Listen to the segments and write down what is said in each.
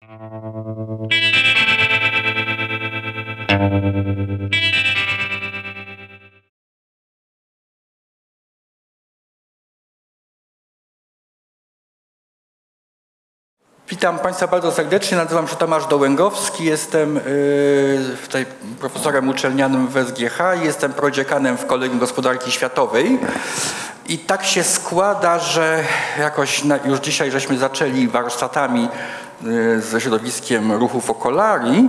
Witam Państwa bardzo serdecznie, nazywam się Tomasz Dołęgowski, jestem tutaj profesorem uczelnianym w SGH, jestem prodziekanem w Kolegium Gospodarki Światowej i tak się składa, że jakoś już dzisiaj żeśmy zaczęli warsztatami ze środowiskiem ruchu Focolari,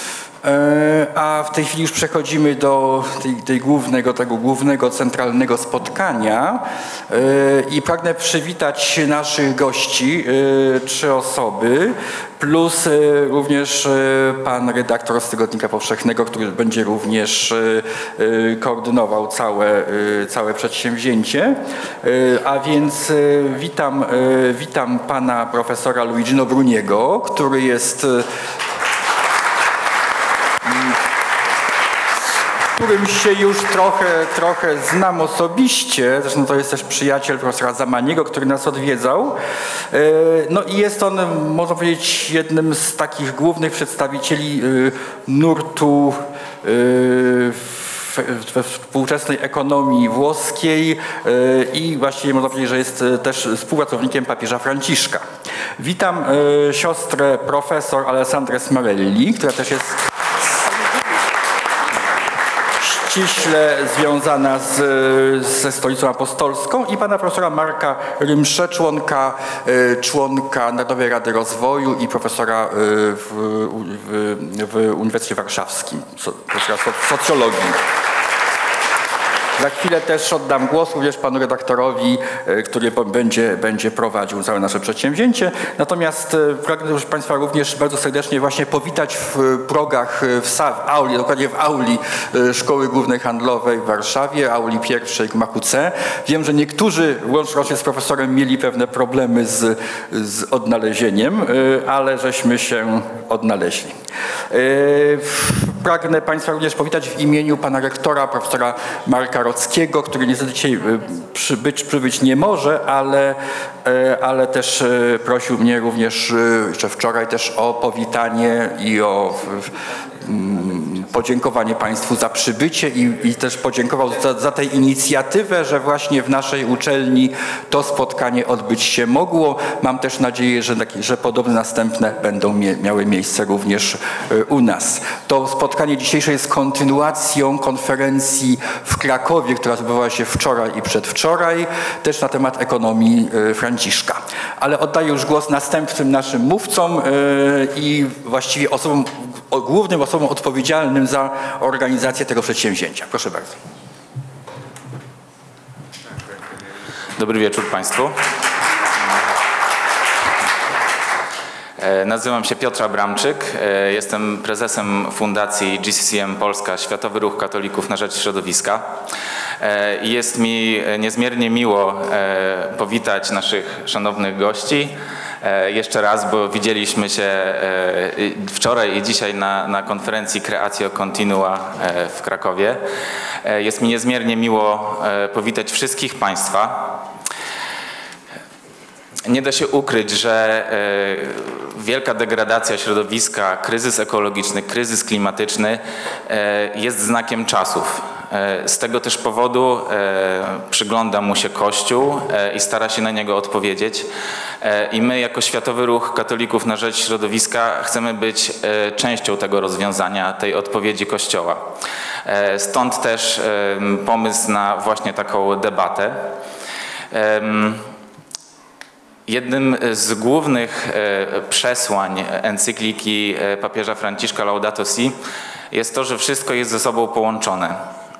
a w tej chwili już przechodzimy do tego głównego, centralnego spotkania i pragnę przywitać naszych gości, 3 osoby, plus również pan redaktor z Tygodnika Powszechnego, który będzie również koordynował całe przedsięwzięcie. A więc witam pana profesora Luigino Bruniego, który jest którym się już trochę znam osobiście, zresztą to jest też przyjaciel profesora Zamaniego, który nas odwiedzał. No i jest on, można powiedzieć, jednym z takich głównych przedstawicieli nurtu we współczesnej ekonomii włoskiej i właściwie można powiedzieć, że jest też współpracownikiem papieża Franciszka. Witam siostrę profesor Alessandrę Smarelli, która też jest ściśle związana ze Stolicą Apostolską, i pana profesora Marka Rymszę, członka Narodowej Rady Rozwoju i profesora w Uniwersytecie Warszawskim, profesora socjologii. Za chwilę też oddam głos również panu redaktorowi, który będzie prowadził całe nasze przedsięwzięcie. Natomiast pragnę już państwa również bardzo serdecznie właśnie powitać w progach, w auli, dokładnie w auli Szkoły Głównej Handlowej w Warszawie, auli pierwszej gmachu C. Wiem, że niektórzy, łącznie z profesorem, mieli pewne problemy z odnalezieniem, ale żeśmy się odnaleźli. Pragnę państwa również powitać w imieniu pana rektora, profesora Marka Rockiego, który niestety dzisiaj przybyć nie może, ale też prosił mnie również jeszcze wczoraj też o powitanie i o podziękowanie państwu za przybycie i też podziękował za tę inicjatywę, że właśnie w naszej uczelni to spotkanie odbyć się mogło. Mam też nadzieję, że podobne następne będą miały miejsce również u nas. To spotkanie dzisiejsze jest kontynuacją konferencji w Krakowie, która odbywała się wczoraj i przedwczoraj, też na temat ekonomii Franciszka. Ale oddaję już głos następnym naszym mówcom i właściwie głównym osobom odpowiedzialnym za organizację tego przedsięwzięcia. Proszę bardzo. Dobry wieczór Państwu. Nazywam się Piotr Abramczyk, jestem prezesem Fundacji GCCM Polska, Światowy Ruch Katolików na Rzecz Środowiska. Jest mi niezmiernie miło powitać naszych szanownych gości. Jeszcze raz, bo widzieliśmy się wczoraj i dzisiaj na konferencji Creatio Continua w Krakowie. Jest mi niezmiernie miło powitać wszystkich Państwa. Nie da się ukryć, że wielka degradacja środowiska, kryzys ekologiczny, kryzys klimatyczny jest znakiem czasów. Z tego też powodu przygląda mu się Kościół i stara się na niego odpowiedzieć. I my jako Światowy Ruch Katolików na Rzecz Środowiska chcemy być częścią tego rozwiązania, tej odpowiedzi Kościoła. Stąd też pomysł na właśnie taką debatę. Jednym z głównych przesłań encykliki papieża Franciszka Laudato Si jest to, że wszystko jest ze sobą połączone.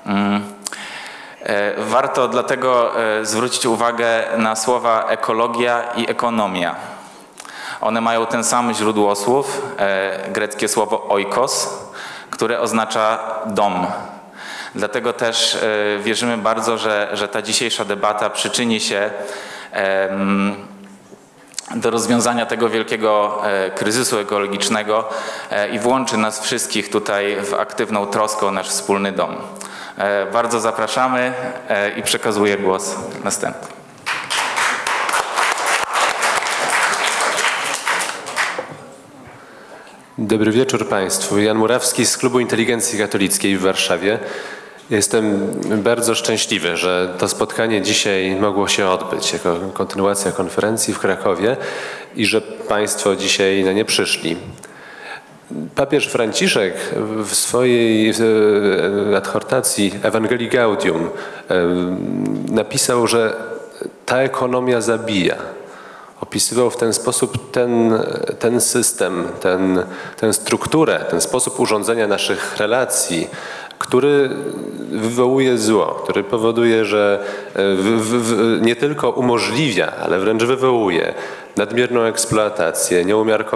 Warto dlatego zwrócić uwagę na słowa ekologia i ekonomia. One mają ten sam źródłosłów, greckie słowo oikos, które oznacza dom. Dlatego też wierzymy bardzo, że ta dzisiejsza debata przyczyni się do rozwiązania tego wielkiego kryzysu ekologicznego i włączy nas wszystkich tutaj w aktywną troskę o nasz wspólny dom. Bardzo zapraszamy i przekazuję głos następny. Dobry wieczór Państwu. Jan Murawski z Klubu Inteligencji Katolickiej w Warszawie. Jestem bardzo szczęśliwy, że to spotkanie dzisiaj mogło się odbyć jako kontynuacja konferencji w Krakowie i że Państwo dzisiaj na nie przyszli. Papież Franciszek w swojej adhortacji Ewangelii Gaudium napisał, że ta ekonomia zabija. Opisywał w ten sposób ten system, tę strukturę, ten sposób urządzenia naszych relacji, który wywołuje zło, który powoduje, że nie tylko umożliwia, ale wręcz wywołuje nadmierną eksploatację,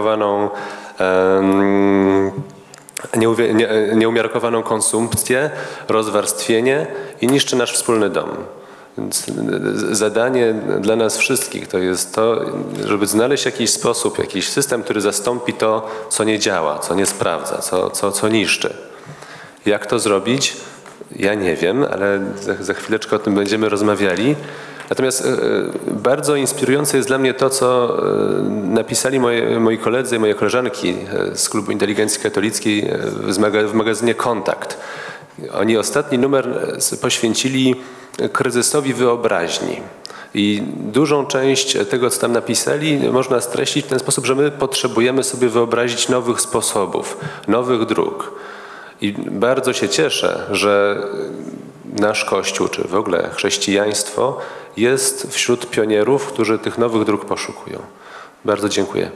nieumiarkowaną konsumpcję, rozwarstwienie i niszczy nasz wspólny dom. Więc zadanie dla nas wszystkich to jest to, żeby znaleźć jakiś sposób, jakiś system, który zastąpi to, co nie działa, co nie sprawdza, co niszczy. Jak to zrobić? Ja nie wiem, ale za chwileczkę o tym będziemy rozmawiali. Natomiast bardzo inspirujące jest dla mnie to, co napisali moi koledzy i moje koleżanki z Klubu Inteligencji Katolickiej w magazynie Kontakt. Oni ostatni numer poświęcili kryzysowi wyobraźni. I dużą część tego, co tam napisali, można streścić w ten sposób, że my potrzebujemy sobie wyobrazić nowych sposobów, nowych dróg. I bardzo się cieszę, że nasz Kościół, czy w ogóle chrześcijaństwo jest wśród pionierów, którzy tych nowych dróg poszukują. Bardzo dziękuję.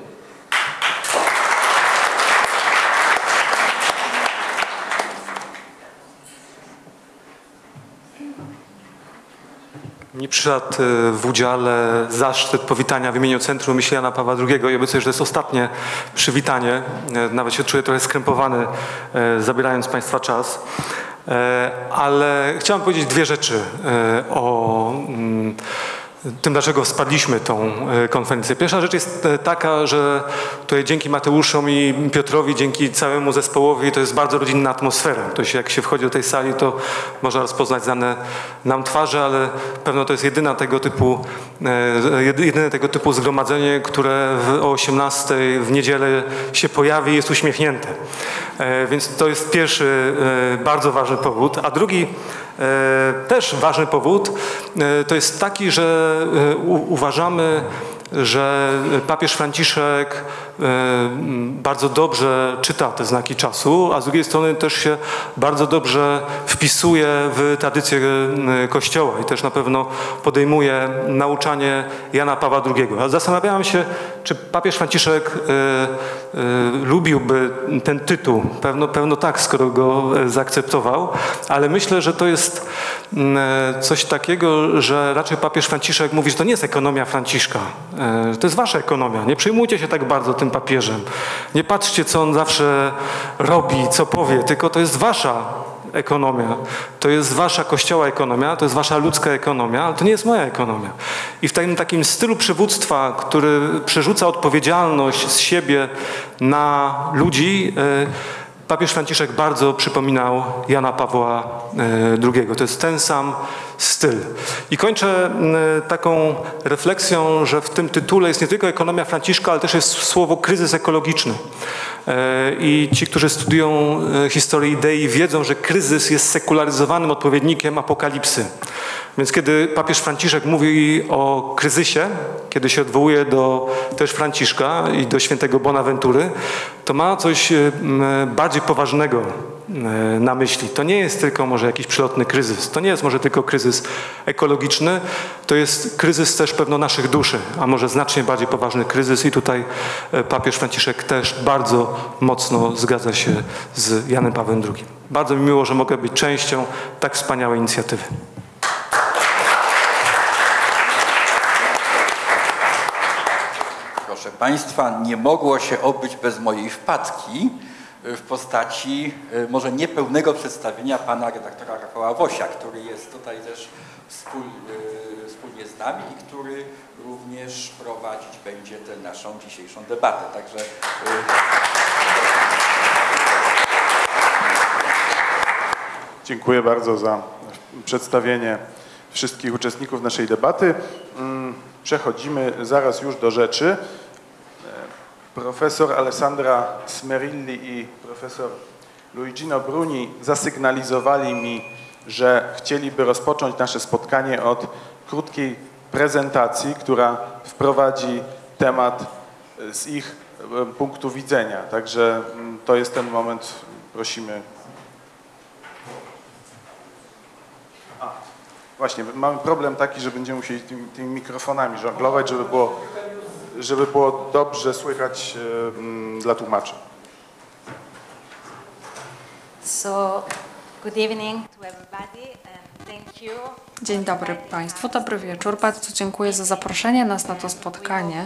Mi przyszedł w udziale zaszczyt powitania w imieniu Centrum Myśli Jana Pawła II i obiecuję, że to jest ostatnie przywitanie. Nawet się czuję trochę skrępowany, zabierając Państwa czas. Ale chciałem powiedzieć dwie rzeczy o tym, dlaczego spadliśmy tą konferencję. Pierwsza rzecz jest taka, że tutaj dzięki Mateuszom i Piotrowi, dzięki całemu zespołowi, to jest bardzo rodzinna atmosfera. To się, jak się wchodzi do tej sali, to można rozpoznać znane nam twarze, ale pewno to jest jedyne tego typu zgromadzenie, które o 18 w niedzielę się pojawi i jest uśmiechnięte. Więc to jest pierwszy bardzo ważny powód. A drugi też ważny powód to jest taki, że uważamy, że papież Franciszek bardzo dobrze czyta te znaki czasu, a z drugiej strony też się bardzo dobrze wpisuje w tradycję Kościoła i też na pewno podejmuje nauczanie Jana Pawła II. Ale zastanawiałem się, czy papież Franciszek lubiłby ten tytuł. Pewno tak, skoro go zaakceptował, ale myślę, że to jest coś takiego, że raczej papież Franciszek mówi, że to nie jest ekonomia Franciszka. To jest wasza ekonomia. Nie przejmujcie się tak bardzo tym papieżem. Nie patrzcie, co on zawsze robi, co powie, tylko to jest wasza ekonomia. To jest wasza Kościoła ekonomia, to jest wasza ludzka ekonomia, ale to nie jest moja ekonomia. I w takim stylu przywództwa, który przerzuca odpowiedzialność z siebie na ludzi, papież Franciszek bardzo przypominał Jana Pawła II. To jest ten sam styl. I kończę taką refleksją, że w tym tytule jest nie tylko ekonomia Franciszka, ale też jest słowo kryzys ekologiczny. I ci, którzy studiują historię idei, wiedzą, że kryzys jest sekularyzowanym odpowiednikiem apokalipsy. Więc kiedy papież Franciszek mówi o kryzysie, kiedy się odwołuje do też Franciszka i do świętego Bonaventury, to ma coś bardziej poważnego na myśli. To nie jest tylko może jakiś przelotny kryzys, to nie jest może tylko kryzys ekologiczny, to jest kryzys też pewno naszych duszy, a może znacznie bardziej poważny kryzys i tutaj papież Franciszek też bardzo mocno zgadza się z Janem Pawłem II. Bardzo mi miło, że mogę być częścią tak wspaniałej inicjatywy. Proszę Państwa, nie mogło się obyć bez mojej wpadki w postaci może niepełnego przedstawienia pana redaktora Rafała Wosia, który jest tutaj też wspólnie z nami i który również prowadzić będzie tę naszą dzisiejszą debatę. Także dziękuję bardzo za przedstawienie wszystkich uczestników naszej debaty. Przechodzimy zaraz już do rzeczy. Profesor Alessandra Smerilli i profesor Luigino Bruni zasygnalizowali mi, że chcieliby rozpocząć nasze spotkanie od krótkiej prezentacji, która wprowadzi temat z ich punktu widzenia. Także to jest ten moment, prosimy. Właśnie, mamy problem taki, że będziemy musieli tymi mikrofonami żonglować, żeby było dobrze słychać dla tłumaczy. So, good evening to everybody and thank you. Dzień dobry Państwu, dobry wieczór. Bardzo dziękuję za zaproszenie nas na to spotkanie.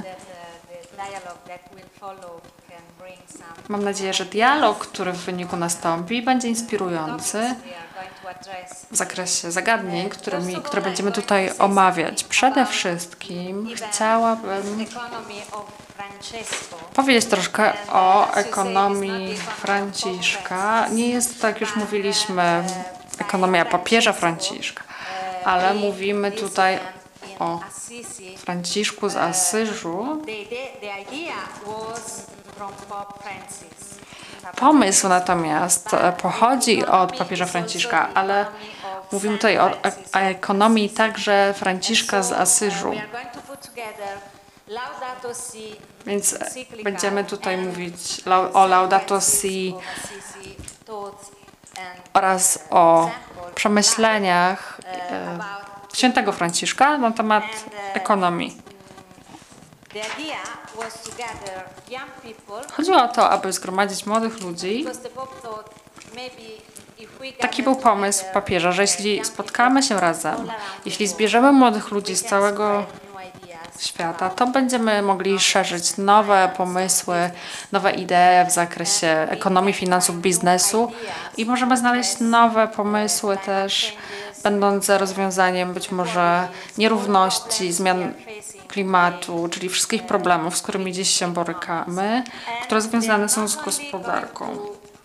Mam nadzieję, że dialog, który w wyniku nastąpi, będzie inspirujący w zakresie zagadnień, które będziemy tutaj omawiać. Przede wszystkim chciałabym powiedzieć troszkę o ekonomii Franciszka. Nie jest, tak już mówiliśmy, ekonomia papieża Franciszka, ale mówimy tutaj o Franciszku z Asyżu. Pomysł natomiast pochodzi od papieża Franciszka, ale mówimy tutaj o ekonomii także Franciszka z Asyżu. Więc będziemy tutaj mówić o Laudato Si oraz o przemyśleniach świętego Franciszka na temat ekonomii. Chodziło o to, aby zgromadzić młodych ludzi. Taki był pomysł papieża, że jeśli spotkamy się razem, jeśli zbierzemy młodych ludzi z całego świata, to będziemy mogli szerzyć nowe pomysły, nowe idee w zakresie ekonomii, finansów, biznesu i możemy znaleźć nowe pomysły też będące rozwiązaniem być może nierówności, zmian klimatu, czyli wszystkich problemów, z którymi dziś się borykamy, które związane są z gospodarką.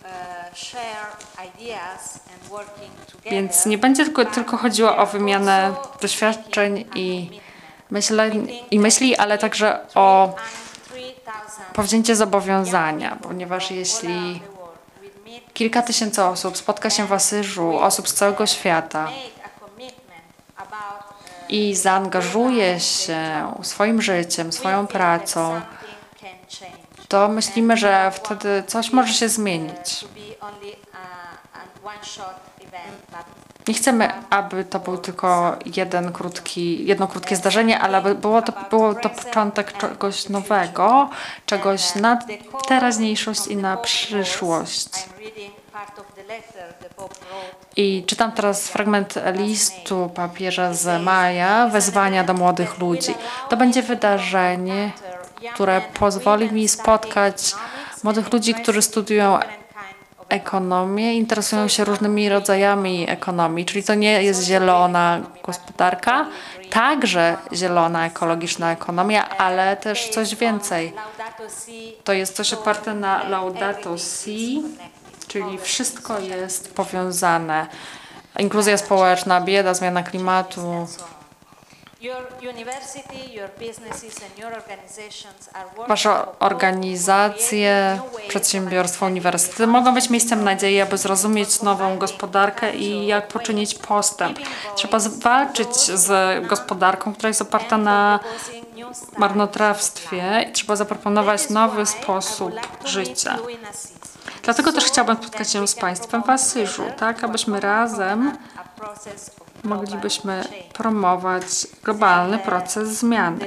Więc nie będzie tylko chodziło o wymianę doświadczeń i myśli, ale także o powzięcie zobowiązania, ponieważ jeśli kilka tysięcy osób spotka się w Asyżu, osób z całego świata i zaangażuje się swoim życiem, swoją pracą, to myślimy, że wtedy coś może się zmienić. Nie chcemy, aby to był tylko jedno krótkie zdarzenie, ale aby było to początek czegoś nowego, czegoś na teraźniejszość i na przyszłość. I czytam teraz fragment listu papieża z maja, wezwania do młodych ludzi. To będzie wydarzenie, które pozwoli mi spotkać młodych ludzi, którzy studiują ekonomię, interesują się różnymi rodzajami ekonomii, czyli to nie jest zielona gospodarka, także zielona, ekologiczna ekonomia, ale też coś więcej. To jest coś oparte na Laudato Si, czyli wszystko jest powiązane. Inkluzja społeczna, bieda, zmiana klimatu. Wasze organizacje, przedsiębiorstwa, uniwersytety mogą być miejscem nadziei, aby zrozumieć nową gospodarkę i jak poczynić postęp. Trzeba walczyć z gospodarką, która jest oparta na marnotrawstwie i trzeba zaproponować nowy sposób życia. Dlatego też chciałabym spotkać się z Państwem w Asyżu, tak abyśmy razem moglibyśmy promować globalny proces zmiany.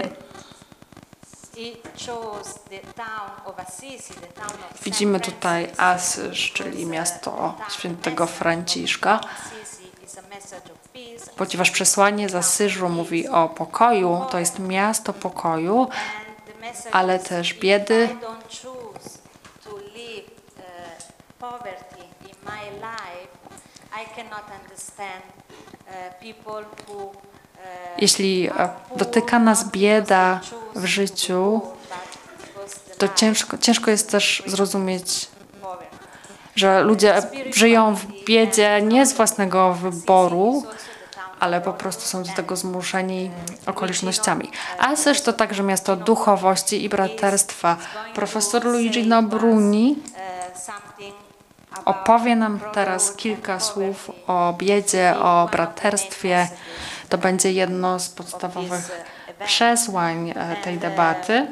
Widzimy tutaj Asyż, czyli miasto świętego Franciszka, ponieważ przesłanie z Asyżu mówi o pokoju, to jest miasto pokoju, ale też biedy, jeśli dotyka nas bieda w życiu, to ciężko jest też zrozumieć, że ludzie żyją w biedzie nie z własnego wyboru, ale po prostu są do tego zmuszeni okolicznościami. Asyż to także miasto duchowości i braterstwa. Profesor Luigino Bruni opowie nam teraz kilka słów o biedzie, o braterstwie. To będzie jedno z podstawowych przesłań tej debaty.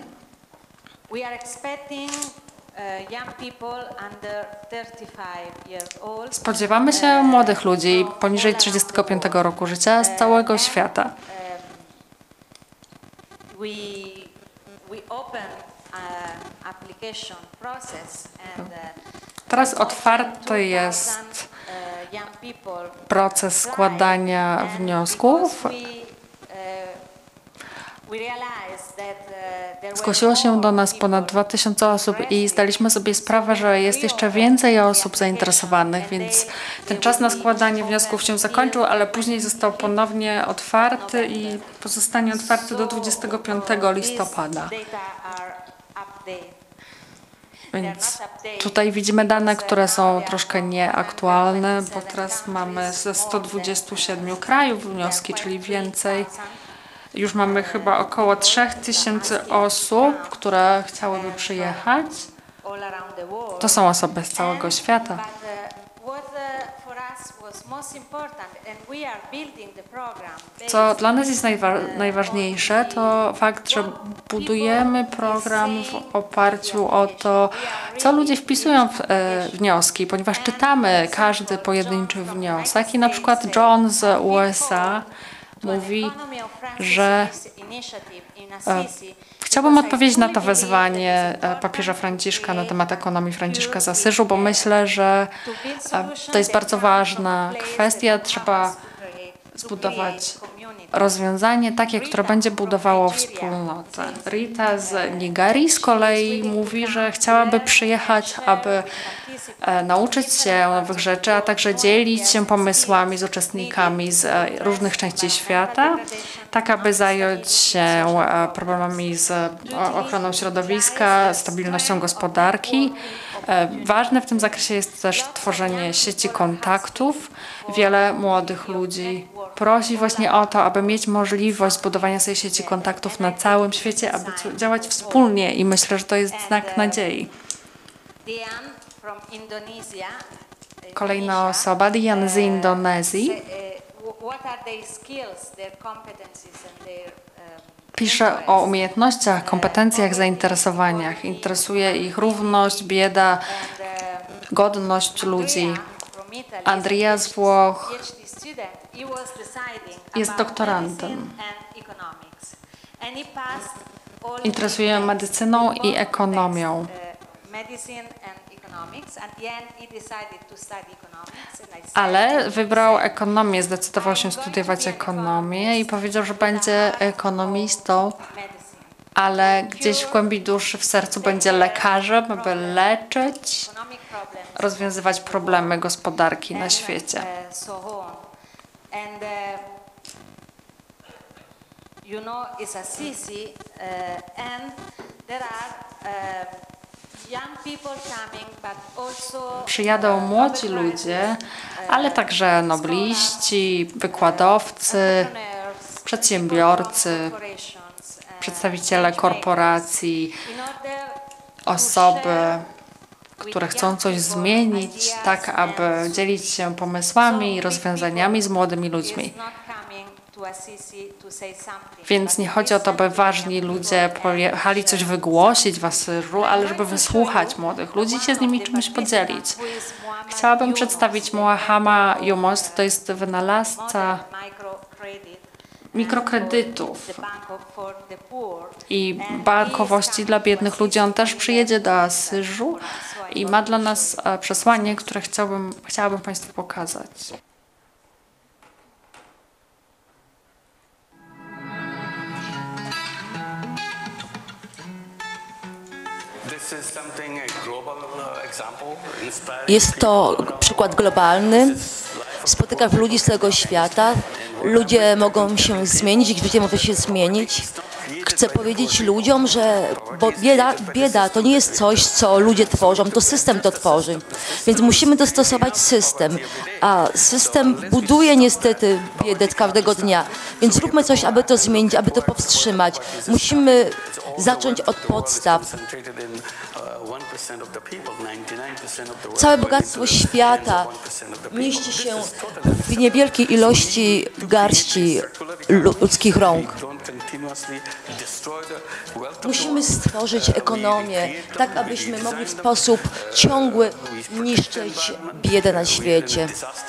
Spodziewamy się młodych ludzi poniżej 35 roku życia z całego świata. Teraz otwarty jest proces składania wniosków. Zgłosiło się do nas ponad 2000 osób i zdaliśmy sobie sprawę, że jest jeszcze więcej osób zainteresowanych, więc ten czas na składanie wniosków się zakończył, ale później został ponownie otwarty i pozostanie otwarty do 25 listopada. Więc tutaj widzimy dane, które są troszkę nieaktualne, bo teraz mamy ze 127 krajów wnioski, czyli więcej. Już mamy chyba około 3000 osób, które chciałyby przyjechać. To są osoby z całego świata. Co dla nas jest najważniejsze, to fakt, że budujemy program w oparciu o to, co ludzie wpisują w wnioski, ponieważ czytamy każdy pojedynczy wniosek i na przykład John z USA mówi, że chciałbym odpowiedzieć na to wezwanie papieża Franciszka na temat ekonomii Franciszka z Asyżu, bo myślę, że to jest bardzo ważna kwestia. Trzeba zbudować rozwiązanie takie, które będzie budowało wspólnotę. Rita z Nigerii z kolei mówi, że chciałaby przyjechać, aby nauczyć się nowych rzeczy, a także dzielić się pomysłami z uczestnikami z różnych części świata, tak aby zająć się problemami z ochroną środowiska, stabilnością gospodarki. Ważne w tym zakresie jest też tworzenie sieci kontaktów. Wiele młodych ludzi prosi właśnie o to, aby mieć możliwość zbudowania sobie sieci kontaktów na całym świecie, aby działać wspólnie i myślę, że to jest znak nadziei. Kolejna osoba, Dian z Indonezji, pisze o umiejętnościach, kompetencjach, zainteresowaniach. Interesuje ich równość, bieda, godność ludzi. Andrea z Włoch jest doktorantem. Interesuje medycyną i ekonomią. Ale wybrał ekonomię, zdecydował się studiować ekonomię i powiedział, że będzie ekonomistą, ale gdzieś w głębi duszy, w sercu będzie lekarzem, aby leczyć, rozwiązywać problemy gospodarki na świecie. Przyjadą młodzi ludzie, ale także nobliści, wykładowcy, przedsiębiorcy, przedstawiciele korporacji, osoby, które chcą coś zmienić, tak aby dzielić się pomysłami i rozwiązaniami z młodymi ludźmi. Więc nie chodzi o to, by ważni ludzie pojechali coś wygłosić w Asyżu, ale żeby wysłuchać młodych ludzi i się z nimi czymś podzielić. Chciałabym przedstawić Moahama Yomos, to jest wynalazca mikrokredytów i bankowości dla biednych ludzi. On też przyjedzie do Asyżu i ma dla nas przesłanie, które chciałabym Państwu pokazać. Jest to przykład globalny. Spotyka ludzi z całego świata. Ludzie mogą się zmienić, ich życie może się zmienić. Chcę powiedzieć ludziom, że bo bieda to nie jest coś, co ludzie tworzą, to system to tworzy. Więc musimy dostosować system, a system buduje niestety biedę każdego dnia. Więc zróbmy coś, aby to zmienić, aby to powstrzymać. Musimy zacząć od podstaw. Całe bogactwo świata mieści się w niewielkiej ilości garści ludzkich rąk. Musimy stworzyć ekonomię, tak abyśmy mogli w sposób ciągły niszczyć biedę na świecie.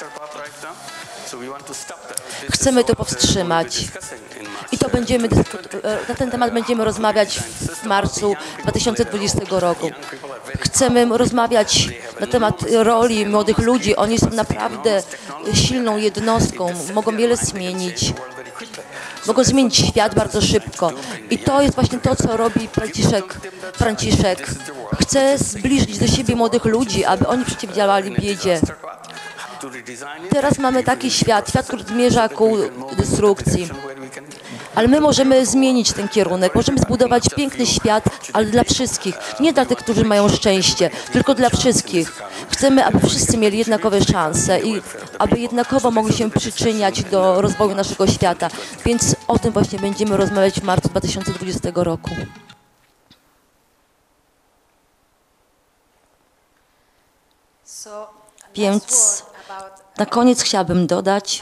Chcemy to powstrzymać. I to na ten temat będziemy rozmawiać w marcu 2020 roku. Chcemy rozmawiać na temat roli młodych ludzi. Oni są naprawdę silną jednostką, mogą wiele zmienić. Mogą zmienić świat bardzo szybko. I to jest właśnie to, co robi Franciszek. Chce zbliżyć do siebie młodych ludzi, aby oni przeciwdziałali biedzie. Teraz mamy taki świat, który zmierza ku destrukcji. Ale my możemy zmienić ten kierunek, możemy zbudować piękny świat, ale dla wszystkich. Nie dla tych, którzy mają szczęście, tylko dla wszystkich. Chcemy, aby wszyscy mieli jednakowe szanse i aby jednakowo mogli się przyczyniać do rozwoju naszego świata. Więc o tym właśnie będziemy rozmawiać w marcu 2020 roku. Więc na koniec chciałabym dodać,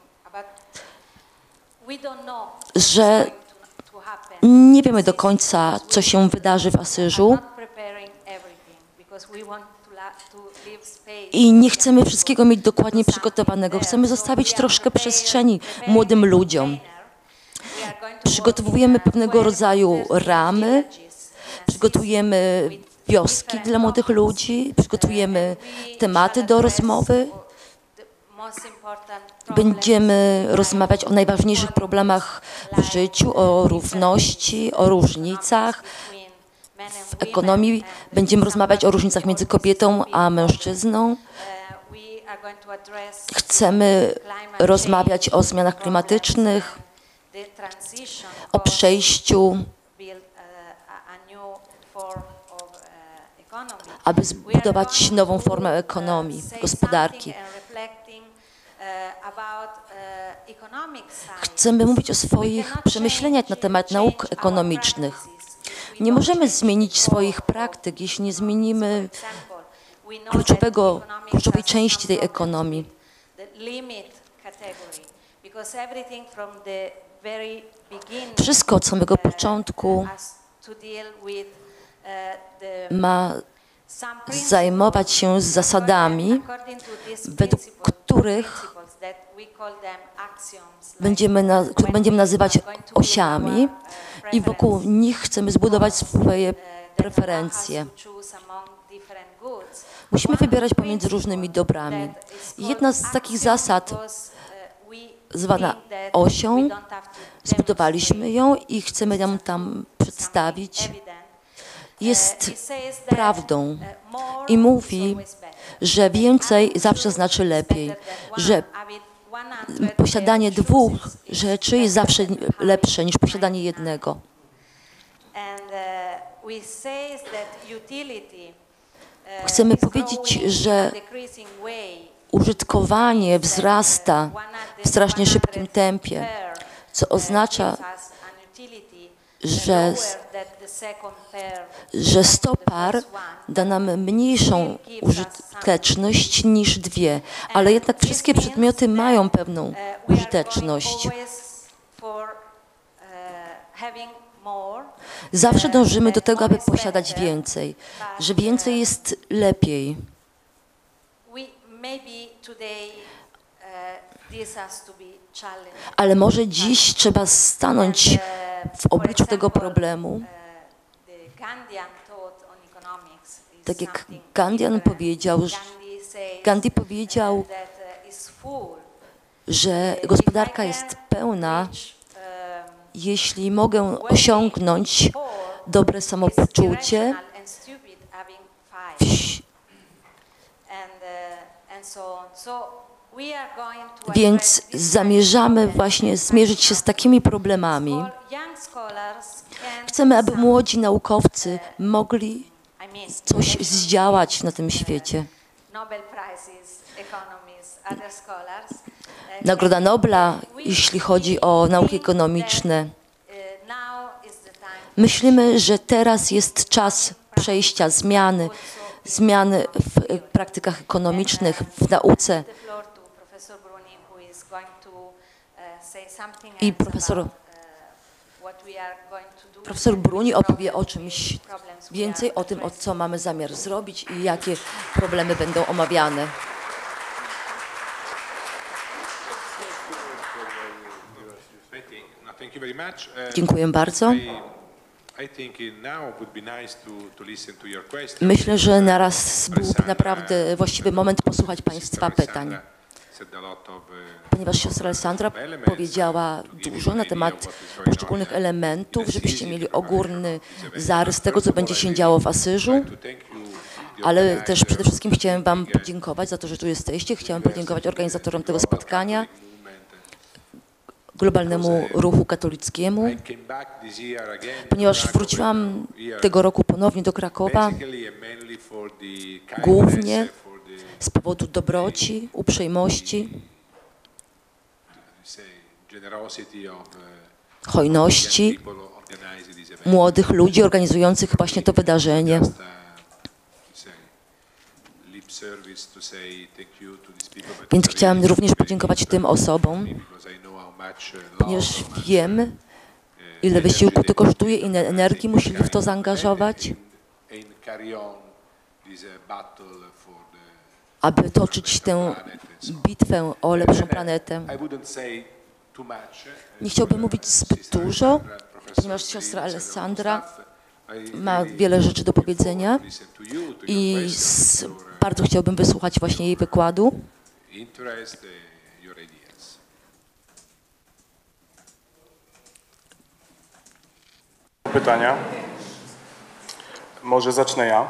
że nie wiemy do końca, co się wydarzy w Asyżu i nie chcemy wszystkiego mieć dokładnie przygotowanego. Chcemy zostawić troszkę przestrzeni młodym ludziom. Przygotowujemy pewnego rodzaju ramy, przygotujemy wioski dla młodych ludzi, przygotujemy tematy do rozmowy. Będziemy rozmawiać o najważniejszych problemach w życiu, o równości, o różnicach. W ekonomii będziemy rozmawiać o różnicach między kobietą a mężczyzną. Chcemy rozmawiać o zmianach klimatycznych, o przejściu, aby zbudować nową formę ekonomii, gospodarki. Chcemy mówić o swoich przemyśleniach na temat nauk ekonomicznych. Nie możemy zmienić swoich praktyk, jeśli nie zmienimy kluczowej części tej ekonomii. Wszystko od samego początku ma zajmować się zasadami, według których będziemy nazywać osiami i wokół nich chcemy zbudować swoje preferencje. Musimy wybierać pomiędzy różnymi dobrami. Jedna z takich zasad, zwana osią, zbudowaliśmy ją i chcemy ją tam przedstawić, jest prawdą i mówi, że więcej zawsze znaczy lepiej, że posiadanie dwóch rzeczy jest zawsze lepsze niż posiadanie jednego. Chcemy powiedzieć, że użytkowanie wzrasta w strasznie szybkim tempie, co oznacza, że 100 par da nam mniejszą użyteczność niż 2, ale jednak wszystkie przedmioty mają pewną użyteczność. Zawsze dążymy do tego, aby posiadać więcej, że więcej jest lepiej. Ale może dziś trzeba stanąć w obliczu tego problemu. Tak jak Gandhi powiedział, że gospodarka jest pełna, jeśli mogę osiągnąć dobre samopoczucie, Więc zamierzamy właśnie zmierzyć się z takimi problemami. Chcemy, aby młodzi naukowcy mogli coś zdziałać na tym świecie. Nagroda Nobla, jeśli chodzi o nauki ekonomiczne. Myślimy, że teraz jest czas przejścia, zmiany w praktykach ekonomicznych, w nauce. I profesor Bruni opowie o czymś więcej, o tym, co mamy zamiar zrobić i jakie problemy będą omawiane. Dziękuję bardzo. Myślę, że naraz byłby naprawdę właściwy moment posłuchać Państwa pytań. Ponieważ siostra Alessandra powiedziała dużo na temat poszczególnych elementów, żebyście mieli ogólny zarys tego, co będzie się działo w Asyżu, ale też przede wszystkim chciałem Wam podziękować za to, że tu jesteście. Chciałem podziękować organizatorom tego spotkania, globalnemu ruchu katolickiemu, ponieważ wróciłam tego roku ponownie do Krakowa, głównie z powodu dobroci, uprzejmości, hojności młodych ludzi organizujących właśnie to wydarzenie. Więc chciałam również podziękować tym osobom, ponieważ wiem, ile wysiłku to kosztuje, ile energii musimy w to zaangażować, aby toczyć tę bitwę o lepszą planetę. Nie chciałbym mówić zbyt dużo, ponieważ siostra Alessandra ma wiele rzeczy do powiedzenia i bardzo chciałbym wysłuchać właśnie jej wykładu. Pytania? Może zacznę ja.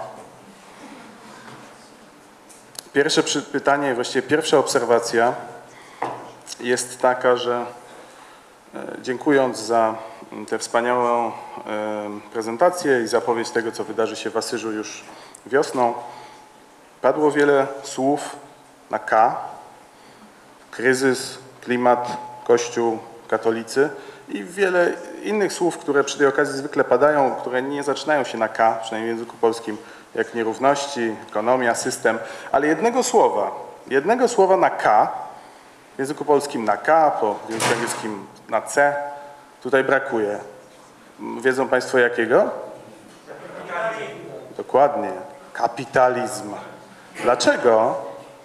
Pierwsze pytanie, właściwie pierwsza obserwacja jest taka, że dziękując za tę wspaniałą prezentację i zapowiedź tego, co wydarzy się w Asyżu już wiosną, padło wiele słów na K. Kryzys, klimat, Kościół, katolicy i wiele innych słów, które przy tej okazji zwykle padają, które nie zaczynają się na K, przynajmniej w języku polskim, jak nierówności, ekonomia, system, ale jednego słowa na K, w języku polskim na K, w języku angielskim na C, tutaj brakuje. Wiedzą Państwo jakiego? Dokładnie. Kapitalizm. Dlaczego?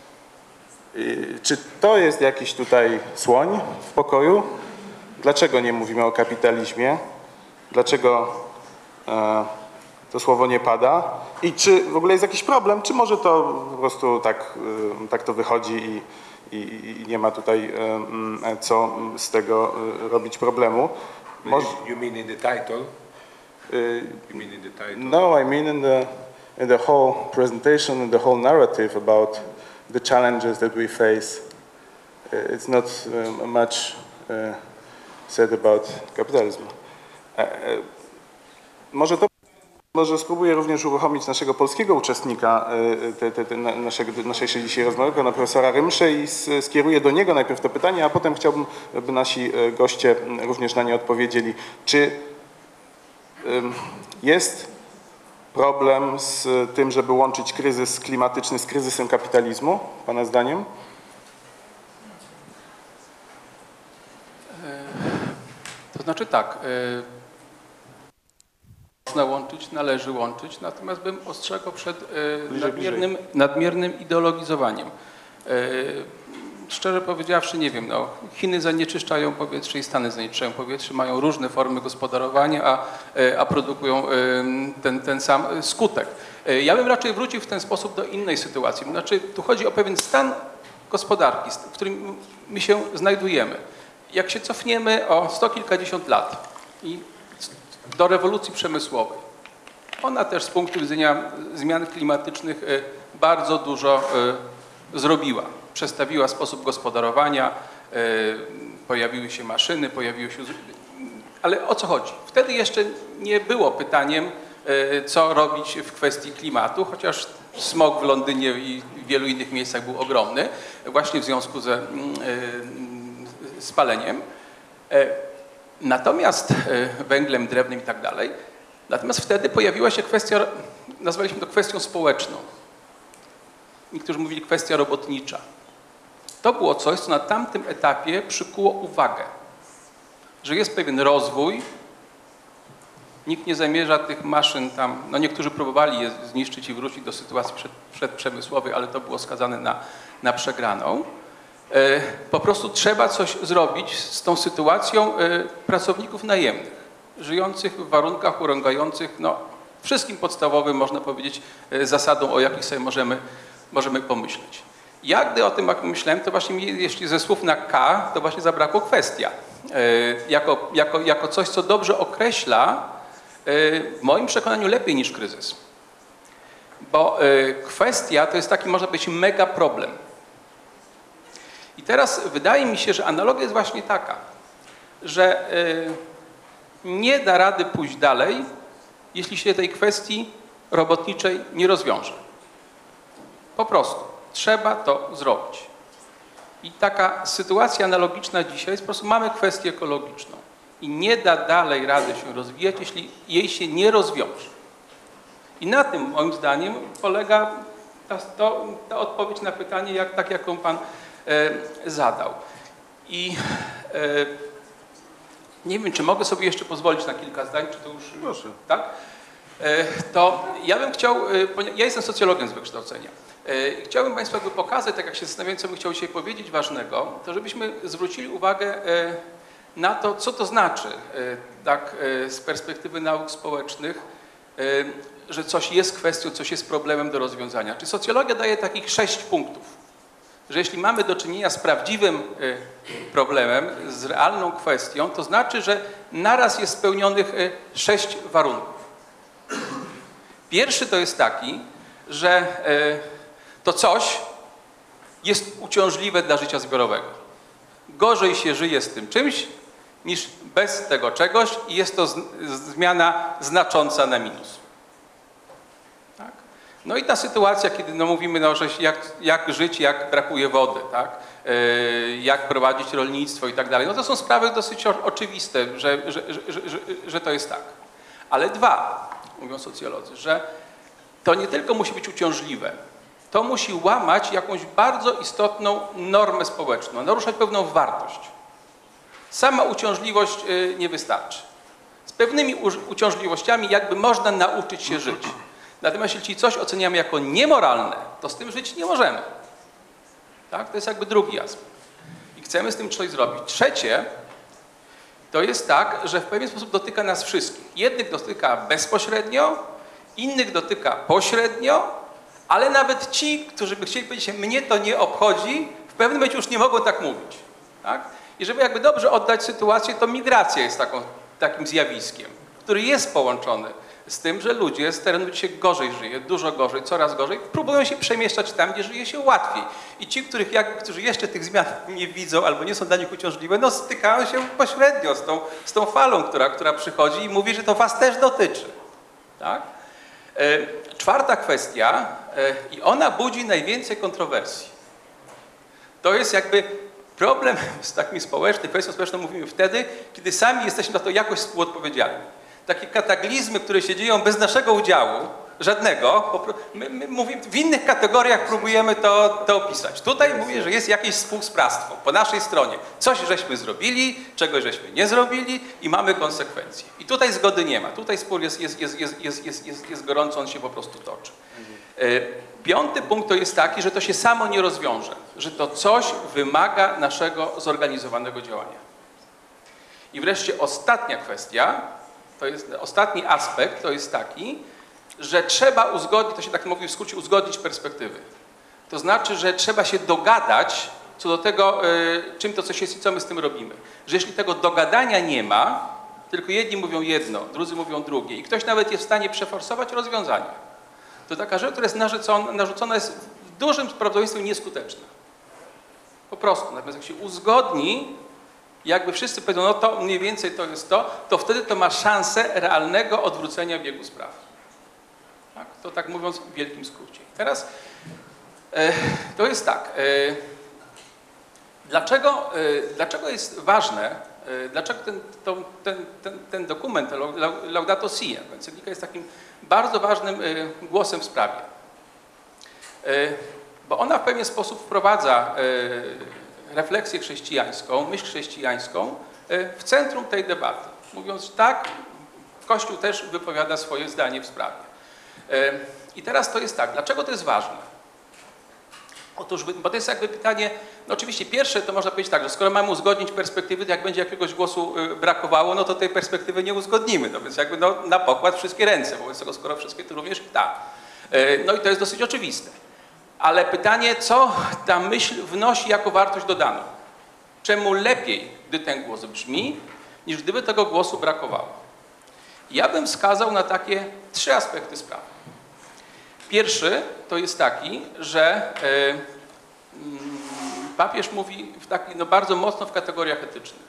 Czy to jest jakiś tutaj słoń w pokoju? Dlaczego nie mówimy o kapitalizmie? Dlaczego to słowo nie pada? I czy w ogóle jest jakiś problem? Czy może to po prostu tak to wychodzi i nie ma tutaj co z tego robić problemu? You mean in the title? No, I mean in the whole presentation, in the whole narrative about the challenges that we face. It's not much said about capitalism. Może spróbuję również uruchomić naszego polskiego uczestnika naszej dzisiaj rozmowy, pana profesora Rymszę, i skieruję do niego najpierw to pytanie, a potem chciałbym, by nasi goście również na nie odpowiedzieli. Czy jest problem z tym, żeby łączyć kryzys klimatyczny z kryzysem kapitalizmu, pana zdaniem? To znaczy tak, można łączyć, należy łączyć, natomiast bym ostrzegał przed nadmiernym ideologizowaniem. Szczerze powiedziawszy, nie wiem, no, Chiny zanieczyszczają powietrze i Stany zanieczyszczają powietrze, mają różne formy gospodarowania, a produkują ten sam skutek. Ja bym raczej wrócił w ten sposób do innej sytuacji. Znaczy, tu chodzi o pewien stan gospodarki, w którym my się znajdujemy. Jak się cofniemy o 100 kilkadziesiąt lat i do rewolucji przemysłowej, ona też z punktu widzenia zmian klimatycznych bardzo dużo zrobiła. przestawiła sposób gospodarowania, pojawiły się maszyny, ale o co chodzi? Wtedy jeszcze nie było pytaniem, co robić w kwestii klimatu, chociaż smog w Londynie i w wielu innych miejscach był ogromny, właśnie w związku ze spaleniem. Natomiast węglem, drewnem i tak dalej. Natomiast wtedy pojawiła się kwestia, nazwaliśmy to kwestią społeczną. Niektórzy mówili kwestia robotnicza. To było coś, co na tamtym etapie przykuło uwagę, że jest pewien rozwój, nikt nie zamierza tych maszyn tam, no niektórzy próbowali je zniszczyć i wrócić do sytuacji przedprzemysłowej, ale to było skazane na przegraną. Po prostu trzeba coś zrobić z tą sytuacją pracowników najemnych, żyjących w warunkach urągających no, wszystkim podstawowym, można powiedzieć, zasadom, o jakich sobie możemy pomyśleć. Ja, gdy o tym myślałem, to właśnie jeśli ze słów na K, to właśnie zabrakło kwestia. Jako coś, co dobrze określa, w moim przekonaniu lepiej niż kryzys. Bo kwestia to jest taki, można powiedzieć, mega problem. I teraz wydaje mi się, że analogia jest właśnie taka, że nie da rady pójść dalej, jeśli się tej kwestii robotniczej nie rozwiąże. Po prostu trzeba to zrobić. I taka sytuacja analogiczna dzisiaj jest po prostu mamy kwestię ekologiczną i nie da dalej rady się rozwijać, jeśli jej się nie rozwiąże. I na tym moim zdaniem polega ta odpowiedź na pytanie, jaką Pan zadał. I nie wiem, czy mogę sobie jeszcze pozwolić na kilka zdań, czy to już... Proszę. Tak? To ja bym chciał, ja jestem socjologiem z wykształcenia. Chciałbym Państwu pokazać, tak jak się zastanawiałem, co bym chciał dzisiaj powiedzieć ważnego, to żebyśmy zwrócili uwagę na to, co to znaczy, tak z perspektywy nauk społecznych, że coś jest kwestią, coś jest problemem do rozwiązania. Czy socjologia daje takich 6 punktów, że jeśli mamy do czynienia z prawdziwym problemem, z realną kwestią, to znaczy, że naraz jest spełnionych 6 warunków. Pierwszy to jest taki, że to coś jest uciążliwe dla życia zbiorowego. Gorzej się żyje z tym czymś, niż bez tego czegoś i jest to zmiana znacząca na minus. Tak? No i ta sytuacja, kiedy no mówimy, no, że jak żyć, jak brakuje wody, tak? Jak prowadzić rolnictwo i tak dalej, no to są sprawy dosyć oczywiste, że to jest tak. Ale dwa, mówią socjolodzy, że to nie tylko musi być uciążliwe, to musi łamać jakąś bardzo istotną normę społeczną, naruszać pewną wartość. Sama uciążliwość nie wystarczy. Z pewnymi uciążliwościami jakby można nauczyć się żyć. Natomiast jeśli coś oceniamy jako niemoralne, to z tym żyć nie możemy. Tak? To jest jakby drugi aspekt. I chcemy z tym coś zrobić. Trzecie, to jest tak, że w pewien sposób dotyka nas wszystkich. Jednych dotyka bezpośrednio, innych dotyka pośrednio, ale nawet ci, którzy by chcieli powiedzieć, mnie to nie obchodzi, w pewnym momencie już nie mogą tak mówić. Tak? I żeby jakby dobrze oddać sytuację, to migracja jest takim zjawiskiem, który jest połączony z tym, że ludzie z terenu, gdzie się gorzej żyje, dużo gorzej, coraz gorzej, próbują się przemieszczać tam, gdzie żyje się łatwiej. I ci, którzy jeszcze tych zmian nie widzą albo nie są dla nich uciążliwe, no stykają się pośrednio z tą falą, która przychodzi i mówi, że to was też dotyczy. Tak? Czwarta kwestia, i ona budzi najwięcej kontrowersji. To jest jakby problem z takim społecznym, kwestią społeczną mówimy wtedy, kiedy sami jesteśmy za to jakoś współodpowiedzialni. Takie kataklizmy, które się dzieją bez naszego udziału, żadnego, my mówimy, w innych kategoriach próbujemy to opisać. Tutaj mówię, że jest jakieś współsprawstwo po naszej stronie. Coś żeśmy zrobili, czegoś żeśmy nie zrobili i mamy konsekwencje. I tutaj zgody nie ma. Tutaj spór jest gorący, on się po prostu toczy. Piąty punkt to jest taki, że to się samo nie rozwiąże, że to coś wymaga naszego zorganizowanego działania. I wreszcie ostatnia kwestia, to jest ostatni aspekt, to jest taki, że trzeba uzgodnić, to się tak mówi w skrócie, uzgodnić perspektywy. To znaczy, że trzeba się dogadać co do tego, czym to coś jest i co my z tym robimy. Że jeśli tego dogadania nie ma, tylko jedni mówią jedno, drudzy mówią drugie i ktoś nawet jest w stanie przeforsować rozwiązanie, to taka rzecz, która jest narzucona jest w dużym prawdopodobieństwie nieskuteczna. Po prostu. Natomiast jak się uzgodni, jakby wszyscy powiedzą, no to mniej więcej to jest to wtedy to ma szansę realnego odwrócenia biegu spraw. Tak? To tak mówiąc w wielkim skrócie. Teraz to jest tak. Dlaczego jest ważne, dlaczego ten dokument, Laudato Si, encyklika jest takim bardzo ważnym głosem w sprawie? Bo ona w pewien sposób wprowadza refleksję chrześcijańską, myśl chrześcijańską w centrum tej debaty. Mówiąc tak, Kościół też wypowiada swoje zdanie w sprawie. I teraz to jest tak, dlaczego to jest ważne? Otóż, bo to jest jakby pytanie, no oczywiście pierwsze to można powiedzieć tak, że skoro mamy uzgodnić perspektywy, to jak będzie jakiegoś głosu brakowało, no to tej perspektywy nie uzgodnimy. No więc jakby na pokład wszystkie ręce, wobec tego skoro wszystkie, to również i ta. No i to jest dosyć oczywiste. Ale pytanie, co ta myśl wnosi jako wartość dodaną? Czemu lepiej, gdy ten głos brzmi, niż gdyby tego głosu brakowało? Ja bym wskazał na takie 3 aspekty sprawy. Pierwszy to jest taki, że papież mówi bardzo mocno w kategoriach etycznych,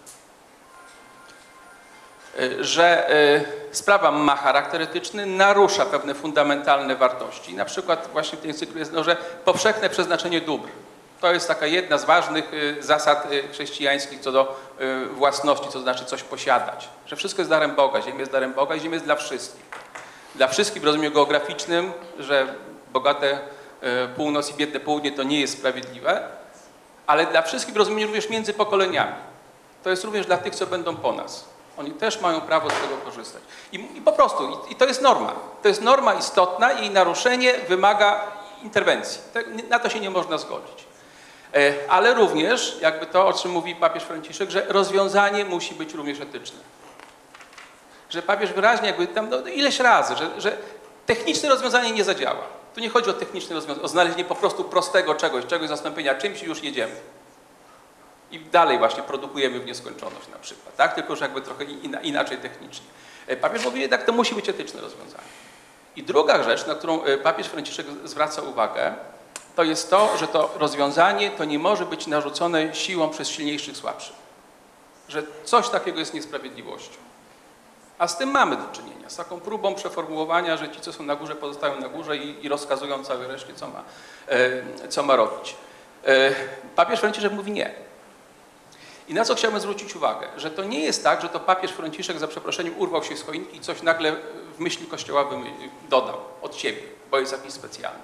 że sprawa ma charakter etyczny, narusza pewne fundamentalne wartości. Na przykład właśnie w tej encyklice jest, że powszechne przeznaczenie dóbr. To jest taka jedna z ważnych zasad chrześcijańskich co do własności, co znaczy coś posiadać. Że wszystko jest darem Boga, ziemia jest darem Boga i ziemia jest dla wszystkich. Dla wszystkich w rozumieniu geograficznym, że bogate północ i biedne południe to nie jest sprawiedliwe, ale dla wszystkich w rozumieniu również między pokoleniami. To jest również dla tych, co będą po nas. Oni też mają prawo z tego korzystać. I po prostu, i to jest norma. To jest norma istotna i jej naruszenie wymaga interwencji. Na to się nie można zgodzić. Ale również, jakby to, o czym mówi papież Franciszek, że rozwiązanie musi być również etyczne. Że papież wyraźnie jakby tam ileś razy, że techniczne rozwiązanie nie zadziała. Tu nie chodzi o techniczne rozwiązanie, o znalezienie po prostu prostego czegoś zastąpienia czymś i już jedziemy. I dalej właśnie produkujemy w nieskończoność na przykład, tak? Tylko że jakby trochę inaczej technicznie. Papież mówi jednak, to musi być etyczne rozwiązanie. I druga rzecz, na którą papież Franciszek zwraca uwagę, to jest to, że to rozwiązanie to nie może być narzucone siłą przez silniejszych słabszych. Że coś takiego jest niesprawiedliwością. A z tym mamy do czynienia, z taką próbą przeformułowania, że ci, co są na górze, pozostają na górze i rozkazują całej reszcie, co ma robić. Papież Franciszek mówi nie. I na co chciałbym zwrócić uwagę? Że to nie jest tak, że to papież Franciszek za przeproszeniem urwał się z choinki i coś nagle w myśli Kościoła dodał od siebie, bo jest jakiś specjalny.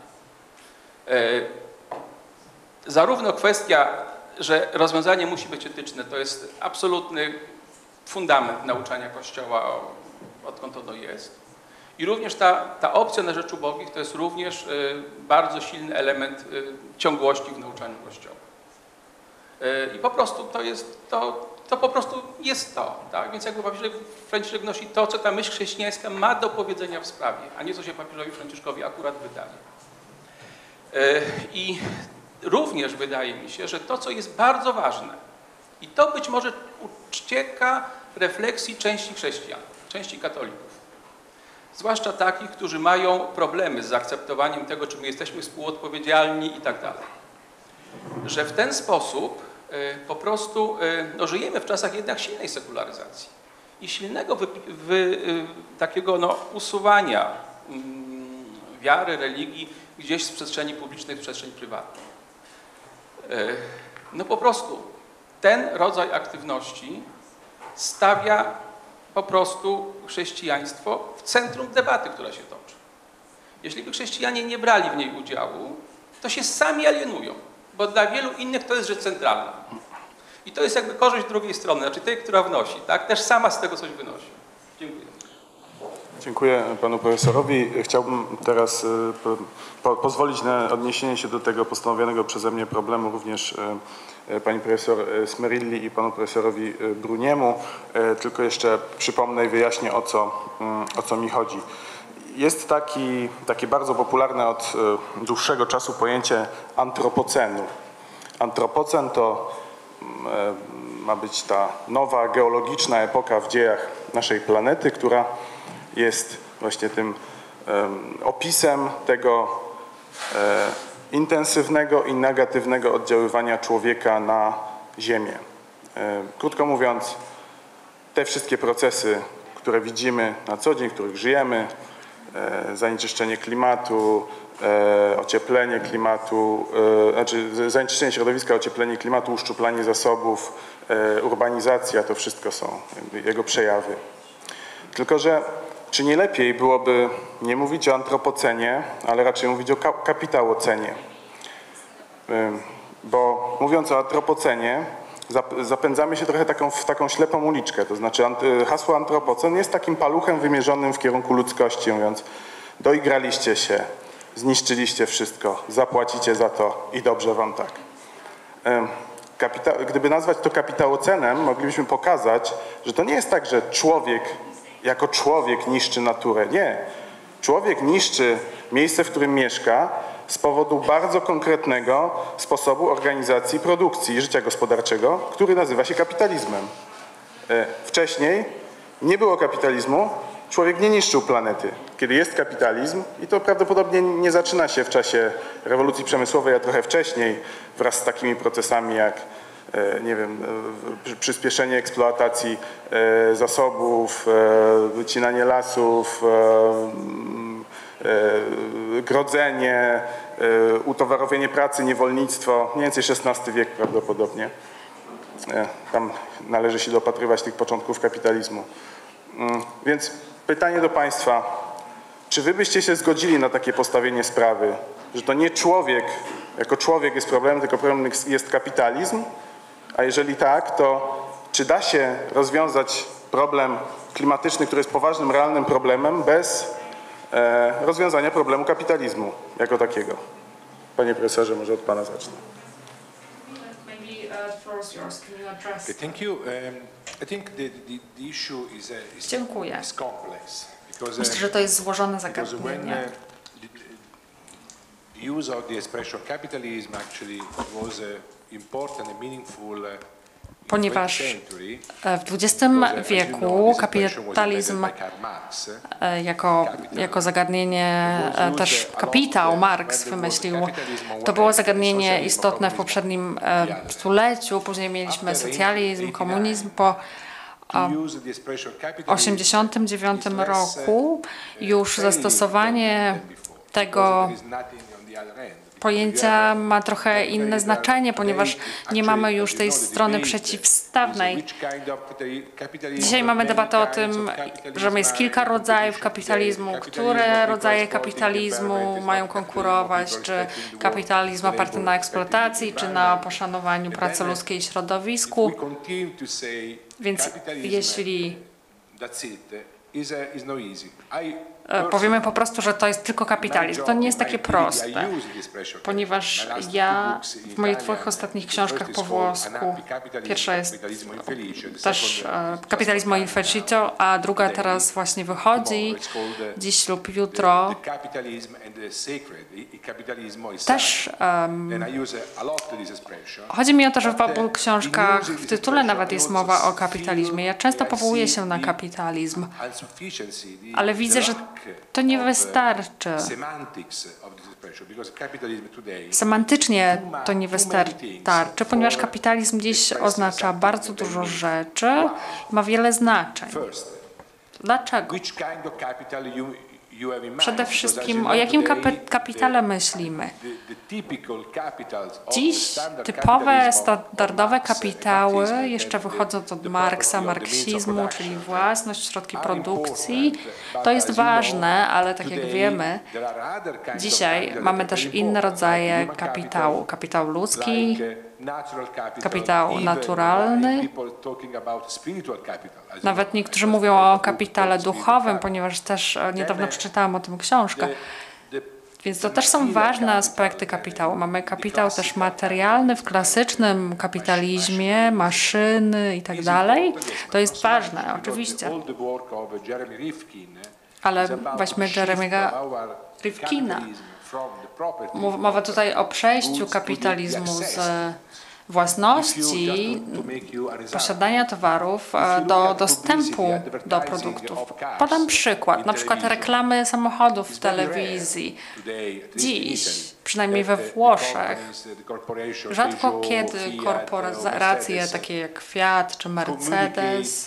Zarówno kwestia, że rozwiązanie musi być etyczne, to jest absolutny fundament nauczania Kościoła, odkąd ono jest. I również ta opcja na rzecz ubogich to jest również bardzo silny element ciągłości w nauczaniu Kościoła. I po prostu to po prostu jest to. Tak? Więc jakby papież Franciszek wnosi to, co ta myśl chrześcijańska ma do powiedzenia w sprawie, a nie co się papieżowi Franciszkowi akurat wydaje. I również wydaje mi się, że to, co jest bardzo ważne, i to być może ucieka refleksji części chrześcijan, części katolików, zwłaszcza takich, którzy mają problemy z zaakceptowaniem tego, czy my jesteśmy współodpowiedzialni i tak dalej. Że w ten sposób po prostu żyjemy w czasach jednak silnej sekularyzacji i silnego takiego usuwania wiary, religii gdzieś z przestrzeni publicznej w przestrzeń prywatną. Po prostu ten rodzaj aktywności stawia po prostu chrześcijaństwo w centrum debaty, która się toczy. Jeśli by chrześcijanie nie brali w niej udziału, to się sami alienują, bo dla wielu innych to jest rzecz centralna. I to jest jakby korzyść drugiej strony, znaczy tej, która wnosi, tak? Też sama z tego coś wynosi. Dziękuję. Dziękuję panu profesorowi. Chciałbym teraz pozwolić na odniesienie się do tego postanowionego przeze mnie problemu również pani profesor Smerilli i panu profesorowi Bruniemu. Tylko jeszcze przypomnę i wyjaśnię, o co mi chodzi. Jest takie bardzo popularne od dłuższego czasu pojęcie antropocenu. Antropocen to ma być ta nowa geologiczna epoka w dziejach naszej planety, która jest właśnie tym opisem tego, intensywnego i negatywnego oddziaływania człowieka na Ziemię. Krótko mówiąc, te wszystkie procesy, które widzimy na co dzień, w których żyjemy, zanieczyszczenie klimatu, ocieplenie klimatu, znaczy zanieczyszczenie środowiska, ocieplenie klimatu, uszczuplanie zasobów, urbanizacja, to wszystko są jego przejawy. Tylko że czy nie lepiej byłoby nie mówić o antropocenie, ale raczej mówić o kapitałocenie? Bo mówiąc o antropocenie, zapędzamy się trochę w taką ślepą uliczkę. To znaczy hasło antropocen jest takim paluchem wymierzonym w kierunku ludzkości, mówiąc: doigraliście się, zniszczyliście wszystko, zapłacicie za to i dobrze wam tak. Gdyby nazwać to kapitałocenem, moglibyśmy pokazać, że to nie jest tak, że człowiek jako człowiek niszczy naturę. Nie. Człowiek niszczy miejsce, w którym mieszka, z powodu bardzo konkretnego sposobu organizacji produkcji i życia gospodarczego, który nazywa się kapitalizmem. Wcześniej nie było kapitalizmu, człowiek nie niszczył planety. Kiedy jest kapitalizm, i to prawdopodobnie nie zaczyna się w czasie rewolucji przemysłowej, a trochę wcześniej, wraz z takimi procesami jak, nie wiem, przyspieszenie eksploatacji zasobów, wycinanie lasów, grodzenie, utowarowienie pracy, niewolnictwo, mniej więcej XVI wiek prawdopodobnie. Tam należy się dopatrywać tych początków kapitalizmu. Więc pytanie do Państwa, czy Wy byście się zgodzili na takie postawienie sprawy, że to nie człowiek jako człowiek jest problemem, tylko problemem jest kapitalizm? A jeżeli tak, to czy da się rozwiązać problem klimatyczny, który jest poważnym, realnym problemem, bez rozwiązania problemu kapitalizmu jako takiego? Panie profesorze, może od Pana zacznę. Okay, thank you. I think the issue is Dziękuję. complex. Myślę, że to jest złożone zagadnienie. The use of the expression capitalism actually was important and meaningful Ponieważ w XX wieku kapitalizm jako zagadnienie, też kapitał Marx wymyślił, to było zagadnienie istotne w poprzednim stuleciu, później mieliśmy socjalizm, komunizm. Po 1989 roku już zastosowanie tego pojęcia ma trochę inne znaczenie, ponieważ nie mamy już tej strony przeciwstawnej. Dzisiaj mamy debatę o tym, że jest kilka rodzajów kapitalizmu. Które rodzaje kapitalizmu mają konkurować? Czy kapitalizm oparty na eksploatacji, czy na poszanowaniu pracy ludzkiej i środowisku? Więc jeśli powiemy po prostu, że to jest tylko kapitalizm, to nie jest takie proste, ponieważ ja w moich dwóch ostatnich książkach po włosku, pierwsza jest też Capitalismo Infelicito, a druga teraz właśnie wychodzi, dziś lub jutro. Też chodzi mi o to, że w obu książkach w tytule nawet jest mowa o kapitalizmie. Ja często powołuję się na kapitalizm, ale widzę, że to nie wystarczy. Semantycznie to nie wystarczy, ponieważ kapitalizm dziś oznacza bardzo dużo rzeczy, ma wiele znaczeń. Dlaczego? Przede wszystkim, o jakim kapitale myślimy? Dziś typowe, standardowe kapitały, jeszcze wychodząc od Marksa, marksizmu, czyli własność, środki produkcji, to jest ważne, ale tak jak wiemy, dzisiaj mamy też inne rodzaje kapitału. Kapitał ludzki, kapitał naturalny. Nawet niektórzy mówią o kapitale duchowym, ponieważ też niedawno przeczytałam o tym książkę. Więc to też są ważne aspekty kapitału. Mamy kapitał też materialny w klasycznym kapitalizmie, maszyny i tak dalej. To jest ważne, oczywiście. Ale weźmy Jeremy'ego Rifkina. Mowa tutaj o przejściu kapitalizmu z własności, posiadania towarów do dostępu do produktów. Podam przykład, na przykład reklamy samochodów w telewizji. Dziś, przynajmniej we Włoszech, rzadko kiedy korporacje takie jak Fiat czy Mercedes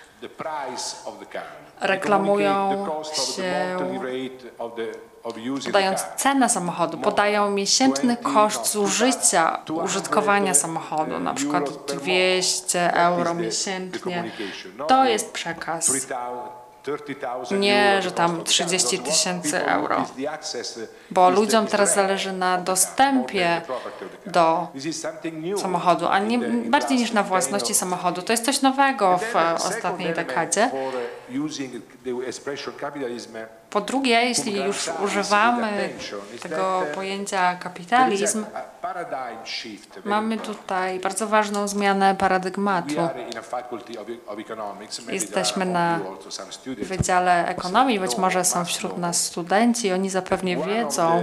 reklamują się podając cenę samochodu, podają miesięczny koszt zużycia, użytkowania samochodu, na przykład 200 euro miesięcznie. To jest przekaz. Nie, że tam 30 000 euro, bo ludziom teraz zależy na dostępie do samochodu, a nie bardziej niż na własności samochodu. To jest coś nowego w ostatniej dekadzie. Po drugie, jeśli już używamy tego pojęcia kapitalizm, mamy tutaj bardzo ważną zmianę paradygmatu. Jesteśmy na Wydziale Ekonomii, być może są wśród nas studenci, oni zapewnie wiedzą,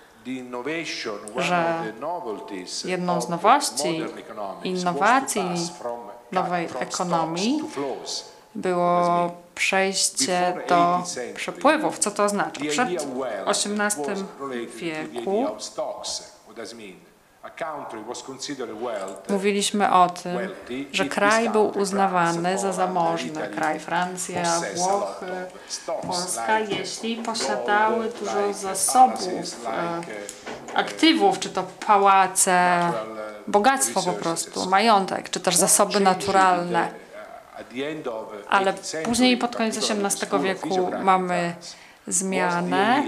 że jedną z nowości, innowacji nowej ekonomii było przejście do przepływów. Co to oznacza? Przed XVIII wieku mówiliśmy o tym, że kraj był uznawany za zamożny. Kraj Francja, Włochy, Polska, jeśli posiadały dużo zasobów, aktywów, czy to pałace, bogactwo po prostu, majątek, czy też zasoby naturalne. Ale później pod koniec XVIII wieku mamy zmianę.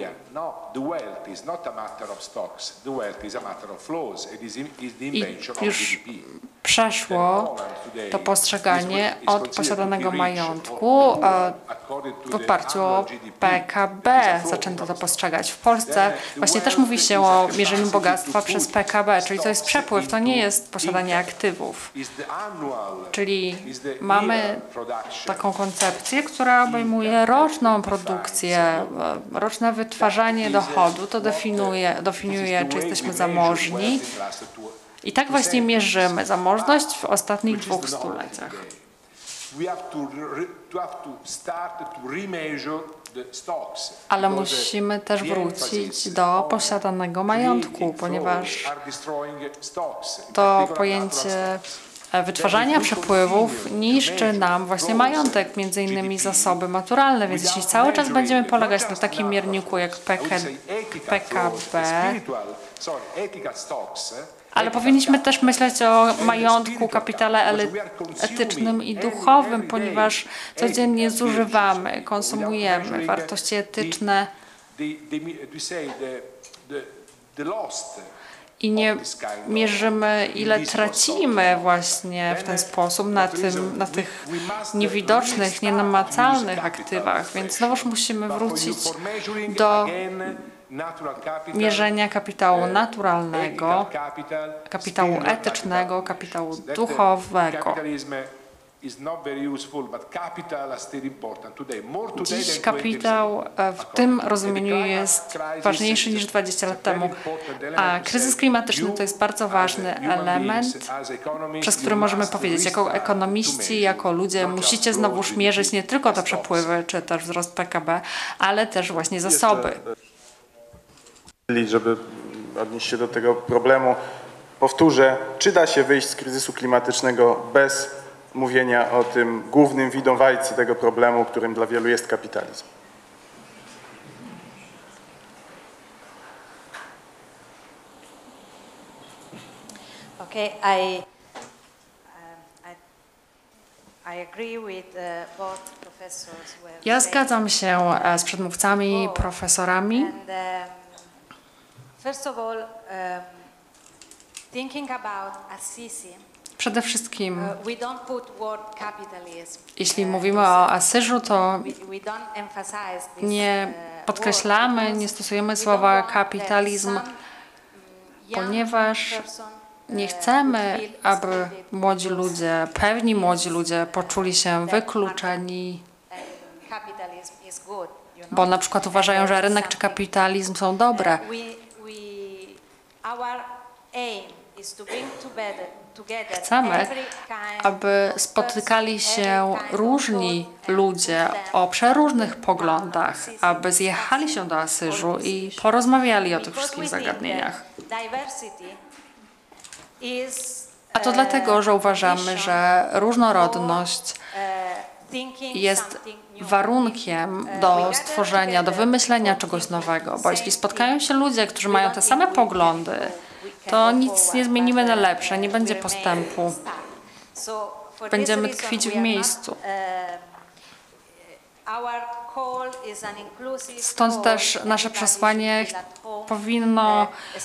I już przeszło to postrzeganie od posiadanego majątku w oparciu o PKB. Zaczęto to postrzegać. W Polsce właśnie też mówi się o mierzeniu bogactwa przez PKB, czyli to jest przepływ, to nie jest posiadanie aktywów. Czyli mamy taką koncepcję, która obejmuje roczną produkcję, roczne wytwarzanie dochodu, to definiuje, czy jesteśmy zamożni. I tak właśnie mierzymy zamożność w ostatnich 2 stuleciach. Ale musimy też wrócić do posiadanego majątku, ponieważ to pojęcie wytwarzania przepływów niszczy nam właśnie majątek, między innymi zasoby naturalne, więc jeśli cały czas będziemy polegać na takim mierniku jak PKB, ale powinniśmy też myśleć o majątku, kapitale etycznym i duchowym, ponieważ codziennie zużywamy, konsumujemy wartości etyczne i nie mierzymy, ile tracimy właśnie w ten sposób na tych niewidocznych, nienamacalnych aktywach. Więc znowuż musimy wrócić do mierzenia kapitału naturalnego, kapitału etycznego, kapitału duchowego. Dziś kapitał w tym rozumieniu jest ważniejszy niż 20 lat temu, a kryzys klimatyczny to jest bardzo ważny element, przez który możemy powiedzieć, jako ekonomiści, jako ludzie musicie znowuż mierzyć nie tylko te przepływy, czy też wzrost PKB, ale też właśnie zasoby. Żeby odnieść się do tego problemu, powtórzę, czy da się wyjść z kryzysu klimatycznego bez mówienia o tym głównym winowajcy tego problemu, którym dla wielu jest kapitalizm? Okay, I agree with both professors. Ja zgadzam się z przedmówcami, profesorami. First of all, thinking about Assisi. Przede wszystkim, jeśli mówimy o Asyżu, to nie podkreślamy, nie stosujemy słowa kapitalizm, ponieważ nie chcemy, aby młodzi ludzie, pewni młodzi ludzie poczuli się wykluczeni, bo na przykład uważają, że rynek czy kapitalizm są dobre. Chcemy, aby spotykali się różni ludzie o przeróżnych poglądach, aby zjechali się do Asyżu i porozmawiali o tych wszystkich zagadnieniach. A to dlatego, że uważamy, że różnorodność jest warunkiem do stworzenia, do wymyślenia czegoś nowego, bo jeśli spotkają się ludzie, którzy mają te same poglądy, to nic nie zmienimy na lepsze, nie będzie postępu. Będziemy tkwić w miejscu. Stąd też nasze przesłanie powinno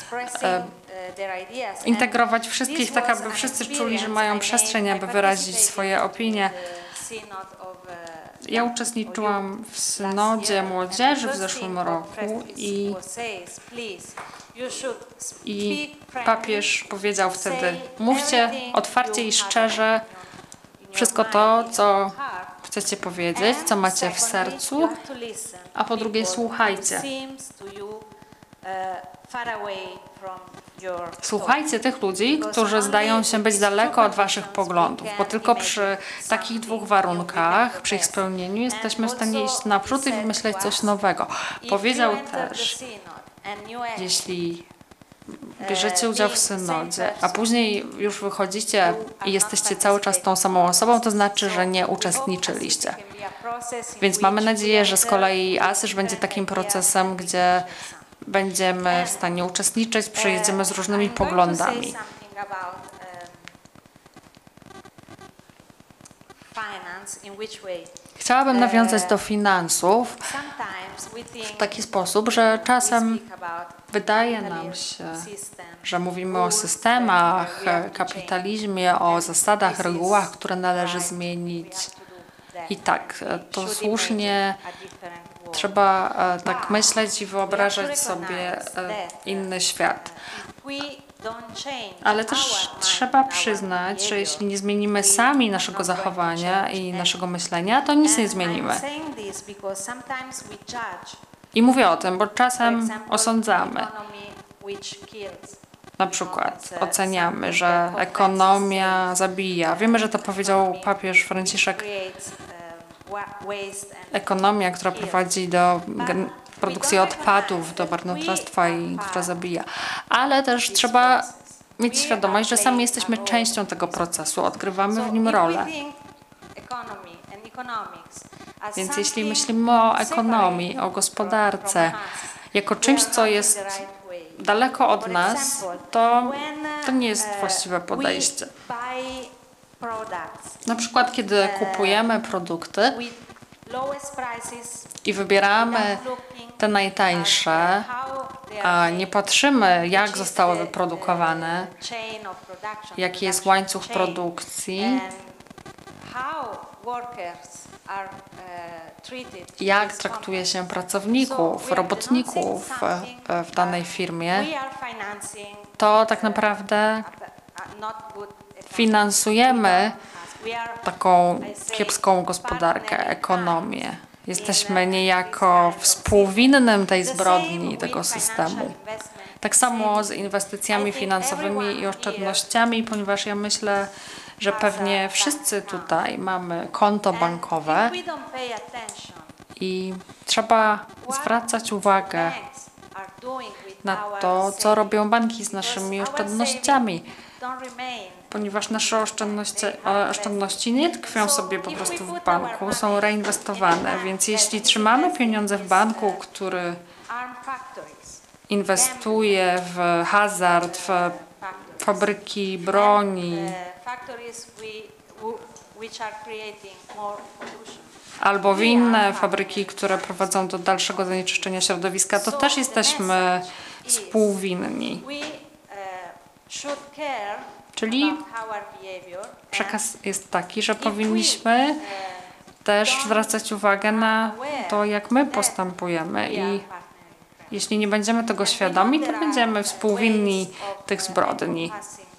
integrować wszystkich, tak aby wszyscy czuli, że mają przestrzeń, aby wyrazić swoje opinie. Ja uczestniczyłam w synodzie młodzieży w zeszłym roku i papież powiedział wtedy: mówcie otwarcie i szczerze wszystko to, co chcecie powiedzieć, co macie w sercu, a po drugie słuchajcie. Słuchajcie tych ludzi, którzy zdają się być daleko od waszych poglądów, bo tylko przy takich dwóch warunkach, przy ich spełnieniu, jesteśmy w stanie iść naprzód i wymyśleć coś nowego. Powiedział też, jeśli bierzecie udział w synodzie, a później już wychodzicie i jesteście cały czas tą samą osobą, to znaczy, że nie uczestniczyliście. Więc mamy nadzieję, że z kolei Asyż będzie takim procesem, gdzie będziemy w stanie uczestniczyć, przyjedziemy z różnymi poglądami. Chciałabym nawiązać do finansów w taki sposób, że czasem wydaje nam się, że mówimy o systemach, kapitalizmie, o zasadach, regułach, które należy zmienić. I tak, to słusznie trzeba tak myśleć i wyobrażać sobie inny świat. Ale też trzeba przyznać, że jeśli nie zmienimy sami naszego zachowania i naszego myślenia, to nic nie zmienimy. I mówię o tym, bo czasem osądzamy. Na przykład oceniamy, że ekonomia zabija. Wiemy, że to powiedział papież Franciszek. Ekonomia, która prowadzi do produkcji odpadów, do marnotrawstwa i która zabija. Ale też trzeba mieć świadomość, że sami jesteśmy częścią tego procesu, odgrywamy w nim rolę. Więc jeśli myślimy o ekonomii, o gospodarce, jako czymś, co jest daleko od nas, to nie jest właściwe podejście. Na przykład, kiedy kupujemy produkty i wybieramy te najtańsze, a nie patrzymy, jak zostały wyprodukowane, jaki jest łańcuch produkcji, jak traktuje się pracowników, robotników w danej firmie, to tak naprawdę finansujemy taką kiepską gospodarkę, ekonomię. Jesteśmy niejako współwinnym tej zbrodni, tego systemu. Tak samo z inwestycjami finansowymi i oszczędnościami, ponieważ ja myślę, że pewnie wszyscy tutaj mamy konto bankowe i trzeba zwracać uwagę na to, co robią banki z naszymi oszczędnościami, ponieważ nasze oszczędności nie tkwią sobie po prostu w banku, są reinwestowane, więc jeśli trzymamy pieniądze w banku, który inwestuje w hazard, w fabryki broni, albo w inne fabryki, które prowadzą do dalszego zanieczyszczenia środowiska, to też jesteśmy współwinni. Czyli przekaz jest taki, że powinniśmy też zwracać uwagę na to, jak my postępujemy i jeśli nie będziemy tego świadomi, to będziemy współwinni tych zbrodni.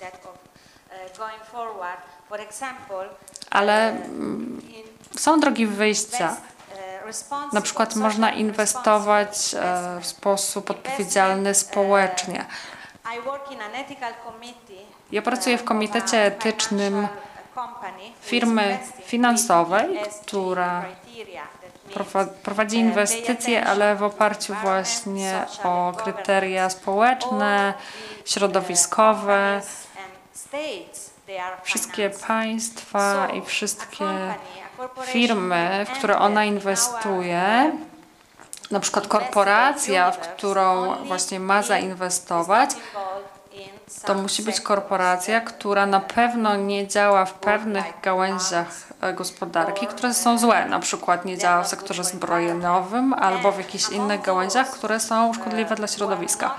Ale są drogi wyjścia. Na przykład można inwestować w sposób odpowiedzialny społecznie. Ja pracuję w komitecie etycznym firmy finansowej, która prowadzi inwestycje, ale w oparciu właśnie o kryteria społeczne, środowiskowe. Wszystkie państwa i wszystkie firmy, w które ona inwestuje, na przykład korporacja, w którą właśnie ma zainwestować, to musi być korporacja, która na pewno nie działa w pewnych gałęziach gospodarki, które są złe. Na przykład nie działa w sektorze zbrojeniowym albo w jakichś innych gałęziach, które są szkodliwe dla środowiska.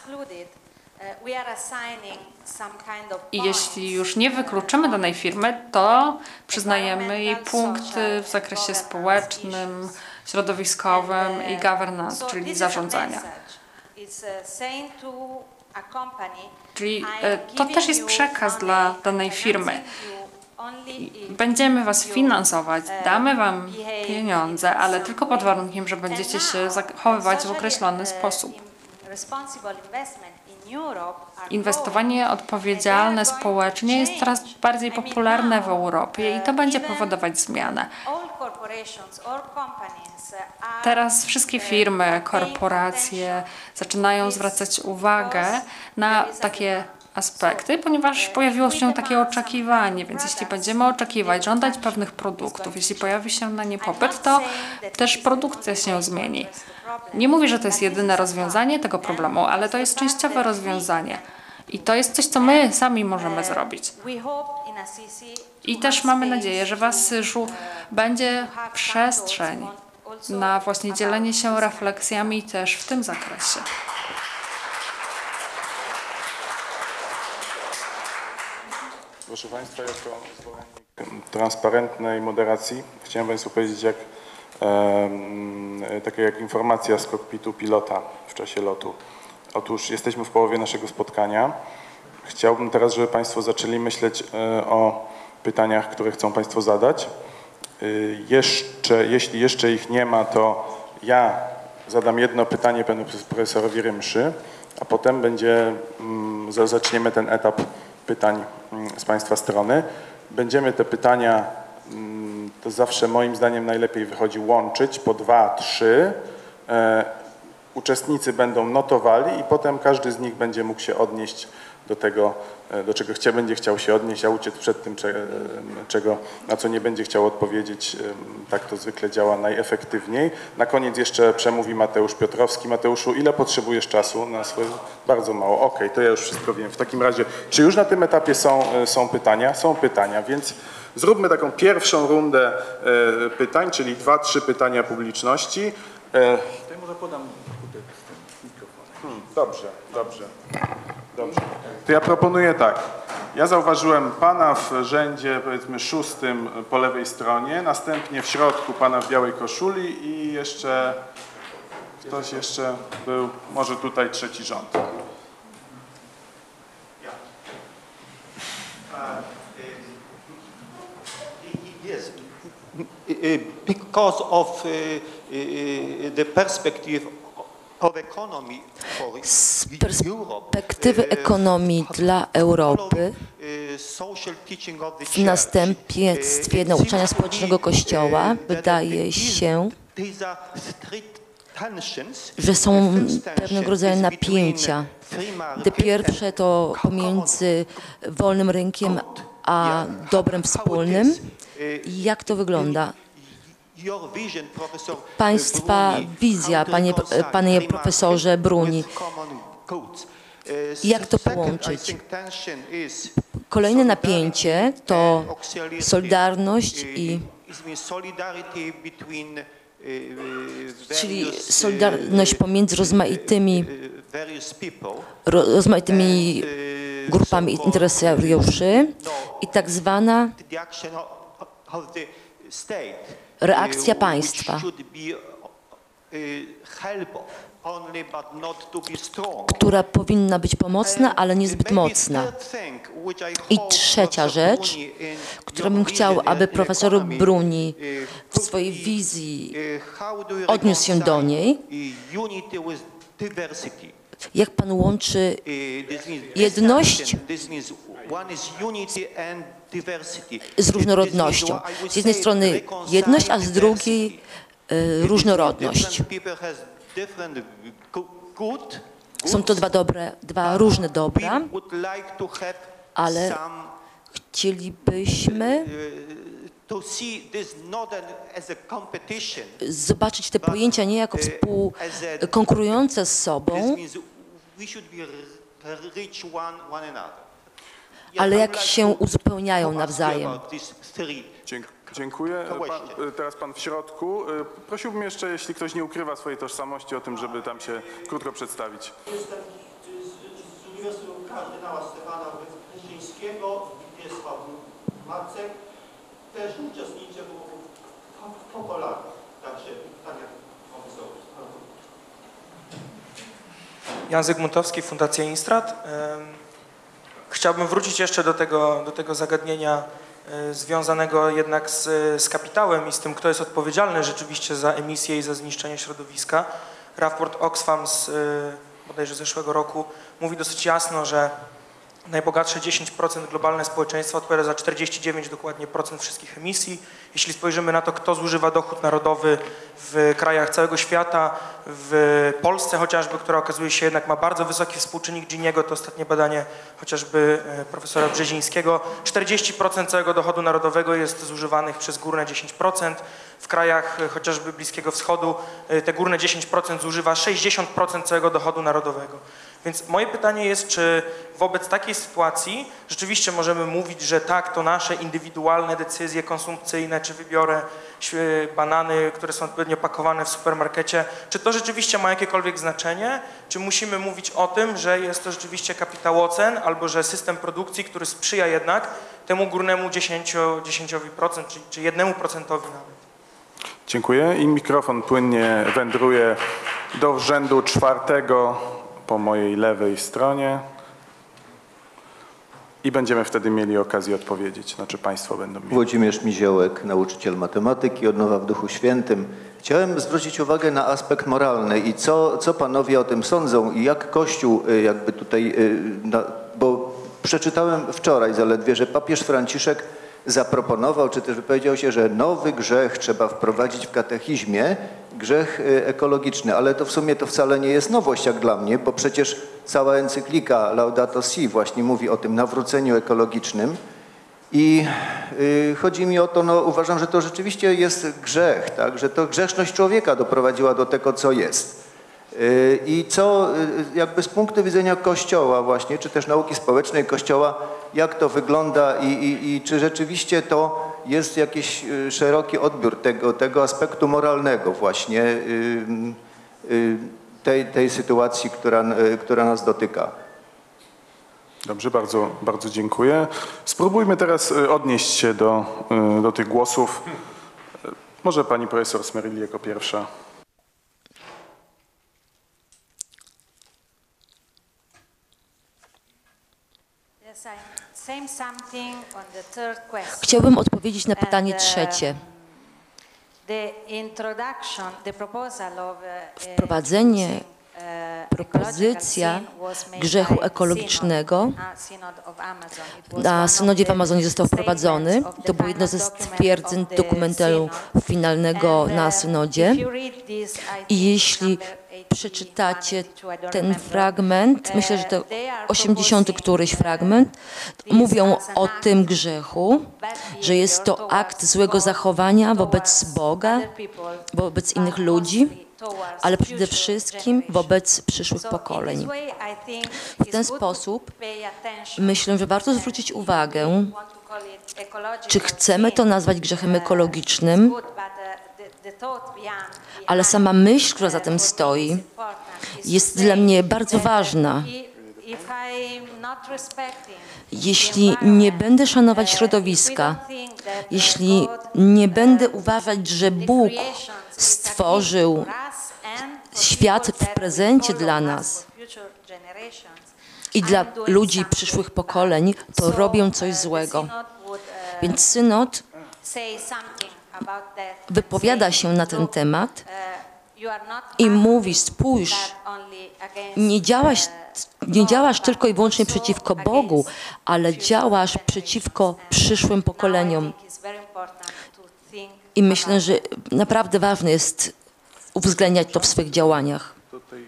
I jeśli już nie wykluczymy danej firmy, to przyznajemy jej punkty w zakresie społecznym, środowiskowym i governance, czyli zarządzania. Czyli to też jest przekaz dla danej firmy. Będziemy was finansować, damy wam pieniądze, ale tylko pod warunkiem, że będziecie się zachowywać w określony sposób. Inwestowanie odpowiedzialne społecznie jest coraz bardziej popularne w Europie i to będzie powodować zmianę. Teraz wszystkie firmy, korporacje zaczynają zwracać uwagę na takie aspekty, ponieważ pojawiło się takie oczekiwanie, więc jeśli będziemy oczekiwać, żądać pewnych produktów, jeśli pojawi się na nie popyt, to też produkcja się zmieni. Nie mówię, że to jest jedyne rozwiązanie tego problemu, ale to jest częściowe rozwiązanie. I to jest coś, co my sami możemy zrobić. I też mamy nadzieję, że w Asyżu będzie przestrzeń na właśnie dzielenie się refleksjami też w tym zakresie. Proszę Państwa, jako zwolennik transparentnej moderacji chciałem Państwu powiedzieć, taka jak informacja z kokpitu pilota w czasie lotu. Otóż jesteśmy w połowie naszego spotkania. Chciałbym teraz, żeby Państwo zaczęli myśleć o pytaniach, które chcą Państwo zadać. Jeśli jeszcze ich nie ma, to ja zadam jedno pytanie panu profesorowi Rymszy, a potem zaczniemy ten etap pytań z Państwa strony. Będziemy te pytania, to zawsze moim zdaniem najlepiej wychodzi łączyć po 2, 3. Uczestnicy będą notowali i potem każdy z nich będzie mógł się odnieść do tego, do czego będzie chciał się odnieść, a uciec przed tym, na co nie będzie chciał odpowiedzieć. Tak to zwykle działa najefektywniej. Na koniec jeszcze przemówi Mateusz Piotrowski. Mateuszu, ile potrzebujesz czasu na swoje? Bardzo mało. Okej, to ja już wszystko wiem. W takim razie, czy już na tym etapie są pytania? Są pytania, więc zróbmy taką pierwszą rundę pytań, czyli 2-3 pytania publiczności. To może podam mikrofonem. Dobrze. To ja proponuję tak. Ja zauważyłem pana w rzędzie, powiedzmy 6 po lewej stronie, następnie w środku pana w białej koszuli i jeszcze ktoś jeszcze był, może tutaj trzeci rząd. Yes, because of the perspective z perspektywy ekonomii dla Europy w następstwie nauczania społecznego Kościoła wydaje się, że są pewnego rodzaju napięcia. Te pierwsze to pomiędzy wolnym rynkiem a dobrem wspólnym. Jak to wygląda? Państwa wizja, panie profesorze Bruni. Jak to połączyć? Kolejne napięcie to solidarność czyli solidarność pomiędzy rozmaitymi grupami interesariuszy i tak zwana reakcja państwa, która powinna być pomocna, ale niezbyt mocna. I trzecia rzecz, którą bym chciał, aby profesor Bruni w swojej wizji odniósł się do niej, Jak Pan łączy jedność z różnorodnością? Z jednej strony jedność, a z drugiej różnorodność. Są to dwa różne dobra, ale chcielibyśmy zobaczyć te pojęcia nie jako konkurujące z sobą, ale jak się uzupełniają nawzajem. Dziękuję. Teraz pan w środku. Prosiłbym jeszcze, jeśli ktoś nie ukrywa swojej tożsamości, o tym, żeby tam się krótko przedstawić. Jestem z Uniwersytetu Kardynała Stefana Wyszyńskiego, Zbigniew Marcek. Też uczestniczę w pokolach. Także pytania profesorów. Jan Zygmuntowski, Fundacja Instrat. Chciałbym wrócić jeszcze do tego zagadnienia związanego jednak z kapitałem i z tym, kto jest odpowiedzialny rzeczywiście za emisję i za zniszczenie środowiska. Raport Oxfam z bodajże zeszłego roku mówi dosyć jasno, że najbogatsze 10% globalne społeczeństwa odpowiada za 49 dokładnie procent wszystkich emisji. Jeśli spojrzymy na to, kto zużywa dochód narodowy w krajach całego świata, w Polsce chociażby, która okazuje się jednak ma bardzo wysoki współczynnik Giniego, to ostatnie badanie chociażby profesora Brzezińskiego, 40% całego dochodu narodowego jest zużywanych przez górne 10%. W krajach chociażby Bliskiego Wschodu te górne 10% zużywa 60% całego dochodu narodowego. Więc moje pytanie jest, czy wobec takiej sytuacji rzeczywiście możemy mówić, że tak, to nasze indywidualne decyzje konsumpcyjne, czy wybiorę banany, które są odpowiednio pakowane w supermarkecie, czy to rzeczywiście ma jakiekolwiek znaczenie? Czy musimy mówić o tym, że jest to rzeczywiście kapitałocen, albo że system produkcji, który sprzyja jednak temu górnemu 10% czy 1% nawet? Dziękuję i mikrofon płynnie wędruje do rzędu 4. po mojej lewej stronie i będziemy wtedy mieli okazję odpowiedzieć, znaczy Państwo będą mieli. Włodzimierz Miziołek, nauczyciel matematyki, Odnowa w Duchu Świętym. Chciałem zwrócić uwagę na aspekt moralny i co panowie o tym sądzą i jak Kościół jakby tutaj, bo przeczytałem wczoraj zaledwie, że papież Franciszek zaproponował, czy też wypowiedział się, że nowy grzech trzeba wprowadzić w katechizmie, grzech ekologiczny, ale to w sumie to wcale nie jest nowość jak dla mnie, bo przecież cała encyklika Laudato Si właśnie mówi o tym nawróceniu ekologicznym i chodzi mi o to, no uważam, że to rzeczywiście jest grzech, tak, że to grzeszność człowieka doprowadziła do tego, co jest. I co jakby z punktu widzenia Kościoła właśnie, czy też nauki społecznej Kościoła, jak to wygląda i czy rzeczywiście to jest jakiś szeroki odbiór tego aspektu moralnego właśnie tej sytuacji, która nas dotyka. Dobrze, bardzo, bardzo dziękuję. Spróbujmy teraz odnieść się do tych głosów. Może pani profesor Smerilli jako pierwsza. Chciałbym odpowiedzieć na pytanie trzecie. Wprowadzenie, propozycja grzechu ekologicznego na synodzie w Amazonie został wprowadzony. To było jedno ze stwierdzeń dokumentu finalnego na synodzie. I jeśli przeczytacie ten fragment, myślę, że to 80. któryś fragment, mówią o tym grzechu, że jest to akt złego zachowania wobec Boga, wobec innych ludzi, ale przede wszystkim wobec przyszłych pokoleń. W ten sposób myślę, że warto zwrócić uwagę, czy chcemy to nazwać grzechem ekologicznym, ale sama myśl, która za tym stoi, jest dla mnie bardzo ważna. Jeśli nie będę szanować środowiska, jeśli nie będę uważać, że Bóg stworzył świat w prezencie dla nas i dla ludzi przyszłych pokoleń, to robią coś złego. Więc synod wypowiada się na ten temat i mówi, spójrz, nie działasz tylko i wyłącznie przeciwko Bogu, ale działasz przeciwko przyszłym pokoleniom. I myślę, że naprawdę ważne jest uwzględniać to w swych działaniach.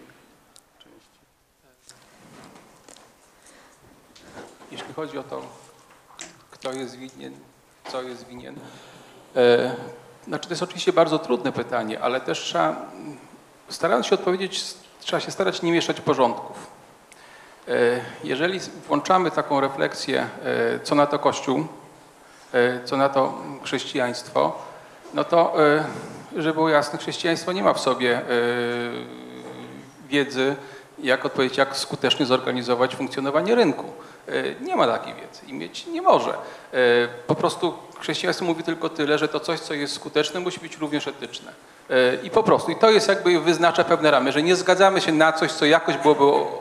Jeśli chodzi o to, kto jest winien, co jest winien, znaczy to jest oczywiście bardzo trudne pytanie, ale też starając się odpowiedzieć, trzeba się starać nie mieszać porządków. Jeżeli włączamy taką refleksję, co na to Kościół, co na to chrześcijaństwo, no to, żeby było jasne, chrześcijaństwo nie ma w sobie wiedzy, jak odpowiedzieć, jak skutecznie zorganizować funkcjonowanie rynku. Nie ma takiej wiedzy i mieć nie może. Po prostu chrześcijaństwo mówi tylko tyle, że to coś, co jest skuteczne, musi być również etyczne. I po prostu. I to jest jakby wyznacza pewne ramy, że nie zgadzamy się na coś, co jakoś byłoby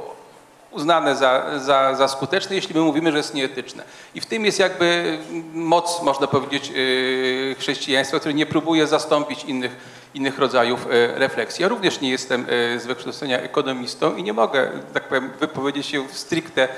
uznane za skuteczne, jeśli my mówimy, że jest nieetyczne. I w tym jest jakby moc, można powiedzieć, chrześcijaństwa, które nie próbuje zastąpić innych rodzajów refleksji. Ja również nie jestem z wykształcenia ekonomistą i nie mogę, tak powiem, wypowiedzieć się stricte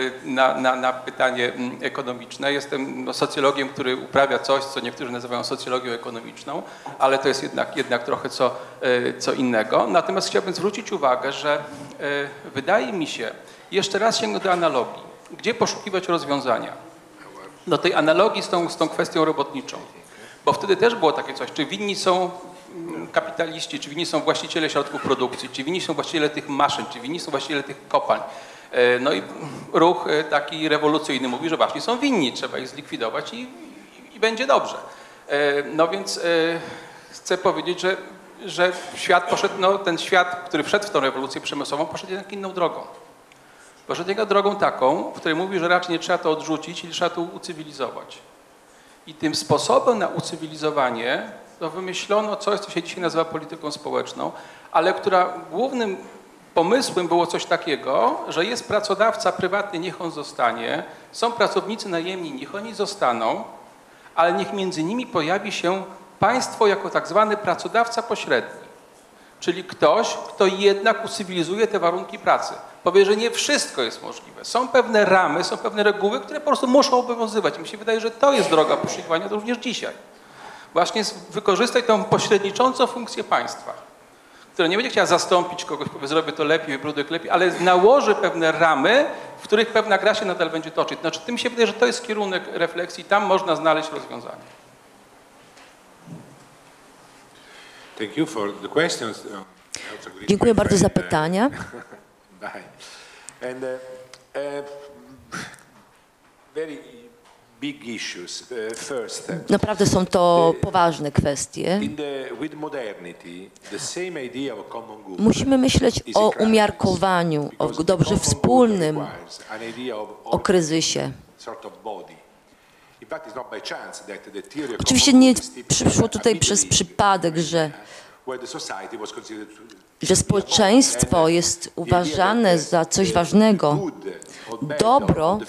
na pytanie ekonomiczne. Jestem socjologiem, który uprawia coś, co niektórzy nazywają socjologią ekonomiczną, ale to jest jednak trochę co innego. Natomiast chciałbym zwrócić uwagę, że wydaje mi się, jeszcze raz sięgnę do analogii. Gdzie poszukiwać rozwiązania? Do tej analogii z tą kwestią robotniczą. Bo wtedy też było takie coś, czy winni są kapitaliści, czy winni są właściciele środków produkcji, czy winni są właściciele tych maszyn, czy winni są właściciele tych kopalń. No i ruch taki rewolucyjny mówi, że właśnie są winni, trzeba ich zlikwidować i będzie dobrze. No więc chcę powiedzieć, że świat poszedł, no ten świat, który wszedł w tą rewolucję przemysłową, poszedł jednak inną drogą. Poszedł jednak drogą taką, w której mówi, że raczej nie trzeba to odrzucić, ale trzeba to ucywilizować. I tym sposobem na ucywilizowanie to wymyślono coś, co się dzisiaj nazywa polityką społeczną, ale która głównym pomysłem było coś takiego, że jest pracodawca prywatny, niech on zostanie, są pracownicy najemni, niech oni zostaną, ale niech między nimi pojawi się państwo jako tak zwany pracodawca pośredni. Czyli ktoś, kto jednak ucywilizuje te warunki pracy. Powie, że nie wszystko jest możliwe. Są pewne ramy, są pewne reguły, które po prostu muszą obowiązywać. I mi się wydaje, że to jest droga poszukiwania również dzisiaj. Właśnie wykorzystać tą pośredniczącą funkcję państwa, która nie będzie chciała zastąpić kogoś, powie, zrobię to lepiej, wyprodukuję lepiej, ale nałoży pewne ramy, w których pewna gra się nadal będzie toczyć. Znaczy, tym mi się wydaje, że to jest kierunek refleksji, tam można znaleźć rozwiązanie. Thank you for the questions. Dziękuję bardzo za pytania. And very big issues. First, naprawdę są to poważne kwestie. Musimy myśleć o umiarkowaniu, o dobrze wspólnym, o kryzysie. Oczywiście nie przyszło tutaj przez przypadek, że społeczeństwo jest uważane za coś ważnego. Dobro,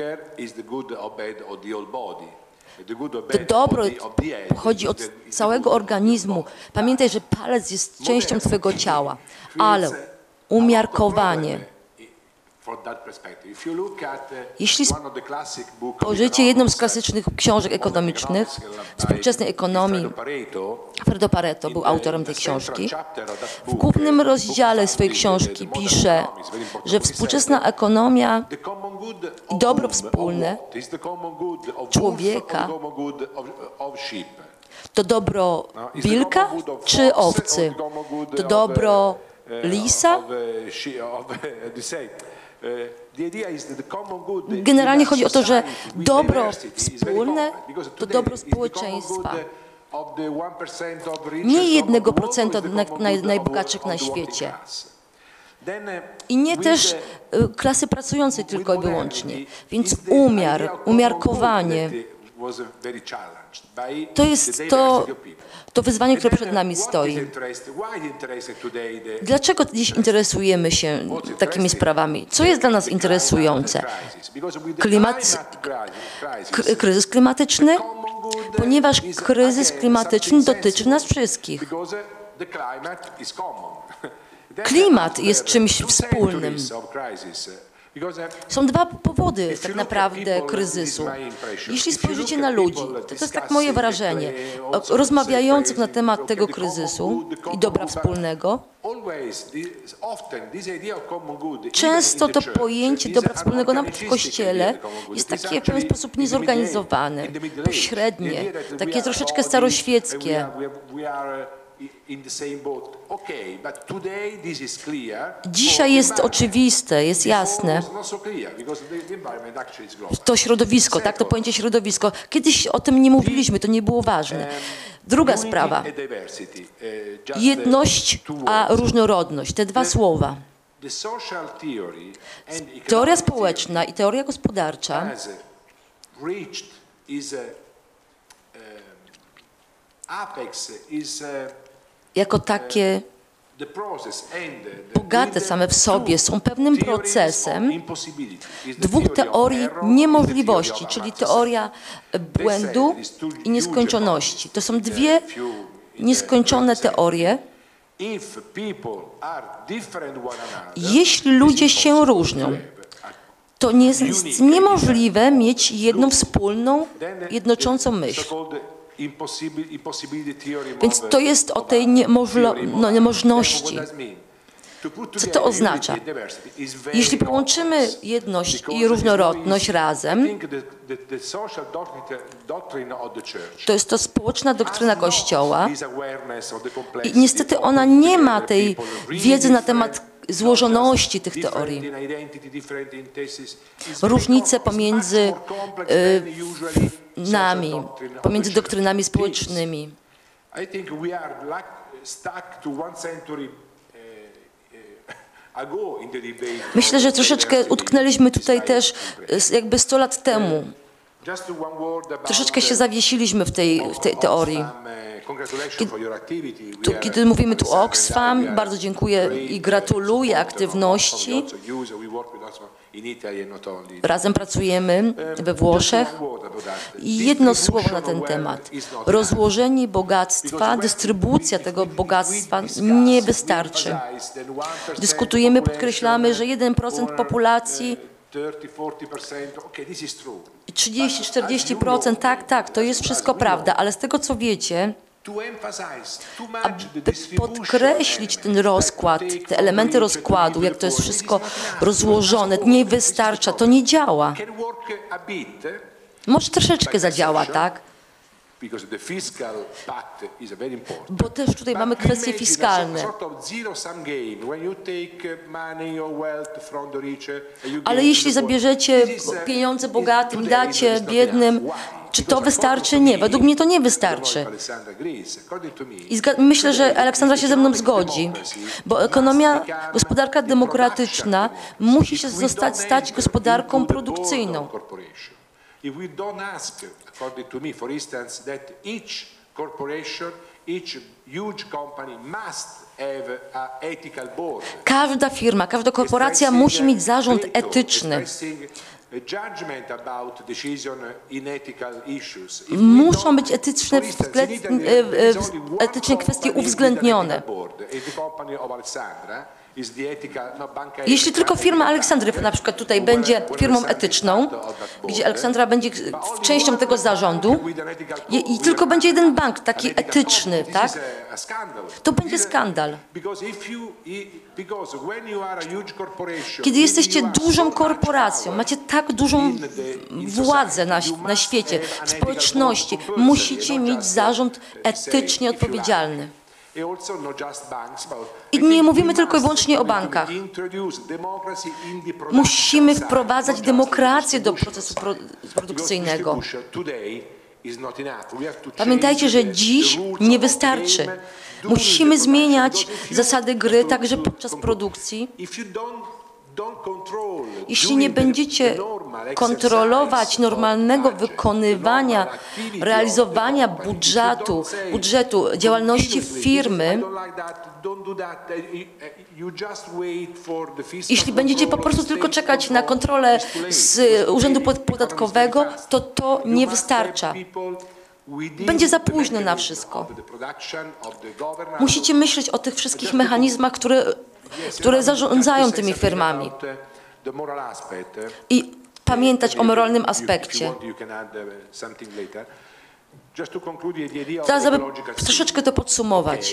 to dobro pochodzi od całego organizmu. Pamiętaj, że palec jest częścią twojego ciała, ale umiarkowanie. Jeśli spojrzycie jedną z klasycznych książek ekonomicznych, współczesnej ekonomii, Alfredo Pareto był autorem tej książki. W głównym rozdziale swojej książki pisze, że współczesna ekonomia i dobro wspólne człowieka to dobro wilka czy owcy? To dobro lisa? Generalnie chodzi o to, że dobro wspólne to dobro społeczeństwa. Nie 1% najbogatszych na świecie. I nie też klasy pracującej tylko i wyłącznie. Więc umiarkowanie to jest to wyzwanie, które przed nami stoi. Dlaczego dziś interesujemy się takimi sprawami? Co jest dla nas interesujące? Kryzys klimatyczny? Ponieważ kryzys klimatyczny dotyczy nas wszystkich. Klimat jest czymś wspólnym. Są dwa powody tak naprawdę kryzysu. Jeśli spojrzycie na ludzi, to jest tak moje wrażenie, rozmawiających na temat tego kryzysu i dobra wspólnego, często to pojęcie dobra wspólnego nawet w Kościele jest takie w pewien sposób niezorganizowane, pośrednie, takie troszeczkę staroświeckie. Dzisiaj jest oczywiste, jest jasne. To środowisko, tak, to pojęcie środowisko. Kiedyś o tym nie mówiliśmy, to nie było ważne. Druga sprawa. Jedność a różnorodność. Te dwa słowa. Teoria społeczna i teoria gospodarcza jako takie bogate same w sobie są pewnym procesem dwóch teorii niemożliwości, czyli teoria błędu i nieskończoności. To są dwie nieskończone teorie. Jeśli ludzie się różnią, to jest niemożliwe mieć jedną wspólną, jednoczącą myśl. Więc to jest o tej niemożności. Co to oznacza? Jeśli połączymy jedność i różnorodność razem, to jest to społeczna doktryna Kościoła i niestety ona nie ma tej wiedzy na temat złożoności tych teorii. Różnice pomiędzy nami, pomiędzy doktrynami społecznymi. Myślę, że troszeczkę utknęliśmy tutaj też jakby 100 lat temu. Troszeczkę się zawiesiliśmy w tej teorii. Kiedy mówimy tu o Oxfam, bardzo dziękuję i gratuluję aktywności. Razem pracujemy we Włoszech i jedno słowo na ten temat. Rozłożenie bogactwa, dystrybucja tego bogactwa nie wystarczy. Dyskutujemy, podkreślamy, że 1% populacji 30-40%, tak, to jest wszystko prawda, ale z tego co wiecie, aby podkreślić ten rozkład, te elementy rozkładu, jak to jest wszystko rozłożone, nie wystarcza, to nie działa. Może troszeczkę zadziała, tak? Bo też tutaj mamy kwestie fiskalne. Ale jeśli zabierzecie pieniądze bogatym, dacie biednym, czy to wystarczy? Nie. Według mnie to nie wystarczy. I myślę, że Aleksandra się ze mną zgodzi, bo gospodarka demokratyczna musi się stać gospodarką produkcyjną. If we don't ask, according to me, for instance, that each corporation, each huge company must have an ethical board. Każda firma, każda korporacja musi mieć zarząd etyczny. Muszą być etyczne kwestie uwzględnione. Jeśli tylko firma Aleksandry na przykład tutaj będzie firmą etyczną, gdzie Aleksandra będzie częścią tego zarządu i tylko będzie jeden bank taki etyczny, tak? To będzie skandal. Kiedy jesteście dużą korporacją, macie tak dużą władzę na świecie, w społeczności, musicie mieć zarząd etycznie odpowiedzialny. I nie mówimy tylko i wyłącznie o bankach. Musimy wprowadzać demokrację do procesu produkcyjnego. Pamiętajcie, że dziś nie wystarczy. Musimy zmieniać zasady gry także podczas produkcji. Jeśli nie będziecie kontrolować normalnego wykonywania, realizowania budżetu działalności firmy, jeśli będziecie po prostu tylko czekać na kontrolę z Urzędu Podatkowego, to nie wystarcza. będzie za późno na wszystko. Musicie myśleć o tych wszystkich mechanizmach, które zarządzają tymi firmami i pamiętać o moralnym aspekcie. Teraz, aby troszeczkę to podsumować.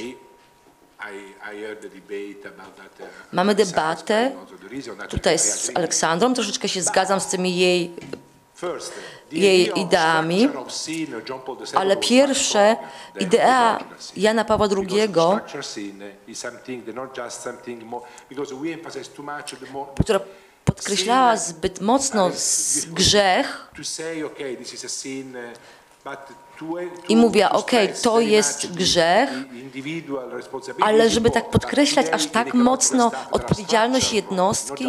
Mamy debatę tutaj z Aleksandrą, troszeczkę się zgadzam z tymi jej ideami, ale pierwsze idea Jana Pawła II, która podkreślała zbyt mocno grzech i mówiła, okej, to jest grzech, ale żeby tak podkreślać aż tak mocno odpowiedzialność jednostki.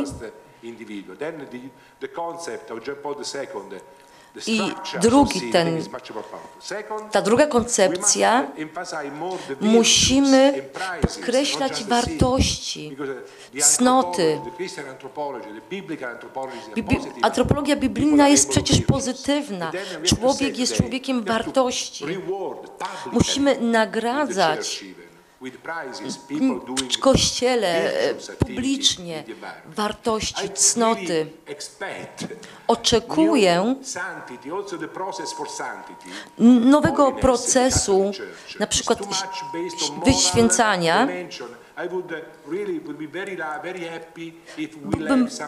I ta druga koncepcja, musimy podkreślać wartości, cnoty. Antropologia biblijna jest przecież pozytywna. Człowiek jest człowiekiem wartości. Musimy nagradzać w Kościele publicznie wartości, cnoty. Oczekuję nowego procesu, na przykład wyświęcania. Byłbym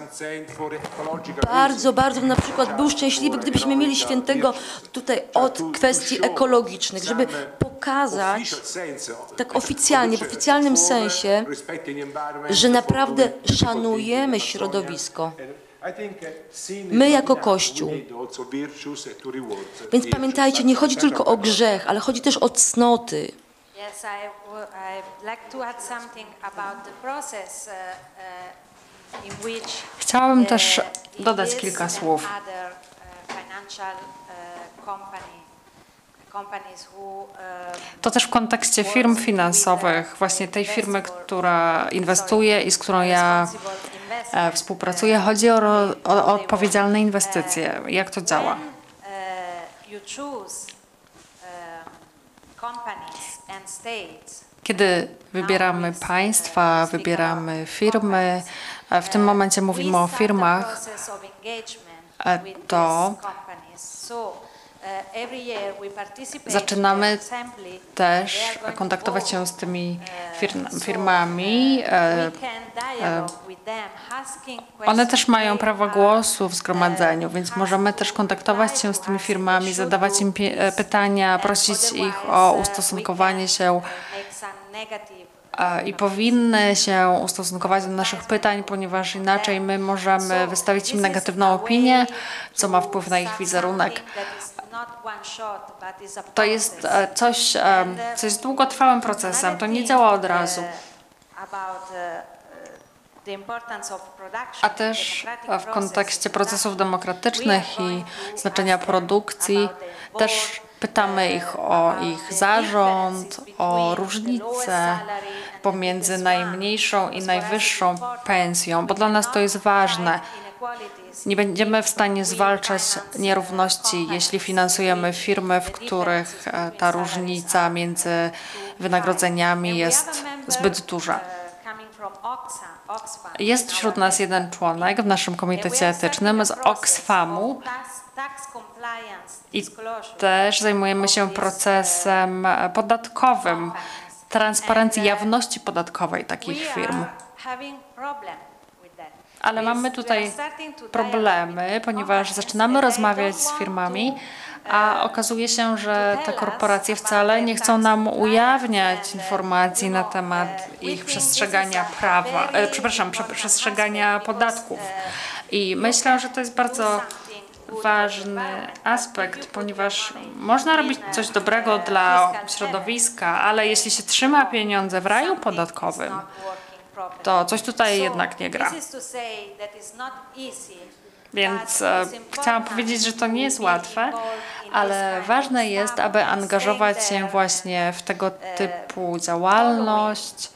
bardzo na przykład był szczęśliwy, gdybyśmy mieli świętego tutaj od kwestii ekologicznych, żeby pokazać tak oficjalnie, w oficjalnym sensie, że naprawdę szanujemy środowisko. My jako Kościół. Więc pamiętajcie, nie chodzi tylko o grzech, ale chodzi też o cnoty. Yes, I'd like to add something about the process in which Chciałabym też dodać kilka słów. To też w kontekście firm finansowych, właśnie tej firmy, która inwestuje i z którą ja współpracuję, chodzi o odpowiedzialne inwestycje. Jak to działa? Kiedy wybieramy państwa, wybieramy firmy, w tym momencie mówimy o firmach, to zaczynamy też kontaktować się z tymi firmami. One też mają prawo głosu w zgromadzeniu, więc możemy też kontaktować się z tymi firmami, zadawać im pytania, prosić ich o ustosunkowanie się i powinny się ustosunkować do naszych pytań, ponieważ inaczej my możemy wystawić im negatywną opinię, co ma wpływ na ich wizerunek. To jest coś, co jest długotrwałym procesem, to nie działa od razu. A też w kontekście procesów demokratycznych i znaczenia produkcji też pytamy ich o ich zarząd, o różnice pomiędzy najmniejszą i najwyższą pensją, bo dla nas to jest ważne. Nie będziemy w stanie zwalczać nierówności, jeśli finansujemy firmy, w których ta różnica między wynagrodzeniami jest zbyt duża. Jest wśród nas jeden członek w naszym komitecie etycznym z Oxfamu i też zajmujemy się procesem podatkowym, transparencji, jawności podatkowej takich firm. Ale mamy tutaj problemy, ponieważ zaczynamy rozmawiać z firmami, a okazuje się, że te korporacje wcale nie chcą nam ujawniać informacji na temat ich przestrzegania prawa, przestrzegania podatków. I myślę, że to jest bardzo ważny aspekt, ponieważ można robić coś dobrego dla środowiska, ale jeśli się trzyma pieniądze w raju podatkowym, to coś tutaj jednak nie gra. Więc chciałam powiedzieć, że to nie jest łatwe, ale ważne jest, aby angażować się właśnie w tego typu działalność,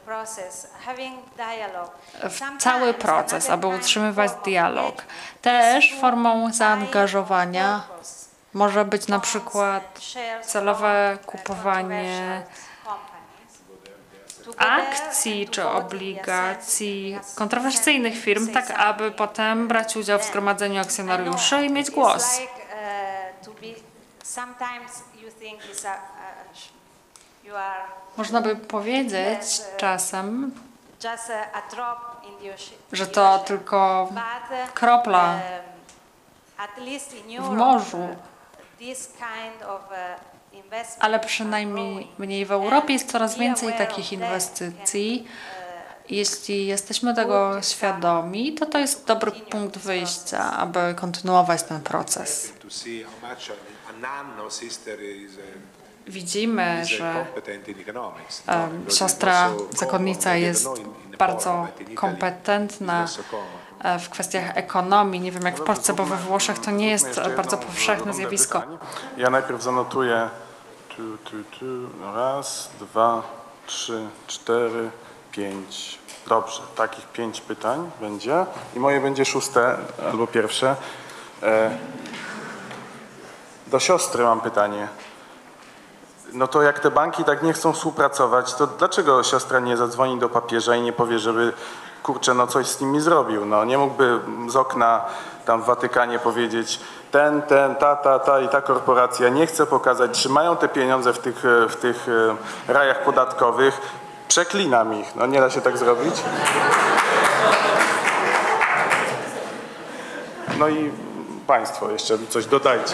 w cały proces, aby utrzymywać dialog. Też formą zaangażowania Może być na przykład celowe kupowanie akcji czy obligacji kontrowersyjnych firm, tak aby potem brać udział w zgromadzeniu akcjonariuszy i mieć głos. Można by powiedzieć czasem, że to tylko kropla w morzu, ale przynajmniej mniej w Europie jest coraz więcej takich inwestycji. Jeśli jesteśmy tego świadomi, to jest dobry punkt wyjścia, aby kontynuować ten proces. Widzimy, że siostra zakonnica jest bardzo kompetentna w kwestiach ekonomii. Nie wiem jak w Polsce, bo we Włoszech to nie jest bardzo powszechne zjawisko. Ja najpierw zanotuję 1, 2, 3, 4, 5. Dobrze, takich 5 pytań będzie i moje będzie 6 albo pierwsze. Do siostry mam pytanie. No to jak te banki tak nie chcą współpracować, to dlaczego siostra nie zadzwoni do papieża i nie powie, żeby kurczę, no coś z nimi zrobił? No nie mógłby z okna tam w Watykanie powiedzieć ta i ta korporacja nie chce pokazać, trzymają te pieniądze w tych rajach podatkowych, przeklinam ich. No nie da się tak zrobić. No i państwo jeszcze coś dodajcie.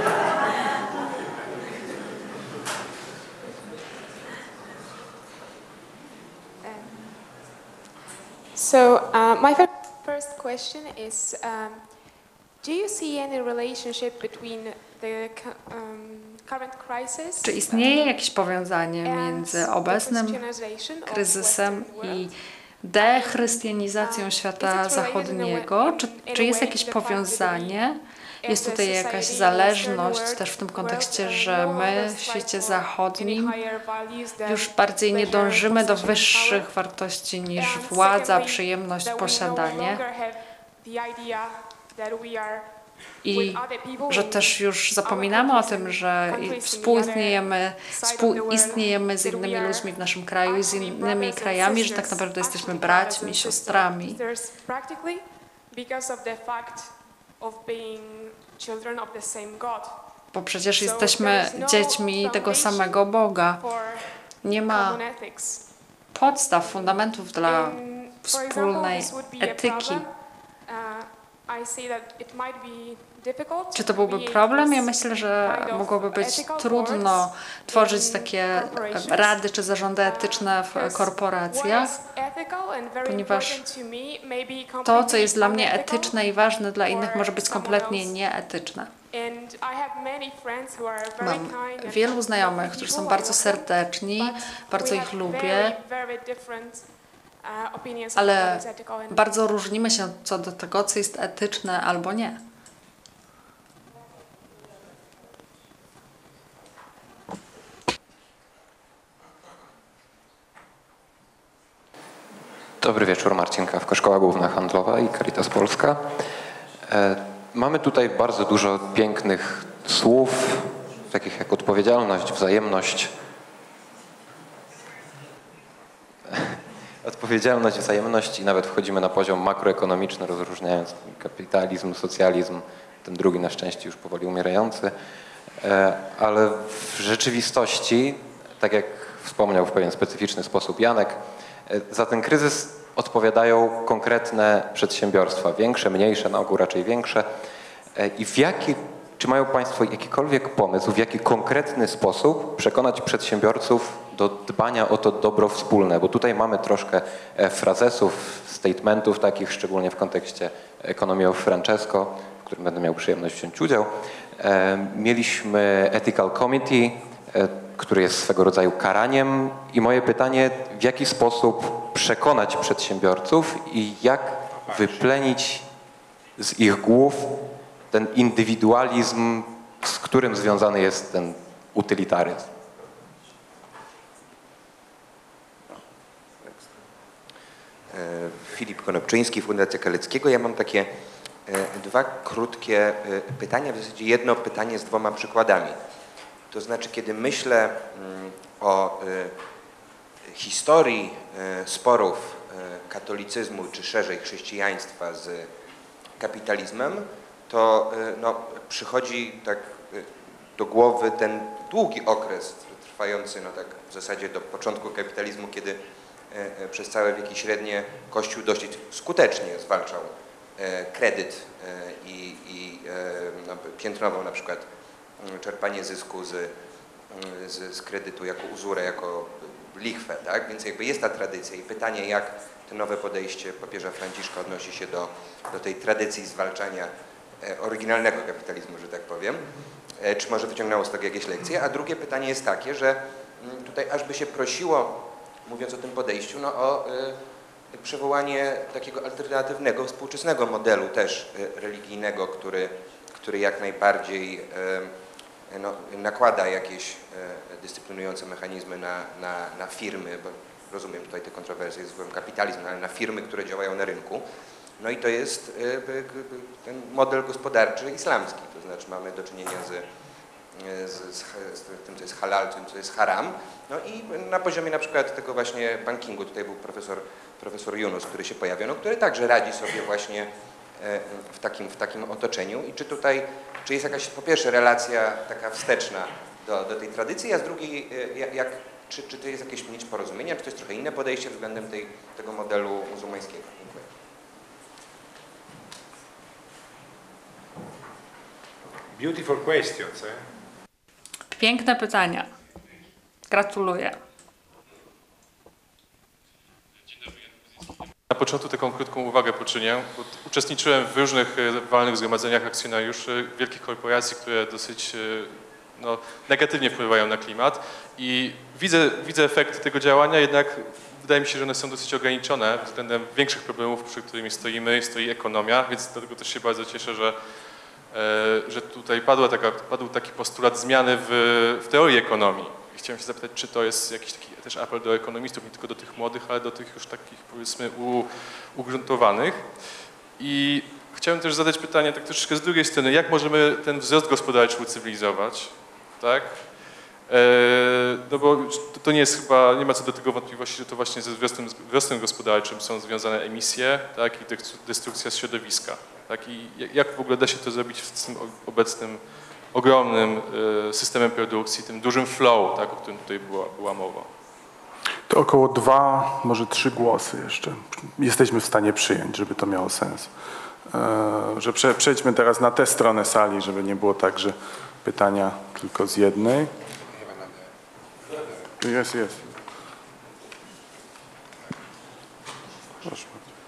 So my first question is, do you see any relationship between the current crisis? Czy istnieje jakieś powiązanie między obecnym kryzysem i dechrystianizacją świata zachodniego? Czy jest jakieś powiązanie? Jest tutaj jakaś zależność też w tym kontekście, że my w świecie zachodnim już bardziej nie dążymy do wyższych wartości niż władza, przyjemność, posiadanie i że też już zapominamy o tym, że współistniejemy z innymi ludźmi w naszym kraju i z innymi krajami, że tak naprawdę jesteśmy braćmi, siostrami. Bo przecież jesteśmy dziećmi tego samego Boga. Nie ma podstaw, fundamentów dla wspólnej etyki. Czy to byłby problem? Ja myślę, że mogłoby być trudno tworzyć takie rady czy zarządy etyczne w korporacjach, ponieważ to, co jest dla mnie etyczne i ważne dla innych, może być kompletnie nieetyczne. Mam wielu znajomych, którzy są bardzo serdeczni, bardzo ich lubię, ale bardzo różnimy się co do tego, co jest etyczne albo nie. Dobry wieczór, Marcin Kawko, Szkoła Główna Handlowa i Caritas Polska. Mamy tutaj bardzo dużo pięknych słów, takich jak odpowiedzialność, wzajemność. Odpowiedzialność, wzajemność i nawet wchodzimy na poziom makroekonomiczny, rozróżniając kapitalizm, socjalizm, ten drugi na szczęście już powoli umierający. Ale w rzeczywistości, tak jak wspomniał w pewien specyficzny sposób Janek, za ten kryzys odpowiadają konkretne przedsiębiorstwa, większe, mniejsze, na ogół raczej większe. I czy mają Państwo jakikolwiek pomysł, w jaki konkretny sposób przekonać przedsiębiorców do dbania o to dobro wspólne? Bo tutaj mamy troszkę frazesów, statementów takich, szczególnie w kontekście Economy of Francesco, w którym będę miał przyjemność wziąć udział. Mieliśmy Ethical Committee, który jest swego rodzaju karaniem i moje pytanie, w jaki sposób przekonać przedsiębiorców i jak wyplenić z ich głów ten indywidualizm, z którym związany jest ten utylitaryzm. Filip Konopczyński, Fundacja Kaleckiego. Ja mam takie dwa krótkie pytania, w zasadzie jedno pytanie z dwoma przykładami. To znaczy, kiedy myślę o historii sporów katolicyzmu, czy szerzej chrześcijaństwa z kapitalizmem, to no, przychodzi tak do głowy ten długi okres trwający no, tak w zasadzie do początku kapitalizmu, kiedy przez całe wieki średnie Kościół dość skutecznie zwalczał kredyt i no, piętnował na przykład czerpanie zysku z kredytu jako uzurę, jako lichwę, tak? Więc jakby jest ta tradycja i pytanie, jak to nowe podejście papieża Franciszka odnosi się do tej tradycji zwalczania oryginalnego kapitalizmu, że tak powiem, czy może wyciągnęło z tego jakieś lekcje, a drugie pytanie jest takie, że tutaj aż by się prosiło, mówiąc o tym podejściu, no, o przywołanie takiego alternatywnego, współczesnego modelu też religijnego, który jak najbardziej no, nakłada jakieś dyscyplinujące mechanizmy na firmy, bo rozumiem tutaj te kontrowersje z słowem kapitalizm, ale na firmy, które działają na rynku. No i to jest ten model gospodarczy islamski, to znaczy mamy do czynienia z tym, co jest halal, tym, co jest haram. No i na poziomie na przykład tego właśnie bankingu, tutaj był profesor Yunus, który się pojawia, no, który także radzi sobie właśnie w takim otoczeniu. I czy jest jakaś po pierwsze relacja taka wsteczna do tej tradycji, a z drugiej czy to jest jakieś nić porozumienia, czy to jest trochę inne podejście względem tego modelu muzułmańskiego? Dziękuję. Beautiful questions, Piękne pytania. Gratuluję. Na początku taką krótką uwagę poczynię, bo uczestniczyłem w różnych walnych zgromadzeniach akcjonariuszy wielkich korporacji, które dosyć no, negatywnie wpływają na klimat i widzę efekty tego działania, jednak wydaje mi się, że one są dosyć ograniczone względem większych problemów, przy którymi stoi ekonomia, więc dlatego też się bardzo cieszę, że tutaj padł taki postulat zmiany w teorii ekonomii. I chciałem się zapytać, czy to jest jakiś taki też apel do ekonomistów, nie tylko do tych młodych, ale do tych już takich powiedzmy ugruntowanych. I chciałem też zadać pytanie tak troszeczkę z drugiej strony, jak możemy ten wzrost gospodarczy ucywilizować, tak? No bo to nie jest chyba, nie ma co do tego wątpliwości, że to właśnie ze wzrostem gospodarczym są związane emisje, tak, i destrukcja środowiska. Tak, i jak w ogóle da się to zrobić z tym obecnym ogromnym systemem produkcji, tym dużym flow, tak, o którym tutaj była mowa? To około 2, może 3 głosy jeszcze jesteśmy w stanie przyjąć, żeby to miało sens. Że przejdźmy teraz na tę stronę sali, żeby nie było tak, że pytania tylko z jednej. Jest. Proszę.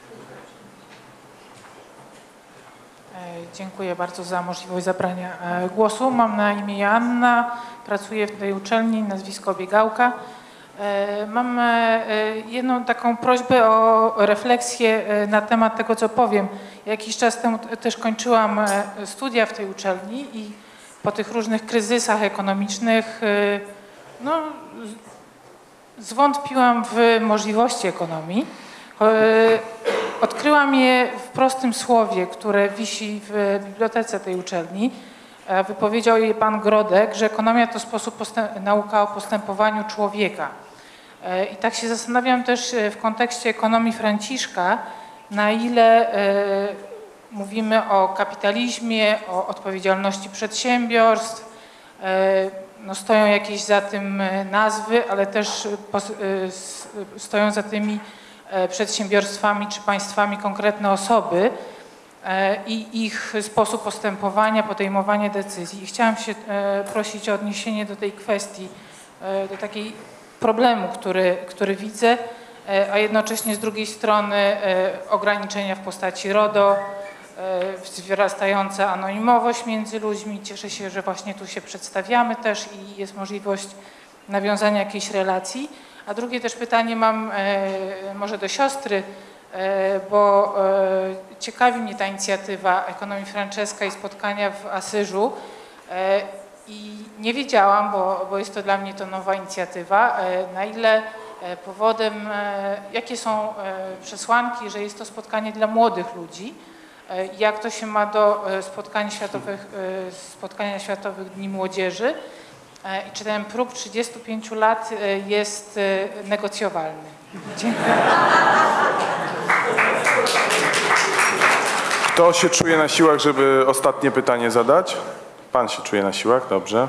Dziękuję bardzo za możliwość zabrania głosu. Mam na imię Joanna, pracuję w tej uczelni, nazwisko Biegałka. Mam jedną taką prośbę o refleksję na temat tego, co powiem. Jakiś czas temu też kończyłam studia w tej uczelni i po tych różnych kryzysach ekonomicznych no, zwątpiłam w możliwości ekonomii. Odkryłam je w prostym słowie, które wisi w bibliotece tej uczelni. Wypowiedział je pan Grodek, że ekonomia to nauka o postępowaniu człowieka. I tak się zastanawiam też w kontekście ekonomii Franciszka, na ile mówimy o kapitalizmie, o odpowiedzialności przedsiębiorstw. No stoją jakieś za tym nazwy, ale też stoją za tymi przedsiębiorstwami czy państwami konkretne osoby i ich sposób postępowania, podejmowania decyzji. I chciałam się prosić o odniesienie do tej kwestii, do takiej problemu, który widzę, a jednocześnie z drugiej strony ograniczenia w postaci RODO, wzrastająca anonimowość między ludźmi. Cieszę się, że właśnie tu się przedstawiamy też i jest możliwość nawiązania jakiejś relacji. A drugie też pytanie mam może do siostry, bo ciekawi mnie ta inicjatywa Ekonomii Francesca i spotkania w Asyżu. I nie wiedziałam, bo jest to dla mnie to nowa inicjatywa, na ile powodem, jakie są przesłanki, że jest to spotkanie dla młodych ludzi Jak to się ma do spotkania Światowych Dni Młodzieży i czy ten próg 35 lat jest negocjowalny? Dziękuję. Kto się czuje na siłach, żeby ostatnie pytanie zadać? Pan się czuje na siłach, dobrze.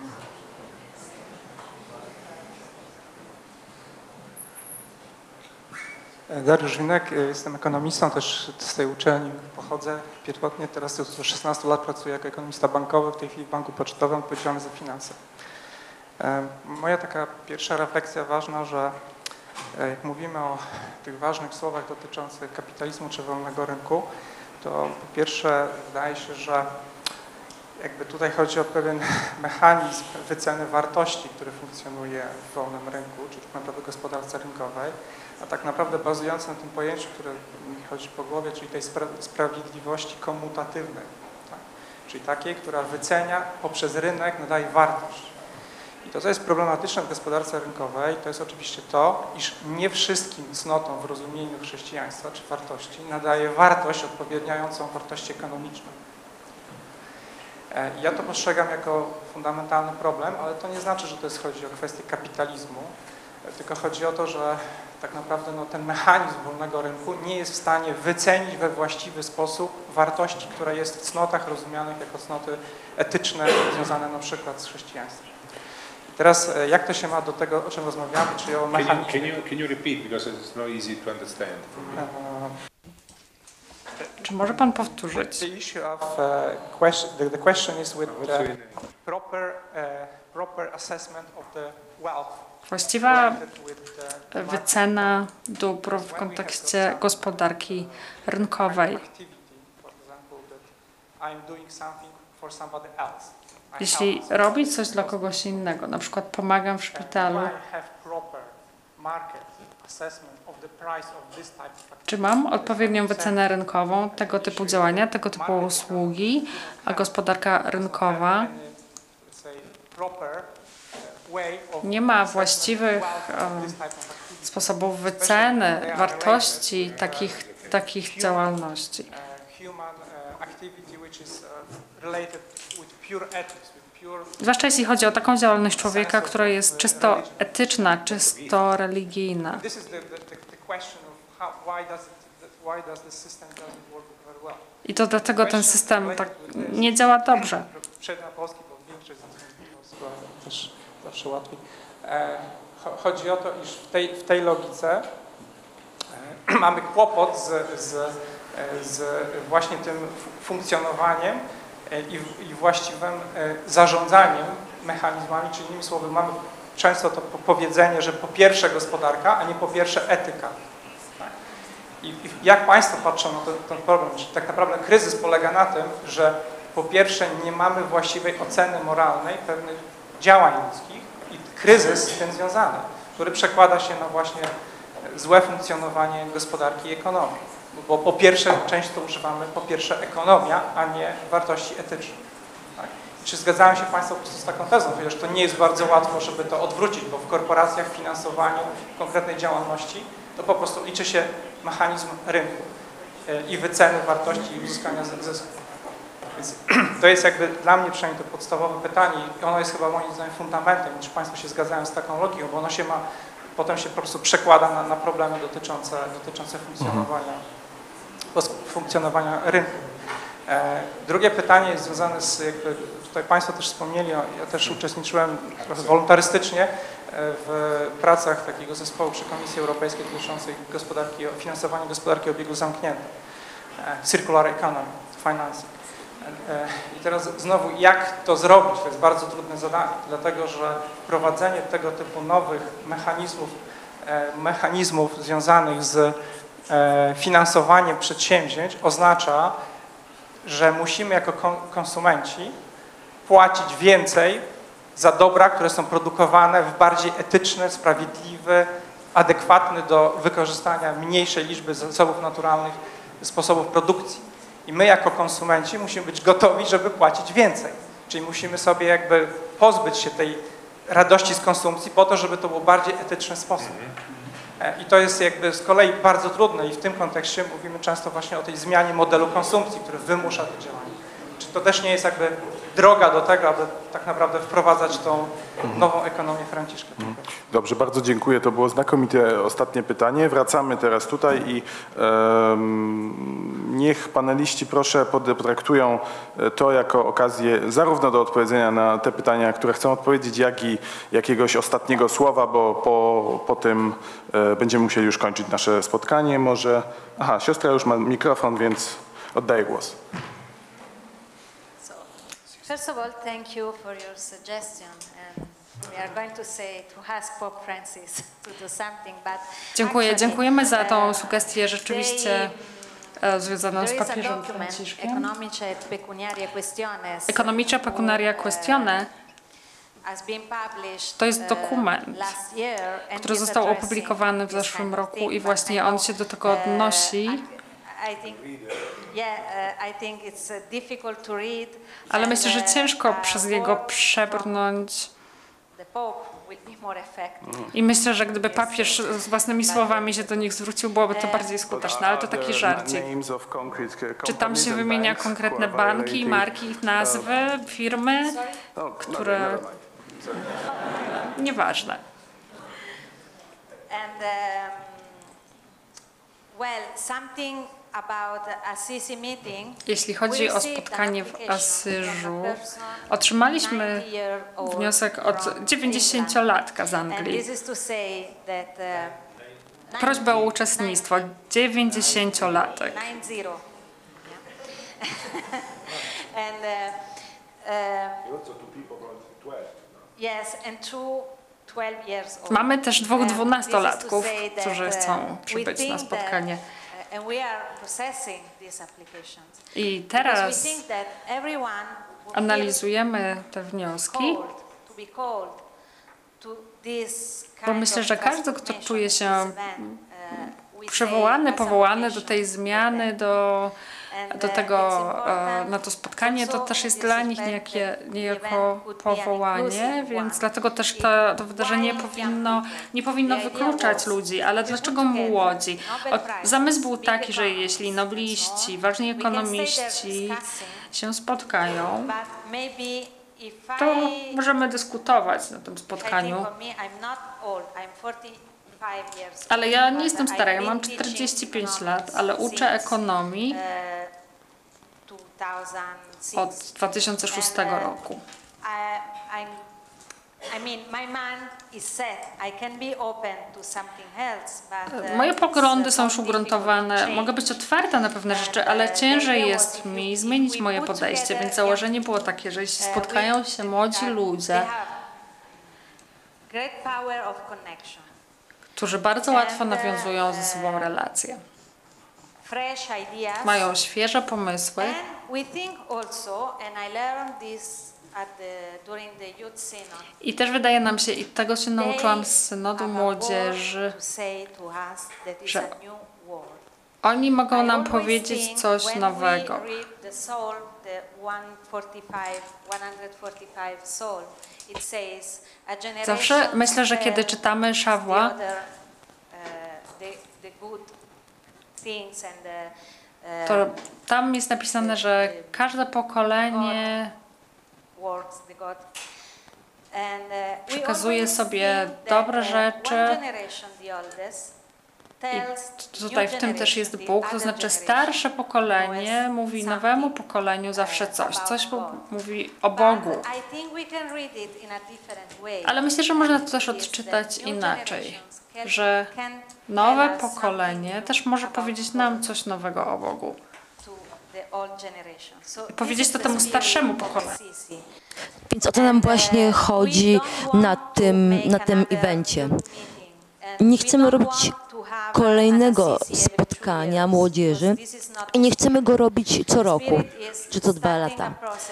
Dariusz Winek, jestem ekonomistą, też z tej uczelni pochodzę pierwotnie, teraz już od 16 lat pracuję jako ekonomista bankowy, w tej chwili w Banku Pocztowym odpowiedzialny za finanse. Moja taka pierwsza refleksja ważna, że jak mówimy o tych ważnych słowach dotyczących kapitalizmu czy wolnego rynku, to po pierwsze wydaje się, że jakby tutaj chodzi o pewien mechanizm wyceny wartości, który funkcjonuje w wolnym rynku, czy w narodowej gospodarce rynkowej, a tak naprawdę bazujący na tym pojęciu, które mi chodzi po głowie, czyli tej sprawiedliwości komutatywnej, tak? Czyli takiej, która wycenia poprzez rynek, nadaje wartość. I to, co jest problematyczne w gospodarce rynkowej, to jest oczywiście to, iż nie wszystkim cnotom w rozumieniu chrześcijaństwa czy wartości nadaje wartość odpowiedniającą wartości ekonomicznej. Ja to postrzegam jako fundamentalny problem, ale to nie znaczy, że to chodzi o kwestię kapitalizmu, tylko chodzi o to, że tak naprawdę ten mechanizm wolnego rynku nie jest w stanie wycenić we właściwy sposób wartości, która jest w cnotach rozumianych jako cnoty etyczne związane na przykład z chrześcijaństwem. I teraz jak to się ma do tego, o czym rozmawiamy, czyli o mechanizmie... Can you repeat, because it's not easy to understand. Czy może pan powtórzyć? The issue of the question is with the proper assessment of the wealth. Właściwa wycena dóbr w kontekście gospodarki rynkowej. Jeśli robię coś dla kogoś innego, na przykład pomagam w szpitalu, czy mam odpowiednią wycenę rynkową tego typu działania, tego typu usługi, a gospodarka rynkowa nie ma właściwych sposobów wyceny wartości takich działalności. Zwłaszcza jeśli chodzi o taką działalność człowieka, która jest czysto etyczna, czysto religijna. I to dlatego ten system tak nie działa dobrze. Zawsze łatwiej. Chodzi o to, iż w tej logice mamy kłopot z właśnie tym funkcjonowaniem i właściwym zarządzaniem mechanizmami, czyli innymi słowy mamy często to powiedzenie, że po pierwsze gospodarka, a nie po pierwsze etyka. Tak? I jak Państwo patrzą na ten problem? Czyli tak naprawdę kryzys polega na tym, że po pierwsze nie mamy właściwej oceny moralnej pewnych działań ludzkich i kryzys z tym związany, który przekłada się na właśnie złe funkcjonowanie gospodarki i ekonomii. Bo po pierwsze często używamy po pierwsze ekonomia, a nie wartości etyczne. Tak? Czy zgadzają się Państwo po prostu z taką tezą, chociaż to nie jest bardzo łatwo, żeby to odwrócić, bo w korporacjach, w finansowaniu, w konkretnej działalności to po prostu liczy się mechanizm rynku i wyceny wartości i uzyskania zysku. Więc to jest jakby dla mnie przynajmniej to podstawowe pytanie i ono jest chyba moim zdaniem fundamentem, czy Państwo się zgadzają z taką logiką, bo ono się potem się po prostu przekłada na problemy dotyczące funkcjonowania rynku. Drugie pytanie jest związane z, tutaj Państwo też wspomnieli, ja też uczestniczyłem wolontarystycznie w pracach takiego zespołu przy Komisji Europejskiej dotyczących finansowania gospodarki o obiegu zamkniętym, circular economy, financing. I teraz znowu, jak to zrobić? To jest bardzo trudne zadanie, dlatego że wprowadzenie tego typu nowych mechanizmów związanych z finansowaniem przedsięwzięć oznacza, że musimy jako konsumenci płacić więcej za dobra, które są produkowane w bardziej etyczny, sprawiedliwy, adekwatny do wykorzystania mniejszej liczby zasobów naturalnych sposobów produkcji. I my jako konsumenci musimy być gotowi, żeby płacić więcej. Czyli musimy sobie jakby pozbyć się tej radości z konsumpcji po to, żeby to był bardziej etyczny sposób. I to jest jakby z kolei bardzo trudne i w tym kontekście mówimy często właśnie o tej zmianie modelu konsumpcji, który wymusza to działanie. Czy to też nie jest jakby droga do tego, aby tak naprawdę wprowadzać tą nową ekonomię Franciszka? Dobrze, bardzo dziękuję. To było znakomite ostatnie pytanie. Wracamy teraz tutaj i niech paneliści proszę potraktują to jako okazję zarówno do odpowiedzenia na te pytania, które chcą odpowiedzieć, jak i jakiegoś ostatniego słowa, bo po tym będziemy musieli już kończyć nasze spotkanie. Może... Aha, siostra już ma mikrofon, więc oddaję głos. First of all, thank you for your suggestion, and we are going to say to ask Pope Francis to do something, but Dziękujemy za tą sugestię rzeczywiście związaną z papieżem Franciszkiem. Economicze Pecunaria Questione to jest dokument, który został opublikowany w zeszłym roku i właśnie on się do tego odnosi. Ale myślę, że ciężko przez niego przebrnąć. I myślę, że gdyby papież z własnymi słowami się do nich zwrócił, byłoby to bardziej skuteczne, ale to taki żarcik. Czy tam się wymienia konkretne banki, marki, ich nazwy, firmy, które... Nieważne. Jeśli chodzi o spotkanie w Asyżu, otrzymaliśmy wniosek od 90-latka z Anglii. Prośbę o uczestnictwo, 90-latek. Mamy też dwóch 12-latków, którzy chcą przybyć na spotkanie. I teraz analizujemy te wnioski, bo myślę, że każdy, kto czuje się przywołany, powołany do tej zmiany, do tego, na to spotkanie, to też jest dla nich niejako powołanie, więc dlatego też to wydarzenie nie powinno wykluczać ludzi. Ale dlaczego młodzi? Zamysł był taki, że jeśli nobliści, ważni ekonomiści się spotkają, to możemy dyskutować na tym spotkaniu. Ale ja nie jestem stara, ja mam 45 lat, ale uczę ekonomii od 2006 roku. Moje poglądy są już ugruntowane, mogę być otwarta na pewne rzeczy, ale ciężej jest mi zmienić moje podejście, więc założenie było takie, że jeśli spotkają się młodzi ludzie, którzy bardzo łatwo nawiązują ze sobą relacje, mają świeże pomysły i też wydaje nam się, i tego się nauczyłam z synodu młodzieży, że oni mogą nam powiedzieć coś nowego. Zawsze myślę, że kiedy czytamy Szawła, to tam jest napisane, że każde pokolenie przekazuje sobie dobre rzeczy i tutaj w tym też jest Bóg, to znaczy starsze pokolenie mówi nowemu pokoleniu zawsze coś mówi o Bogu. Ale myślę, że można to też odczytać inaczej, że nowe pokolenie też może powiedzieć nam coś nowego o Bogu. I powiedzieć to temu starszemu pokoleniu. Więc o to nam właśnie chodzi na tym evencie. Nie chcemy robić kolejnego spotkania młodzieży i nie chcemy go robić co roku, czy co 2 lata.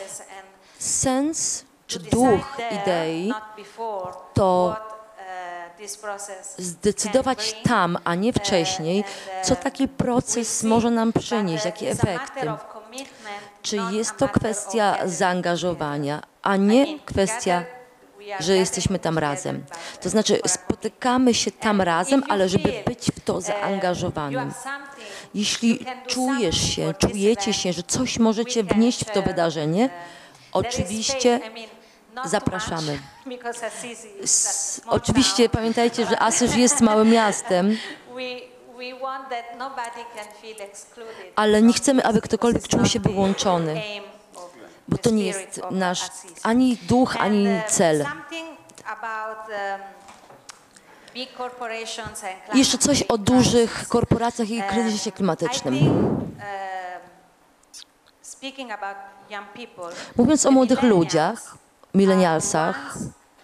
Sens czy duch idei to zdecydować tam, a nie wcześniej, co taki proces może nam przynieść, jakie efekty. Czy jest to kwestia zaangażowania, a nie kwestia, że jesteśmy tam razem. To znaczy spotykamy się tam razem, ale żeby być w to zaangażowanym. Jeśli czujecie się, że coś możecie wnieść w to wydarzenie, oczywiście zapraszamy. Oczywiście pamiętajcie, że Asyż jest małym miastem, ale nie chcemy, aby ktokolwiek czuł się wyłączony, bo to nie jest nasz ani duch, ani cel. I jeszcze coś o dużych korporacjach i kryzysie klimatycznym. Mówiąc o młodych ludziach, milenialsach,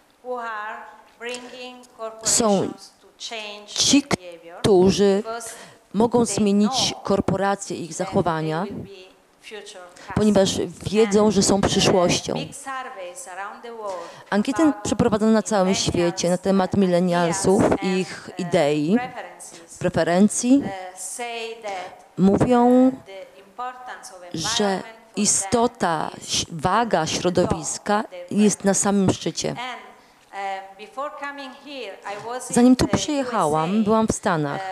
są ci, którzy mogą zmienić korporacje i ich zachowania, ponieważ wiedzą, że są przyszłością. Ankiety przeprowadzone na całym świecie na temat milenialsów i ich idei, preferencji mówią, że istota, waga środowiska jest na samym szczycie. Zanim tu przyjechałam, byłam w Stanach.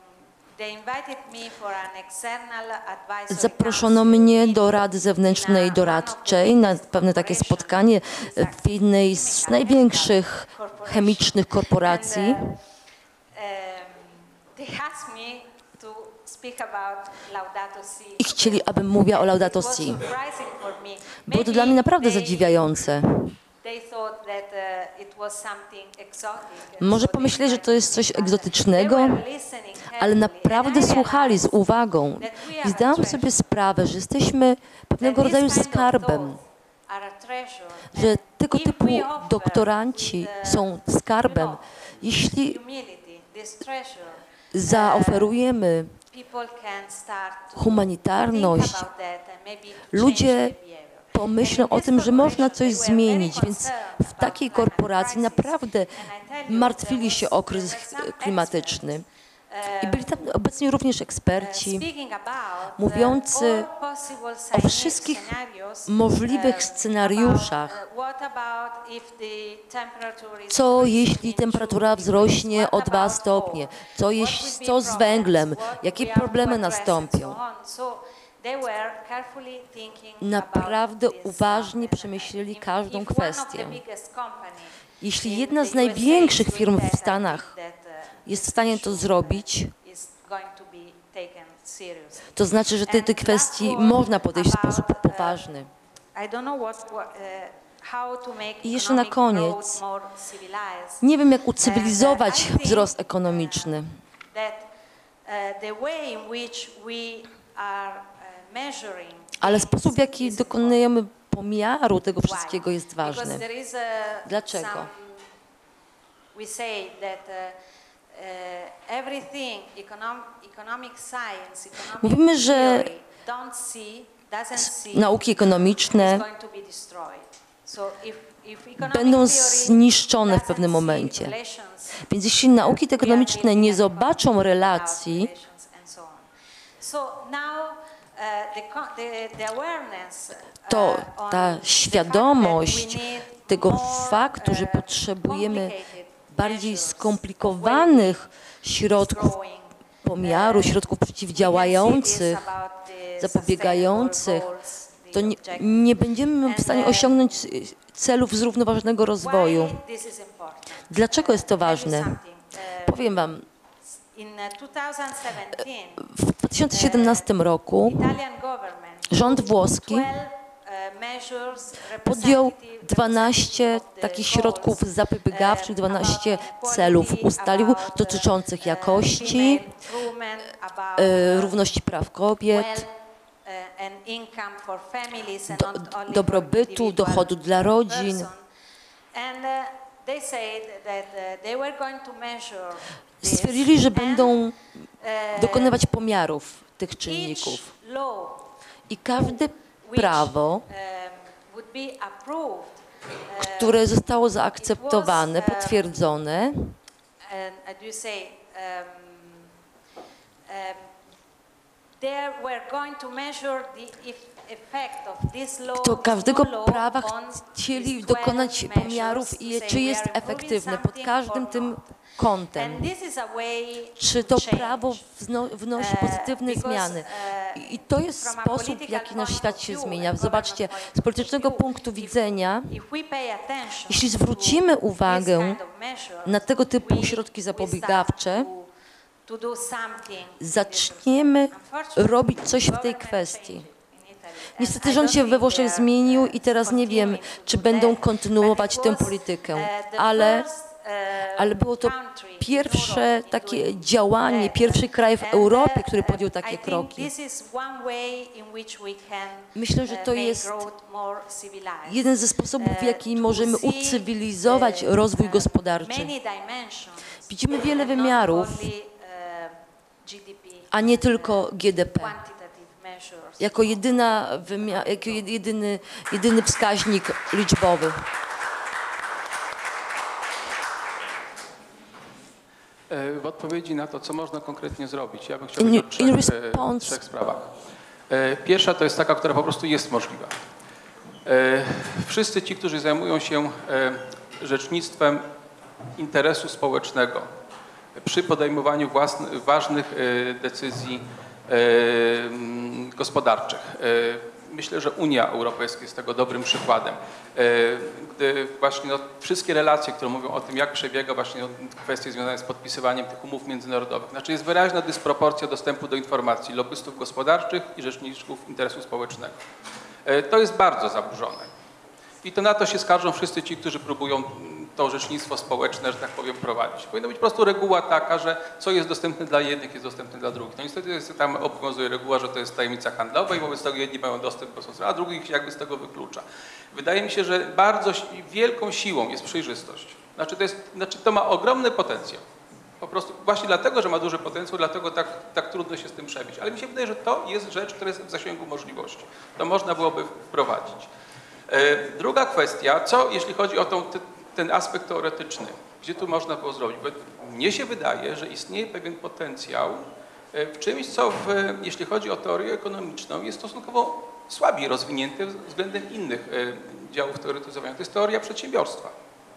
Zaproszono mnie do Rady Zewnętrznej Doradczej na pewne takie spotkanie w jednej z największych chemicznych korporacji. I chcieli, abym mówiła o Laudato Si. Było to dla mnie naprawdę zadziwiające. Może pomyśleli, że to jest coś egzotycznego, ale naprawdę słuchali z uwagą i zdałam sobie sprawę, że jesteśmy pewnego rodzaju skarbem, że tego typu doktoranci są skarbem. Jeśli zaoferujemy humanitarność, ludzie pomyślą o tym, że można coś zmienić, więc w takiej korporacji naprawdę martwili się o kryzys klimatyczny. I byli tam obecni również eksperci mówiący o wszystkich możliwych scenariuszach. Co jeśli temperatura wzrośnie o 2 stopnie? Co z węglem? Jakie problemy nastąpią? Naprawdę uważnie przemyśleli każdą kwestię. Jeśli jedna z największych firm w Stanach jest w stanie to zrobić, to znaczy, że tej kwestii można podejść w sposób poważny. I jeszcze na koniec, nie wiem, jak ucywilizować wzrost ekonomiczny. Ale sposób, w jaki dokonujemy pomiaru tego wszystkiego, jest ważny. Dlaczego? Mówimy, że nauki ekonomiczne będą zniszczone w pewnym momencie. Więc jeśli nauki ekonomiczne nie zobaczą relacji, to ta świadomość tego faktu, że potrzebujemy bardziej skomplikowanych środków pomiaru, środków przeciwdziałających, zapobiegających, to nie będziemy w stanie osiągnąć celów zrównoważonego rozwoju. Dlaczego jest to ważne? Powiem Wam. W 2017 roku rząd włoski podjął 12 takich środków zapobiegawczych, 12 celów ustalił dotyczących jakości, równości praw kobiet, dobrobytu, dochodu dla rodzin. Stwierdzili, że będą dokonywać pomiarów tych czynników. I każde prawo, które zostało zaakceptowane, potwierdzone, kto każdego prawa chcieli dokonać pomiarów i czy jest efektywne pod każdym tym kątem. Czy to prawo wnosi pozytywne zmiany. I to jest sposób, w jaki nasz świat się zmienia. Zobaczcie, z politycznego punktu widzenia, jeśli zwrócimy uwagę na tego typu środki zapobiegawcze, zaczniemy robić coś w tej kwestii. Niestety rząd się we Włoszech zmienił i teraz nie wiem, czy będą kontynuować tę politykę, ale było to pierwsze takie działanie, pierwszy kraj w Europie, który podjął takie kroki. Myślę, że to jest jeden ze sposobów, w jaki możemy ucywilizować rozwój gospodarczy. Widzimy wiele wymiarów, a nie tylko GDP. Jako jedyny wskaźnik liczbowy. W odpowiedzi na to, co można konkretnie zrobić, ja bym chciał powiedzieć o trzech sprawach. Pierwsza to jest taka, która po prostu jest możliwa. Wszyscy ci, którzy zajmują się rzecznictwem interesu społecznego przy podejmowaniu ważnych decyzji gospodarczych. Myślę, że Unia Europejska jest tego dobrym przykładem. Gdy właśnie wszystkie relacje, które mówią o tym, jak przebiega właśnie kwestie związane z podpisywaniem tych umów międzynarodowych. Znaczy jest wyraźna dysproporcja dostępu do informacji lobbystów gospodarczych i rzeczników interesu społecznego. To jest bardzo zaburzone. I to na to się skarżą wszyscy ci, którzy próbują to orzecznictwo społeczne, że tak powiem, prowadzić. Powinna być po prostu reguła taka, że co jest dostępne dla jednych, jest dostępne dla drugich. No niestety tam obowiązuje reguła, że to jest tajemnica handlowa i wobec tego jedni mają dostęp do sosu, a drugich jakby z tego wyklucza. Wydaje mi się, że bardzo wielką siłą jest przejrzystość. Znaczy to ma ogromny potencjał. Po prostu właśnie dlatego, że ma duży potencjał, dlatego tak trudno się z tym przebić. Ale mi się wydaje, że to jest rzecz, która jest w zasięgu możliwości. To można byłoby wprowadzić. Druga kwestia, co jeśli chodzi o ten aspekt teoretyczny, gdzie tu można było zrobić? Bo mnie się wydaje, że istnieje pewien potencjał w czymś, co jeśli chodzi o teorię ekonomiczną, jest stosunkowo słabiej rozwinięte względem innych działów teoretyzowania. To jest teoria przedsiębiorstwa.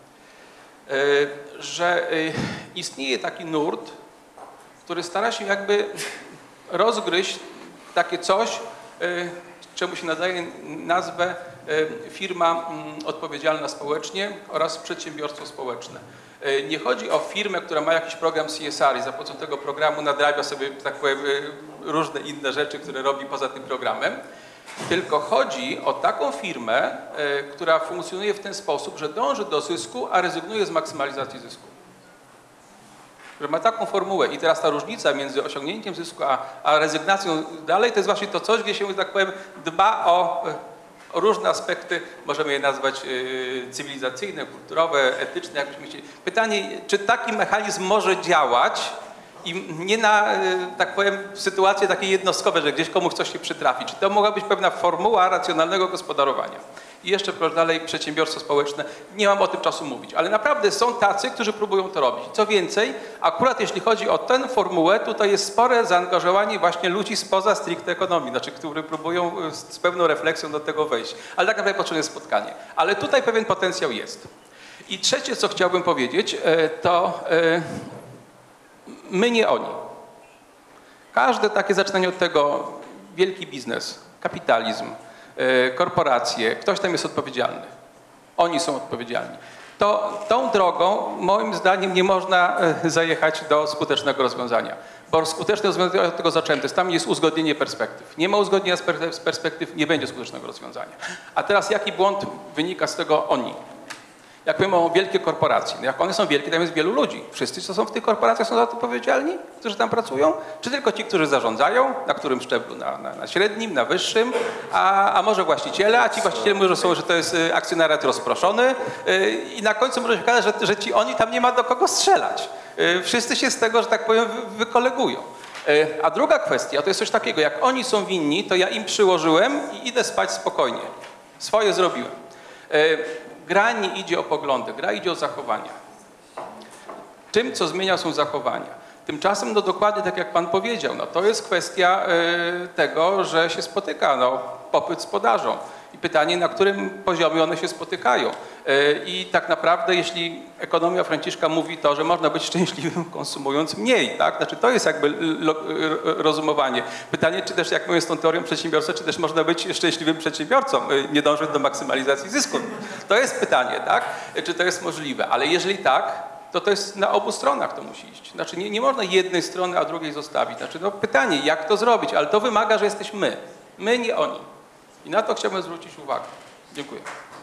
Że istnieje taki nurt, który stara się jakby rozgryźć takie coś, czemu się nadaje nazwę firma odpowiedzialna społecznie oraz przedsiębiorstwo społeczne. Nie chodzi o firmę, która ma jakiś program CSR i za pomocą tego programu nadrabia sobie, tak powiem, różne inne rzeczy, które robi poza tym programem, tylko chodzi o taką firmę, która funkcjonuje w ten sposób, że dąży do zysku, a rezygnuje z maksymalizacji zysku. Że ma taką formułę i teraz ta różnica między osiągnięciem zysku a rezygnacją dalej to jest właśnie to coś, gdzie się, tak powiem, dba o różne aspekty, możemy je nazwać cywilizacyjne, kulturowe, etyczne, jak byśmy chcieli. Pytanie, czy taki mechanizm może działać i nie na, tak powiem, sytuacje takie jednostkowe, że gdzieś komuś coś się przytrafi. Czy to mogła być pewna formuła racjonalnego gospodarowania? I jeszcze dalej przedsiębiorstwo społeczne, nie mam o tym czasu mówić, ale naprawdę są tacy, którzy próbują to robić. Co więcej, akurat jeśli chodzi o tę formułę, tutaj jest spore zaangażowanie właśnie ludzi spoza stricte ekonomii, znaczy, którzy próbują z pewną refleksją do tego wejść. Ale tak naprawdę potrzebne jest spotkanie. Ale tutaj pewien potencjał jest. I trzecie, co chciałbym powiedzieć, to my, nie oni. Każde takie zaczynanie od tego, wielki biznes, kapitalizm, korporacje, ktoś tam jest odpowiedzialny. Oni są odpowiedzialni. Tą drogą, moim zdaniem, nie można zajechać do skutecznego rozwiązania. Bo skuteczne rozwiązanie, od tego zacząłem, to jest, tam jest uzgodnienie perspektyw. Nie ma uzgodnienia z perspektyw, nie będzie skutecznego rozwiązania. A teraz jaki błąd wynika z tego oni? Jak mówimy o wielkie korporacje, no jak one są wielkie, tam jest wielu ludzi. Wszyscy, co są w tych korporacjach, są za to odpowiedzialni, którzy tam pracują? Czy tylko ci, którzy zarządzają, na którym szczeblu? Na średnim, na wyższym? A może właściciele? A ci właściciele mówią, że to jest akcjonariat rozproszony i na końcu może się okazać, że oni tam nie ma do kogo strzelać. Wszyscy się z tego, że tak powiem, wykolegują. A druga kwestia to jest coś takiego, jak oni są winni, to ja im przyłożyłem i idę spać spokojnie. Swoje zrobiłem. Gra nie idzie o poglądy, gra idzie o zachowania. Tym, co zmienia, są zachowania. Tymczasem, no dokładnie tak jak pan powiedział, no to jest kwestia tego, że się spotyka popyt z podażą. I pytanie, na którym poziomie one się spotykają. I tak naprawdę, jeśli ekonomia Franciszka mówi to, że można być szczęśliwym konsumując mniej, tak? Znaczy to jest jakby rozumowanie. Pytanie, czy też jak mówię z tą teorią przedsiębiorstwa, czy też można być szczęśliwym przedsiębiorcą, nie dążyć do maksymalizacji zysku. To jest pytanie, tak? Czy to jest możliwe? Ale jeżeli tak, to jest na obu stronach to musi iść. Znaczy nie można jednej strony, a drugiej zostawić. Znaczy no pytanie, jak to zrobić? Ale to wymaga, że jesteś my. My, nie oni. I na to chciałbym zwrócić uwagę. Dziękuję.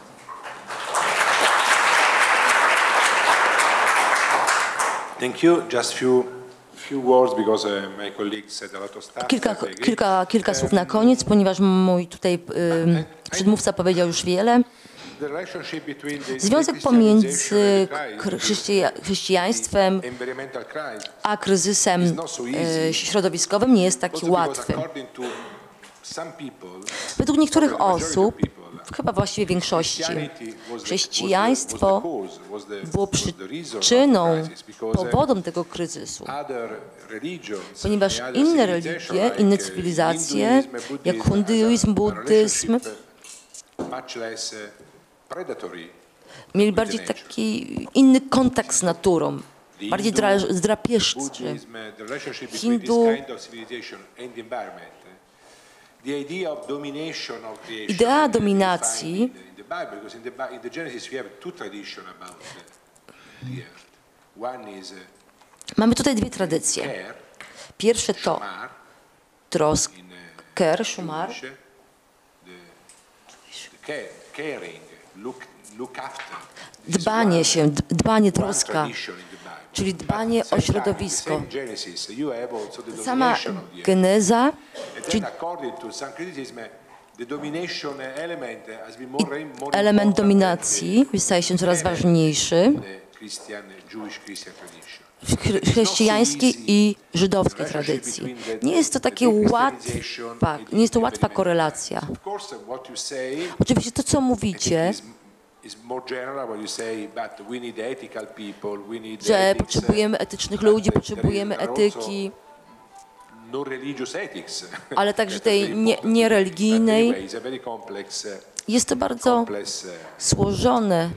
Thank you. Just few words because my colleague said a lot of stuff. Kilka słów na koniec, ponieważ mój tutaj przedmówca powiedział już wiele. Związek pomiędzy chrześcijaństwem a kryzysem środowiskowym nie jest taki łatwy. Według niektórych osób, chyba właściwie większości, chrześcijaństwo było przyczyną, powodem tego kryzysu, ponieważ inne religie, inne cywilizacje, jak hinduizm, buddyzm, mieli bardziej taki inny kontakt z naturą, bardziej drapieżczy. Idea dominacji mamy tutaj dwie tradycje. Pierwsze to trosk, care, shumar, dbanie, troska, czyli dbanie o środowisko. Sama geneza, czyli element dominacji staje się coraz ważniejszy w chrześcijańskiej i żydowskiej tradycji. Nie jest to takie nie jest to łatwa korelacja. Oczywiście to, co mówicie, że potrzebujemy etycznych ludzi, potrzebujemy etyki, ale także tej niereligijnej. Jest to bardzo złożone.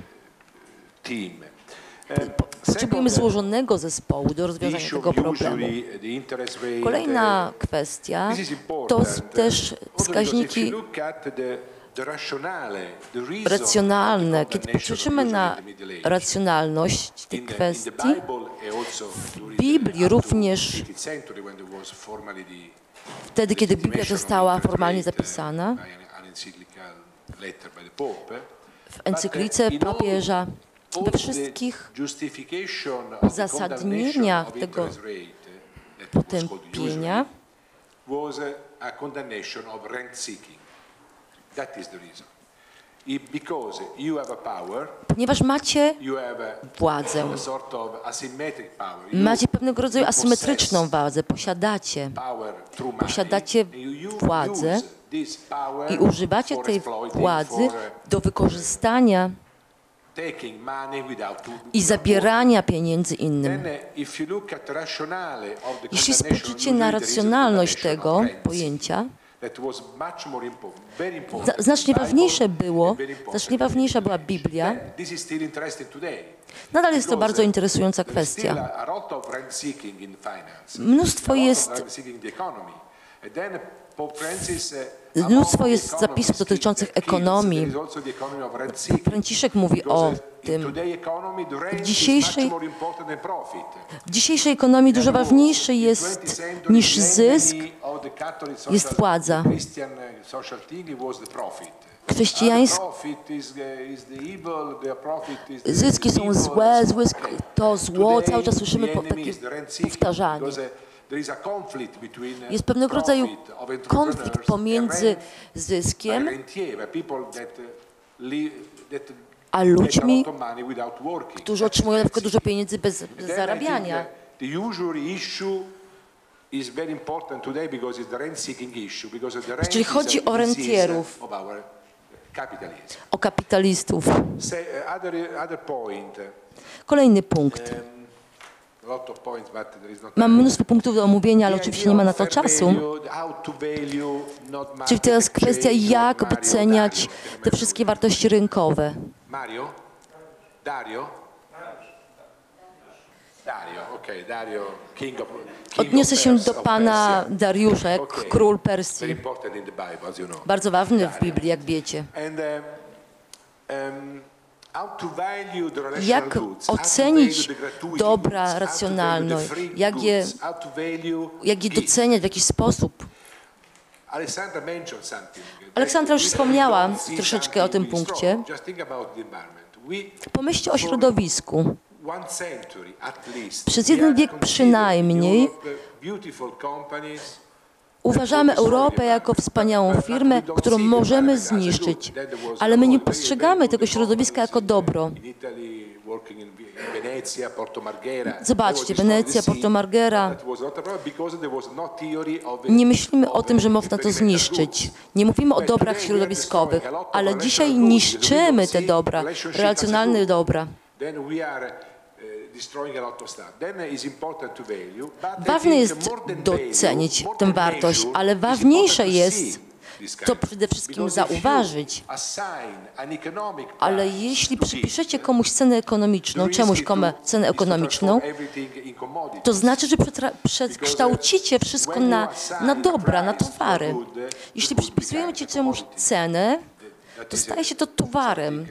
Potrzebujemy złożonego zespołu do rozwiązania tego problemu. Kolejna kwestia to też wskaźniki racjonalne. Kiedy patrzymy na racjonalność tych kwestii, w Biblii również, wtedy kiedy Biblia została formalnie zapisana, w encyklice papieża, we wszystkich uzasadnieniach tego potępienia ponieważ macie władzę, macie pewnego rodzaju asymetryczną władzę, posiadacie władzę i używacie tej władzy do wykorzystania i zabierania pieniędzy innym. Jeśli spojrzycie na racjonalność tego pojęcia, znacznie ważniejsza była Biblia. Nadal jest to bardzo interesująca kwestia. Mnóstwo jest zapisów dotyczących ekonomii. Franciszek mówi o tym. W dzisiejszej ekonomii dużo ważniejsze jest niż zysk, jest władza. Zyski są złe, to zło, cały czas słyszymy takie powtarzanie. Jest pewnego rodzaju konflikt pomiędzy zyskiem a ludźmi, którzy otrzymują na przykład dużo pieniędzy bez zarabiania. Czyli chodzi o rentierów, o kapitalistów. Kolejny punkt. Mam mnóstwo punktów do omówienia, ale oczywiście nie ma na to czasu. Czyli to jest kwestia, jak oceniać te wszystkie wartości rynkowe. Mario? Dario, okay, Dario, king of Odniosę się do pana Dariusza, jak król Persji. Bardzo ważny w Biblii, jak wiecie. Jak ocenić dobra racjonalność, jak je doceniać w jakiś sposób. Aleksandra już wspomniała troszeczkę o tym punkcie. Pomyślcie o środowisku. Przez 1 wiek przynajmniej uważamy Europę jako wspaniałą firmę, którą możemy zniszczyć, ale my nie postrzegamy tego środowiska jako dobro. Zobaczcie, Wenecja, Porto Marghera. Nie myślimy o tym, że można to zniszczyć. Nie mówimy o dobrach środowiskowych, ale dzisiaj niszczymy te dobra, relacjonalne dobra. Ważne jest docenić tę wartość, ale ważniejsze jest to przede wszystkim zauważyć. Ale jeśli przypiszecie komuś cenę ekonomiczną, czemuś cenę ekonomiczną, to znaczy, że przekształcicie wszystko na dobra, na towary. Jeśli przypisujemy ci czemuś cenę, to staje się to towarem,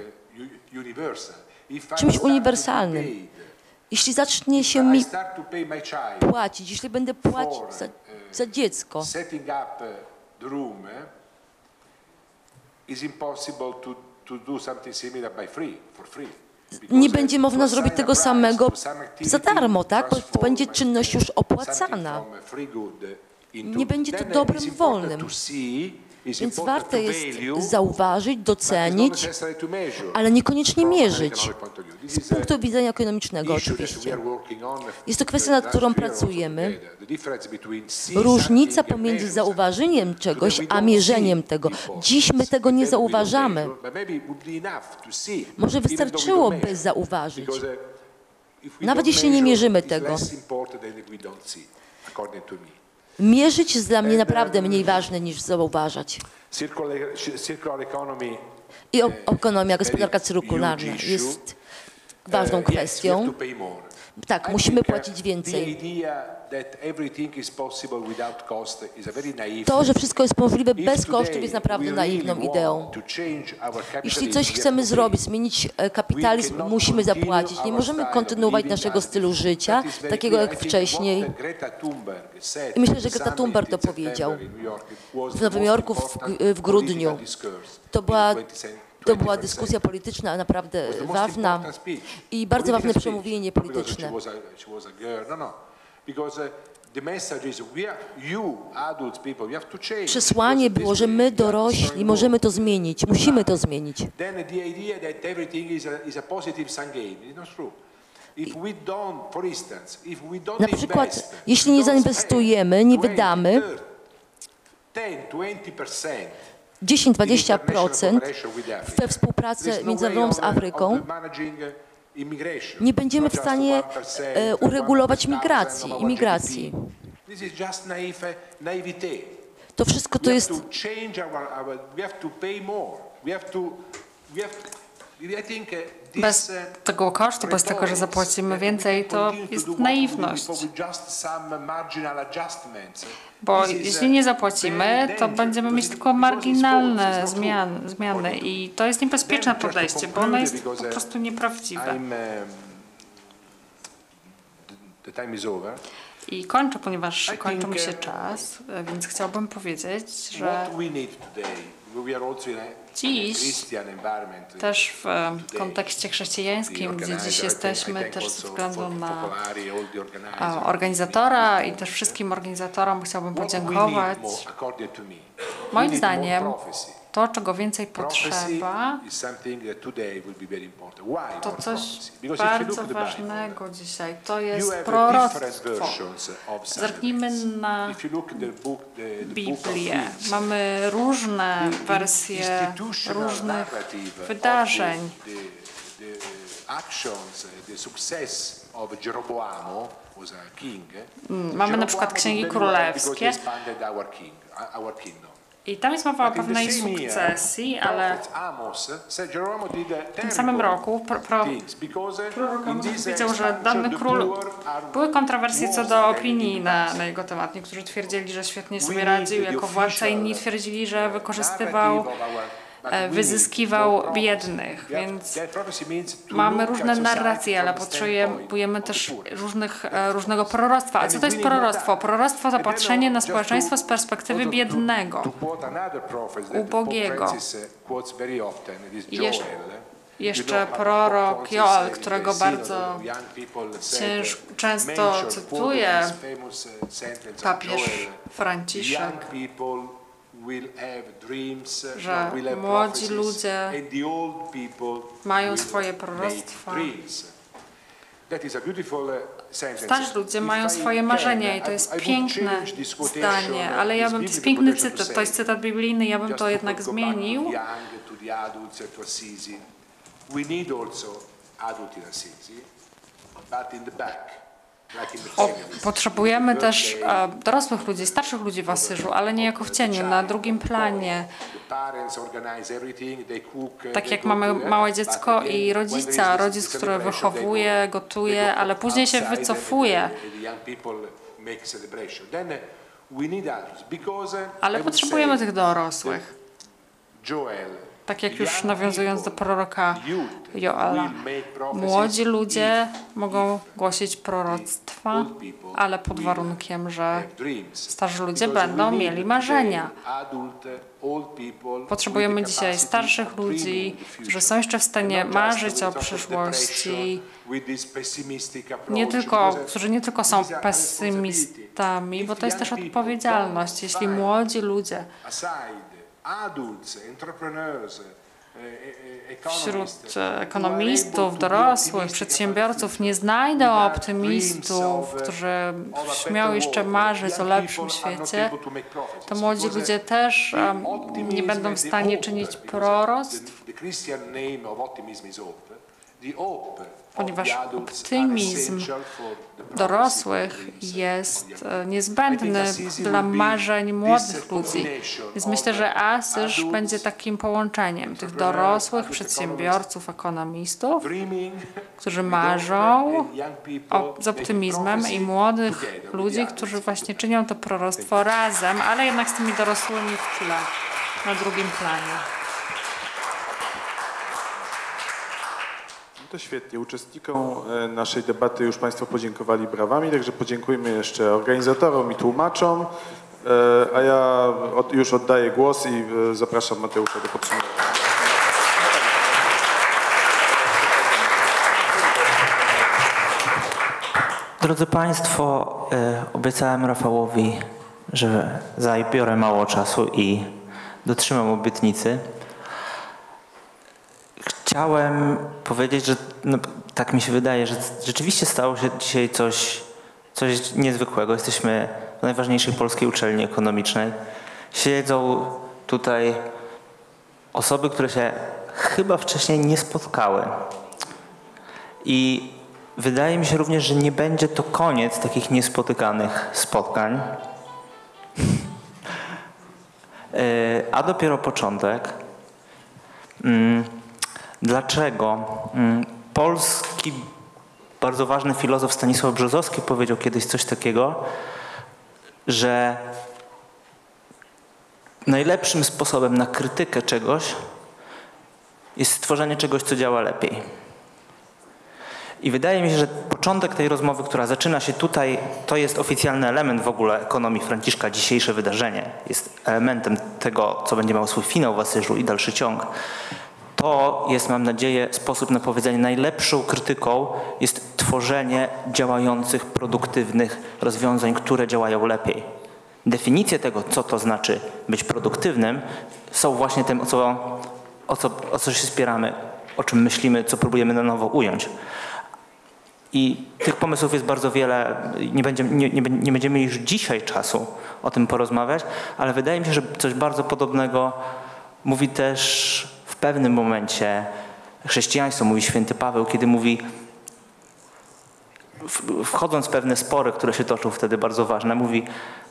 czymś uniwersalnym. Jeśli zacznie się mi płacić, jeśli będę płacić za dziecko, nie będzie można zrobić tego samego za darmo, tak? Bo to będzie czynność już opłacana. Nie będzie to dobrem wolnym. Więc warto jest zauważyć, docenić, ale niekoniecznie mierzyć. Z punktu widzenia ekonomicznego oczywiście. Jest to kwestia, nad którą pracujemy. Różnica pomiędzy zauważeniem czegoś, a mierzeniem tego. Dziś my tego nie zauważamy. Może wystarczyłoby zauważyć. Nawet jeśli nie mierzymy tego. Mierzyć jest dla mnie naprawdę mniej ważne niż zauważać. I ekonomia, gospodarka cyrkularna jest ważną kwestią. Tak, musimy płacić więcej. To, że wszystko jest możliwe bez kosztów, jest naprawdę naiwną ideą. Jeśli coś chcemy zrobić, zmienić kapitalizm, musimy zapłacić. Nie możemy kontynuować naszego stylu życia, takiego jak wcześniej. I myślę, że Greta Thunberg to powiedział w Nowym Jorku w grudniu. To była dyskusja polityczna naprawdę ważna i bardzo ważne przemówienie polityczne. Przesłanie było, że my dorośli możemy to zmienić, musimy to zmienić. Na przykład, jeśli nie zainwestujemy, nie wydamy 10-20% we współpracy międzynarodową z Afryką, nie będziemy w stanie uregulować imigracji. To wszystko to jest... Bez tego kosztu, bez tego, że zapłacimy więcej, to jest naiwność. Bo jeśli nie zapłacimy, to będziemy mieć tylko marginalne zmiany i to jest niebezpieczne podejście, bo ono jest po prostu nieprawdziwe. I kończę, ponieważ kończy mi się czas, więc chciałbym powiedzieć, że dziś też w kontekście chrześcijańskim, gdzie dziś jesteśmy też ze względu na organizatora i też wszystkim organizatorom chciałbym podziękować. Moim zdaniem to, czego więcej potrzeba, to coś bardzo ważnego dzisiaj. To jest proroctwo. Zerknijmy na Biblię. Mamy różne wersje różnych wydarzeń. Mamy na przykład Księgi Królewskie i tam jest mowa o pewnej sukcesji, ale w tym samym roku prorok wiedział, że dany król... Były kontrowersje co do opinii na jego temat. Niektórzy twierdzili, że świetnie sobie radził jako władca, inni twierdzili, że wykorzystywał, wyzyskiwał biednych, więc mamy różne narracje, ale potrzebujemy też różnego proroctwa. A co to jest proroctwo? Proroctwo to patrzenie na społeczeństwo z perspektywy biednego, ubogiego. Jeszcze prorok Joel, którego bardzo często cytuje papież Franciszek, że młodzi ludzie mają swoje proroctwa. Starzy ludzie mają swoje marzenia i to jest piękne zdanie, ale to jest piękny cytat, to jest cytat biblijny, ja bym to jednak zmienił. Potrzebujemy też dorosłych ludzi, starszych ludzi w Asyżu, ale nie jako w cieniu, na drugim planie. Tak jak mamy małe dziecko i rodzic, który wychowuje, gotuje, ale później się wycofuje. Ale potrzebujemy tych dorosłych. Tak jak już nawiązując do proroka Joela, młodzi ludzie mogą głosić proroctwa, ale pod warunkiem, że starzy ludzie będą mieli marzenia. Potrzebujemy dzisiaj starszych ludzi, którzy są jeszcze w stanie marzyć o przyszłości, którzy nie tylko są pesymistami, bo to jest też odpowiedzialność. Jeśli młodzi ludzie wśród ekonomistów, dorosłych, przedsiębiorców nie znajdą optymistów, którzy śmią jeszcze marzyć o lepszym świecie, to młodzi ludzie też nie będą w stanie czynić proroctw, ponieważ optymizm dorosłych jest niezbędny dla marzeń młodych ludzi. Więc myślę, że Asyż będzie takim połączeniem tych dorosłych przedsiębiorców, ekonomistów, którzy marzą z optymizmem i młodych ludzi, którzy właśnie czynią to proroctwo razem, ale jednak z tymi dorosłymi w tle, na drugim planie. To świetnie. Uczestnikom naszej debaty już Państwo podziękowali brawami, także podziękujmy jeszcze organizatorom i tłumaczom, a ja już oddaję głos i zapraszam Mateusza do podsumowania. Drodzy Państwo, obiecałem Rafałowi, że zabiorę mało czasu i dotrzymam obietnicy. Chciałem powiedzieć, że tak mi się wydaje, że rzeczywiście stało się dzisiaj coś niezwykłego. Jesteśmy w najważniejszej polskiej uczelni ekonomicznej. Siedzą tutaj osoby, które się chyba wcześniej nie spotkały. I wydaje mi się również, że nie będzie to koniec takich niespotykanych spotkań, a dopiero początek. Dlaczego? Polski bardzo ważny filozof Stanisław Brzozowski powiedział kiedyś coś takiego, że najlepszym sposobem na krytykę czegoś jest stworzenie czegoś, co działa lepiej. I wydaje mi się, że początek tej rozmowy, która zaczyna się tutaj, to jest oficjalny element w ogóle ekonomii Franciszka. Dzisiejsze wydarzenie jest elementem tego, co będzie miało swój finał w Asyżu i dalszy ciąg. To jest, mam nadzieję, sposób na powiedzenie, najlepszą krytyką jest tworzenie działających, produktywnych rozwiązań, które działają lepiej. Definicje tego, co to znaczy być produktywnym, są właśnie tym, o co się spieramy, o czym myślimy, co próbujemy na nowo ująć. I tych pomysłów jest bardzo wiele. Nie będziemy już dzisiaj czasu o tym porozmawiać, ale wydaje mi się, że coś bardzo podobnego mówi też w pewnym momencie chrześcijaństwo, mówi święty Paweł, kiedy mówi: wchodząc w pewne spory, które się toczą wtedy bardzo ważne, mówi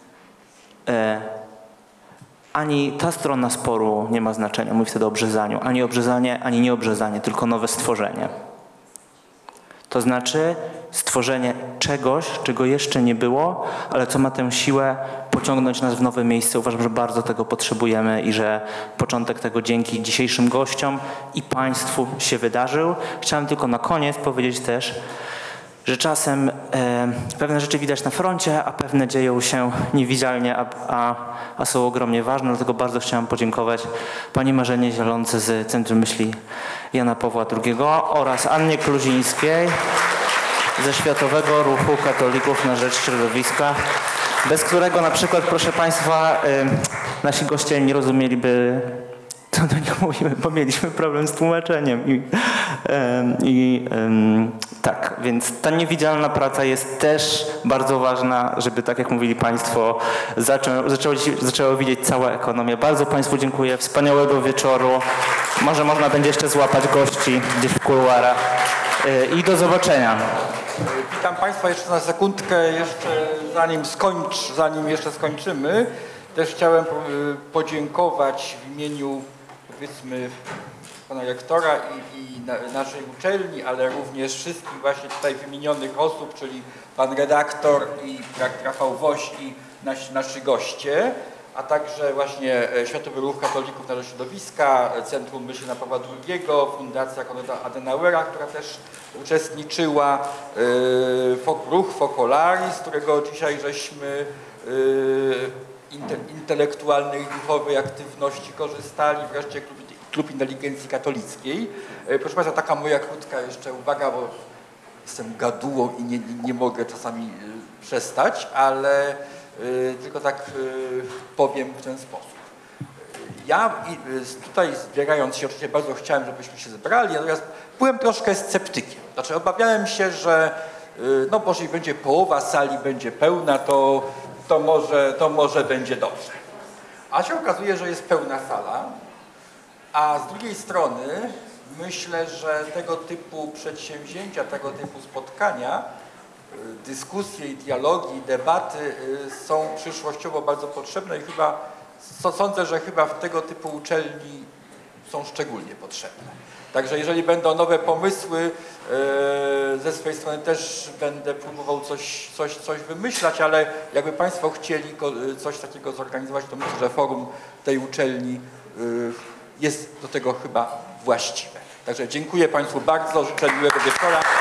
ani ta strona sporu nie ma znaczenia, mówi wtedy o obrzezaniu, ani obrzezanie, ani nieobrzezanie, tylko nowe stworzenie. To znaczy stworzenie czegoś, czego jeszcze nie było, ale co ma tę siłę pociągnąć nas w nowe miejsce. Uważam, że bardzo tego potrzebujemy i że początek tego dzięki dzisiejszym gościom i Państwu się wydarzył. Chciałem tylko na koniec powiedzieć też, że czasem pewne rzeczy widać na froncie, a pewne dzieją się niewidzialnie, a są ogromnie ważne. Dlatego bardzo chciałem podziękować pani Marzenie Zielonce z Centrum Myśli Jana Pawła II oraz Annie Kluzińskiej ze Światowego Ruchu Katolików na Rzecz Środowiska, bez którego na przykład, proszę Państwa, nasi goście nie rozumieliby, co do nich mówimy, bo mieliśmy problem z tłumaczeniem. Tak, więc ta niewidzialna praca jest też bardzo ważna, żeby, tak jak mówili Państwo, zaczęła widzieć cała ekonomia. Bardzo Państwu dziękuję, wspaniałego wieczoru. Może można będzie jeszcze złapać gości gdzieś w kuluarach i do zobaczenia. Witam Państwa jeszcze na sekundkę, jeszcze zanim jeszcze skończymy. Też chciałem podziękować w imieniu, powiedzmy, pana rektora i naszej uczelni, ale również wszystkich właśnie tutaj wymienionych osób, czyli pan redaktor i Rafał Woś i nasi goście, a także właśnie Światowy Ruch Katolików na Rzecz Środowiska, Centrum Myśli Jana Pawła II, Fundacja Konrada Adenauera, która też uczestniczyła, Ruch Focolaris, z którego dzisiaj żeśmy intelektualnej i duchowej aktywności korzystali, wreszcie Klub Inteligencji Katolickiej. Proszę Państwa, taka moja krótka jeszcze uwaga, bo jestem gadułą i nie mogę czasami przestać, ale tylko tak powiem w ten sposób. Ja tutaj zbierając się, oczywiście bardzo chciałem, żebyśmy się zebrali, natomiast byłem troszkę sceptykiem. Znaczy obawiałem się, że no może będzie połowa sali będzie pełna, to może będzie dobrze. A się okazuje, że jest pełna sala, a z drugiej strony myślę, że tego typu przedsięwzięcia, tego typu spotkania, dyskusje i dialogi, i debaty są przyszłościowo bardzo potrzebne i chyba sądzę, że chyba w tego typu uczelni są szczególnie potrzebne. Także jeżeli będą nowe pomysły, ze swojej strony też będę próbował coś wymyślać, ale jakby Państwo chcieli coś takiego zorganizować, to myślę, że forum tej uczelni jest do tego chyba właściwe. Także dziękuję Państwu bardzo, życzę miłego wieczora.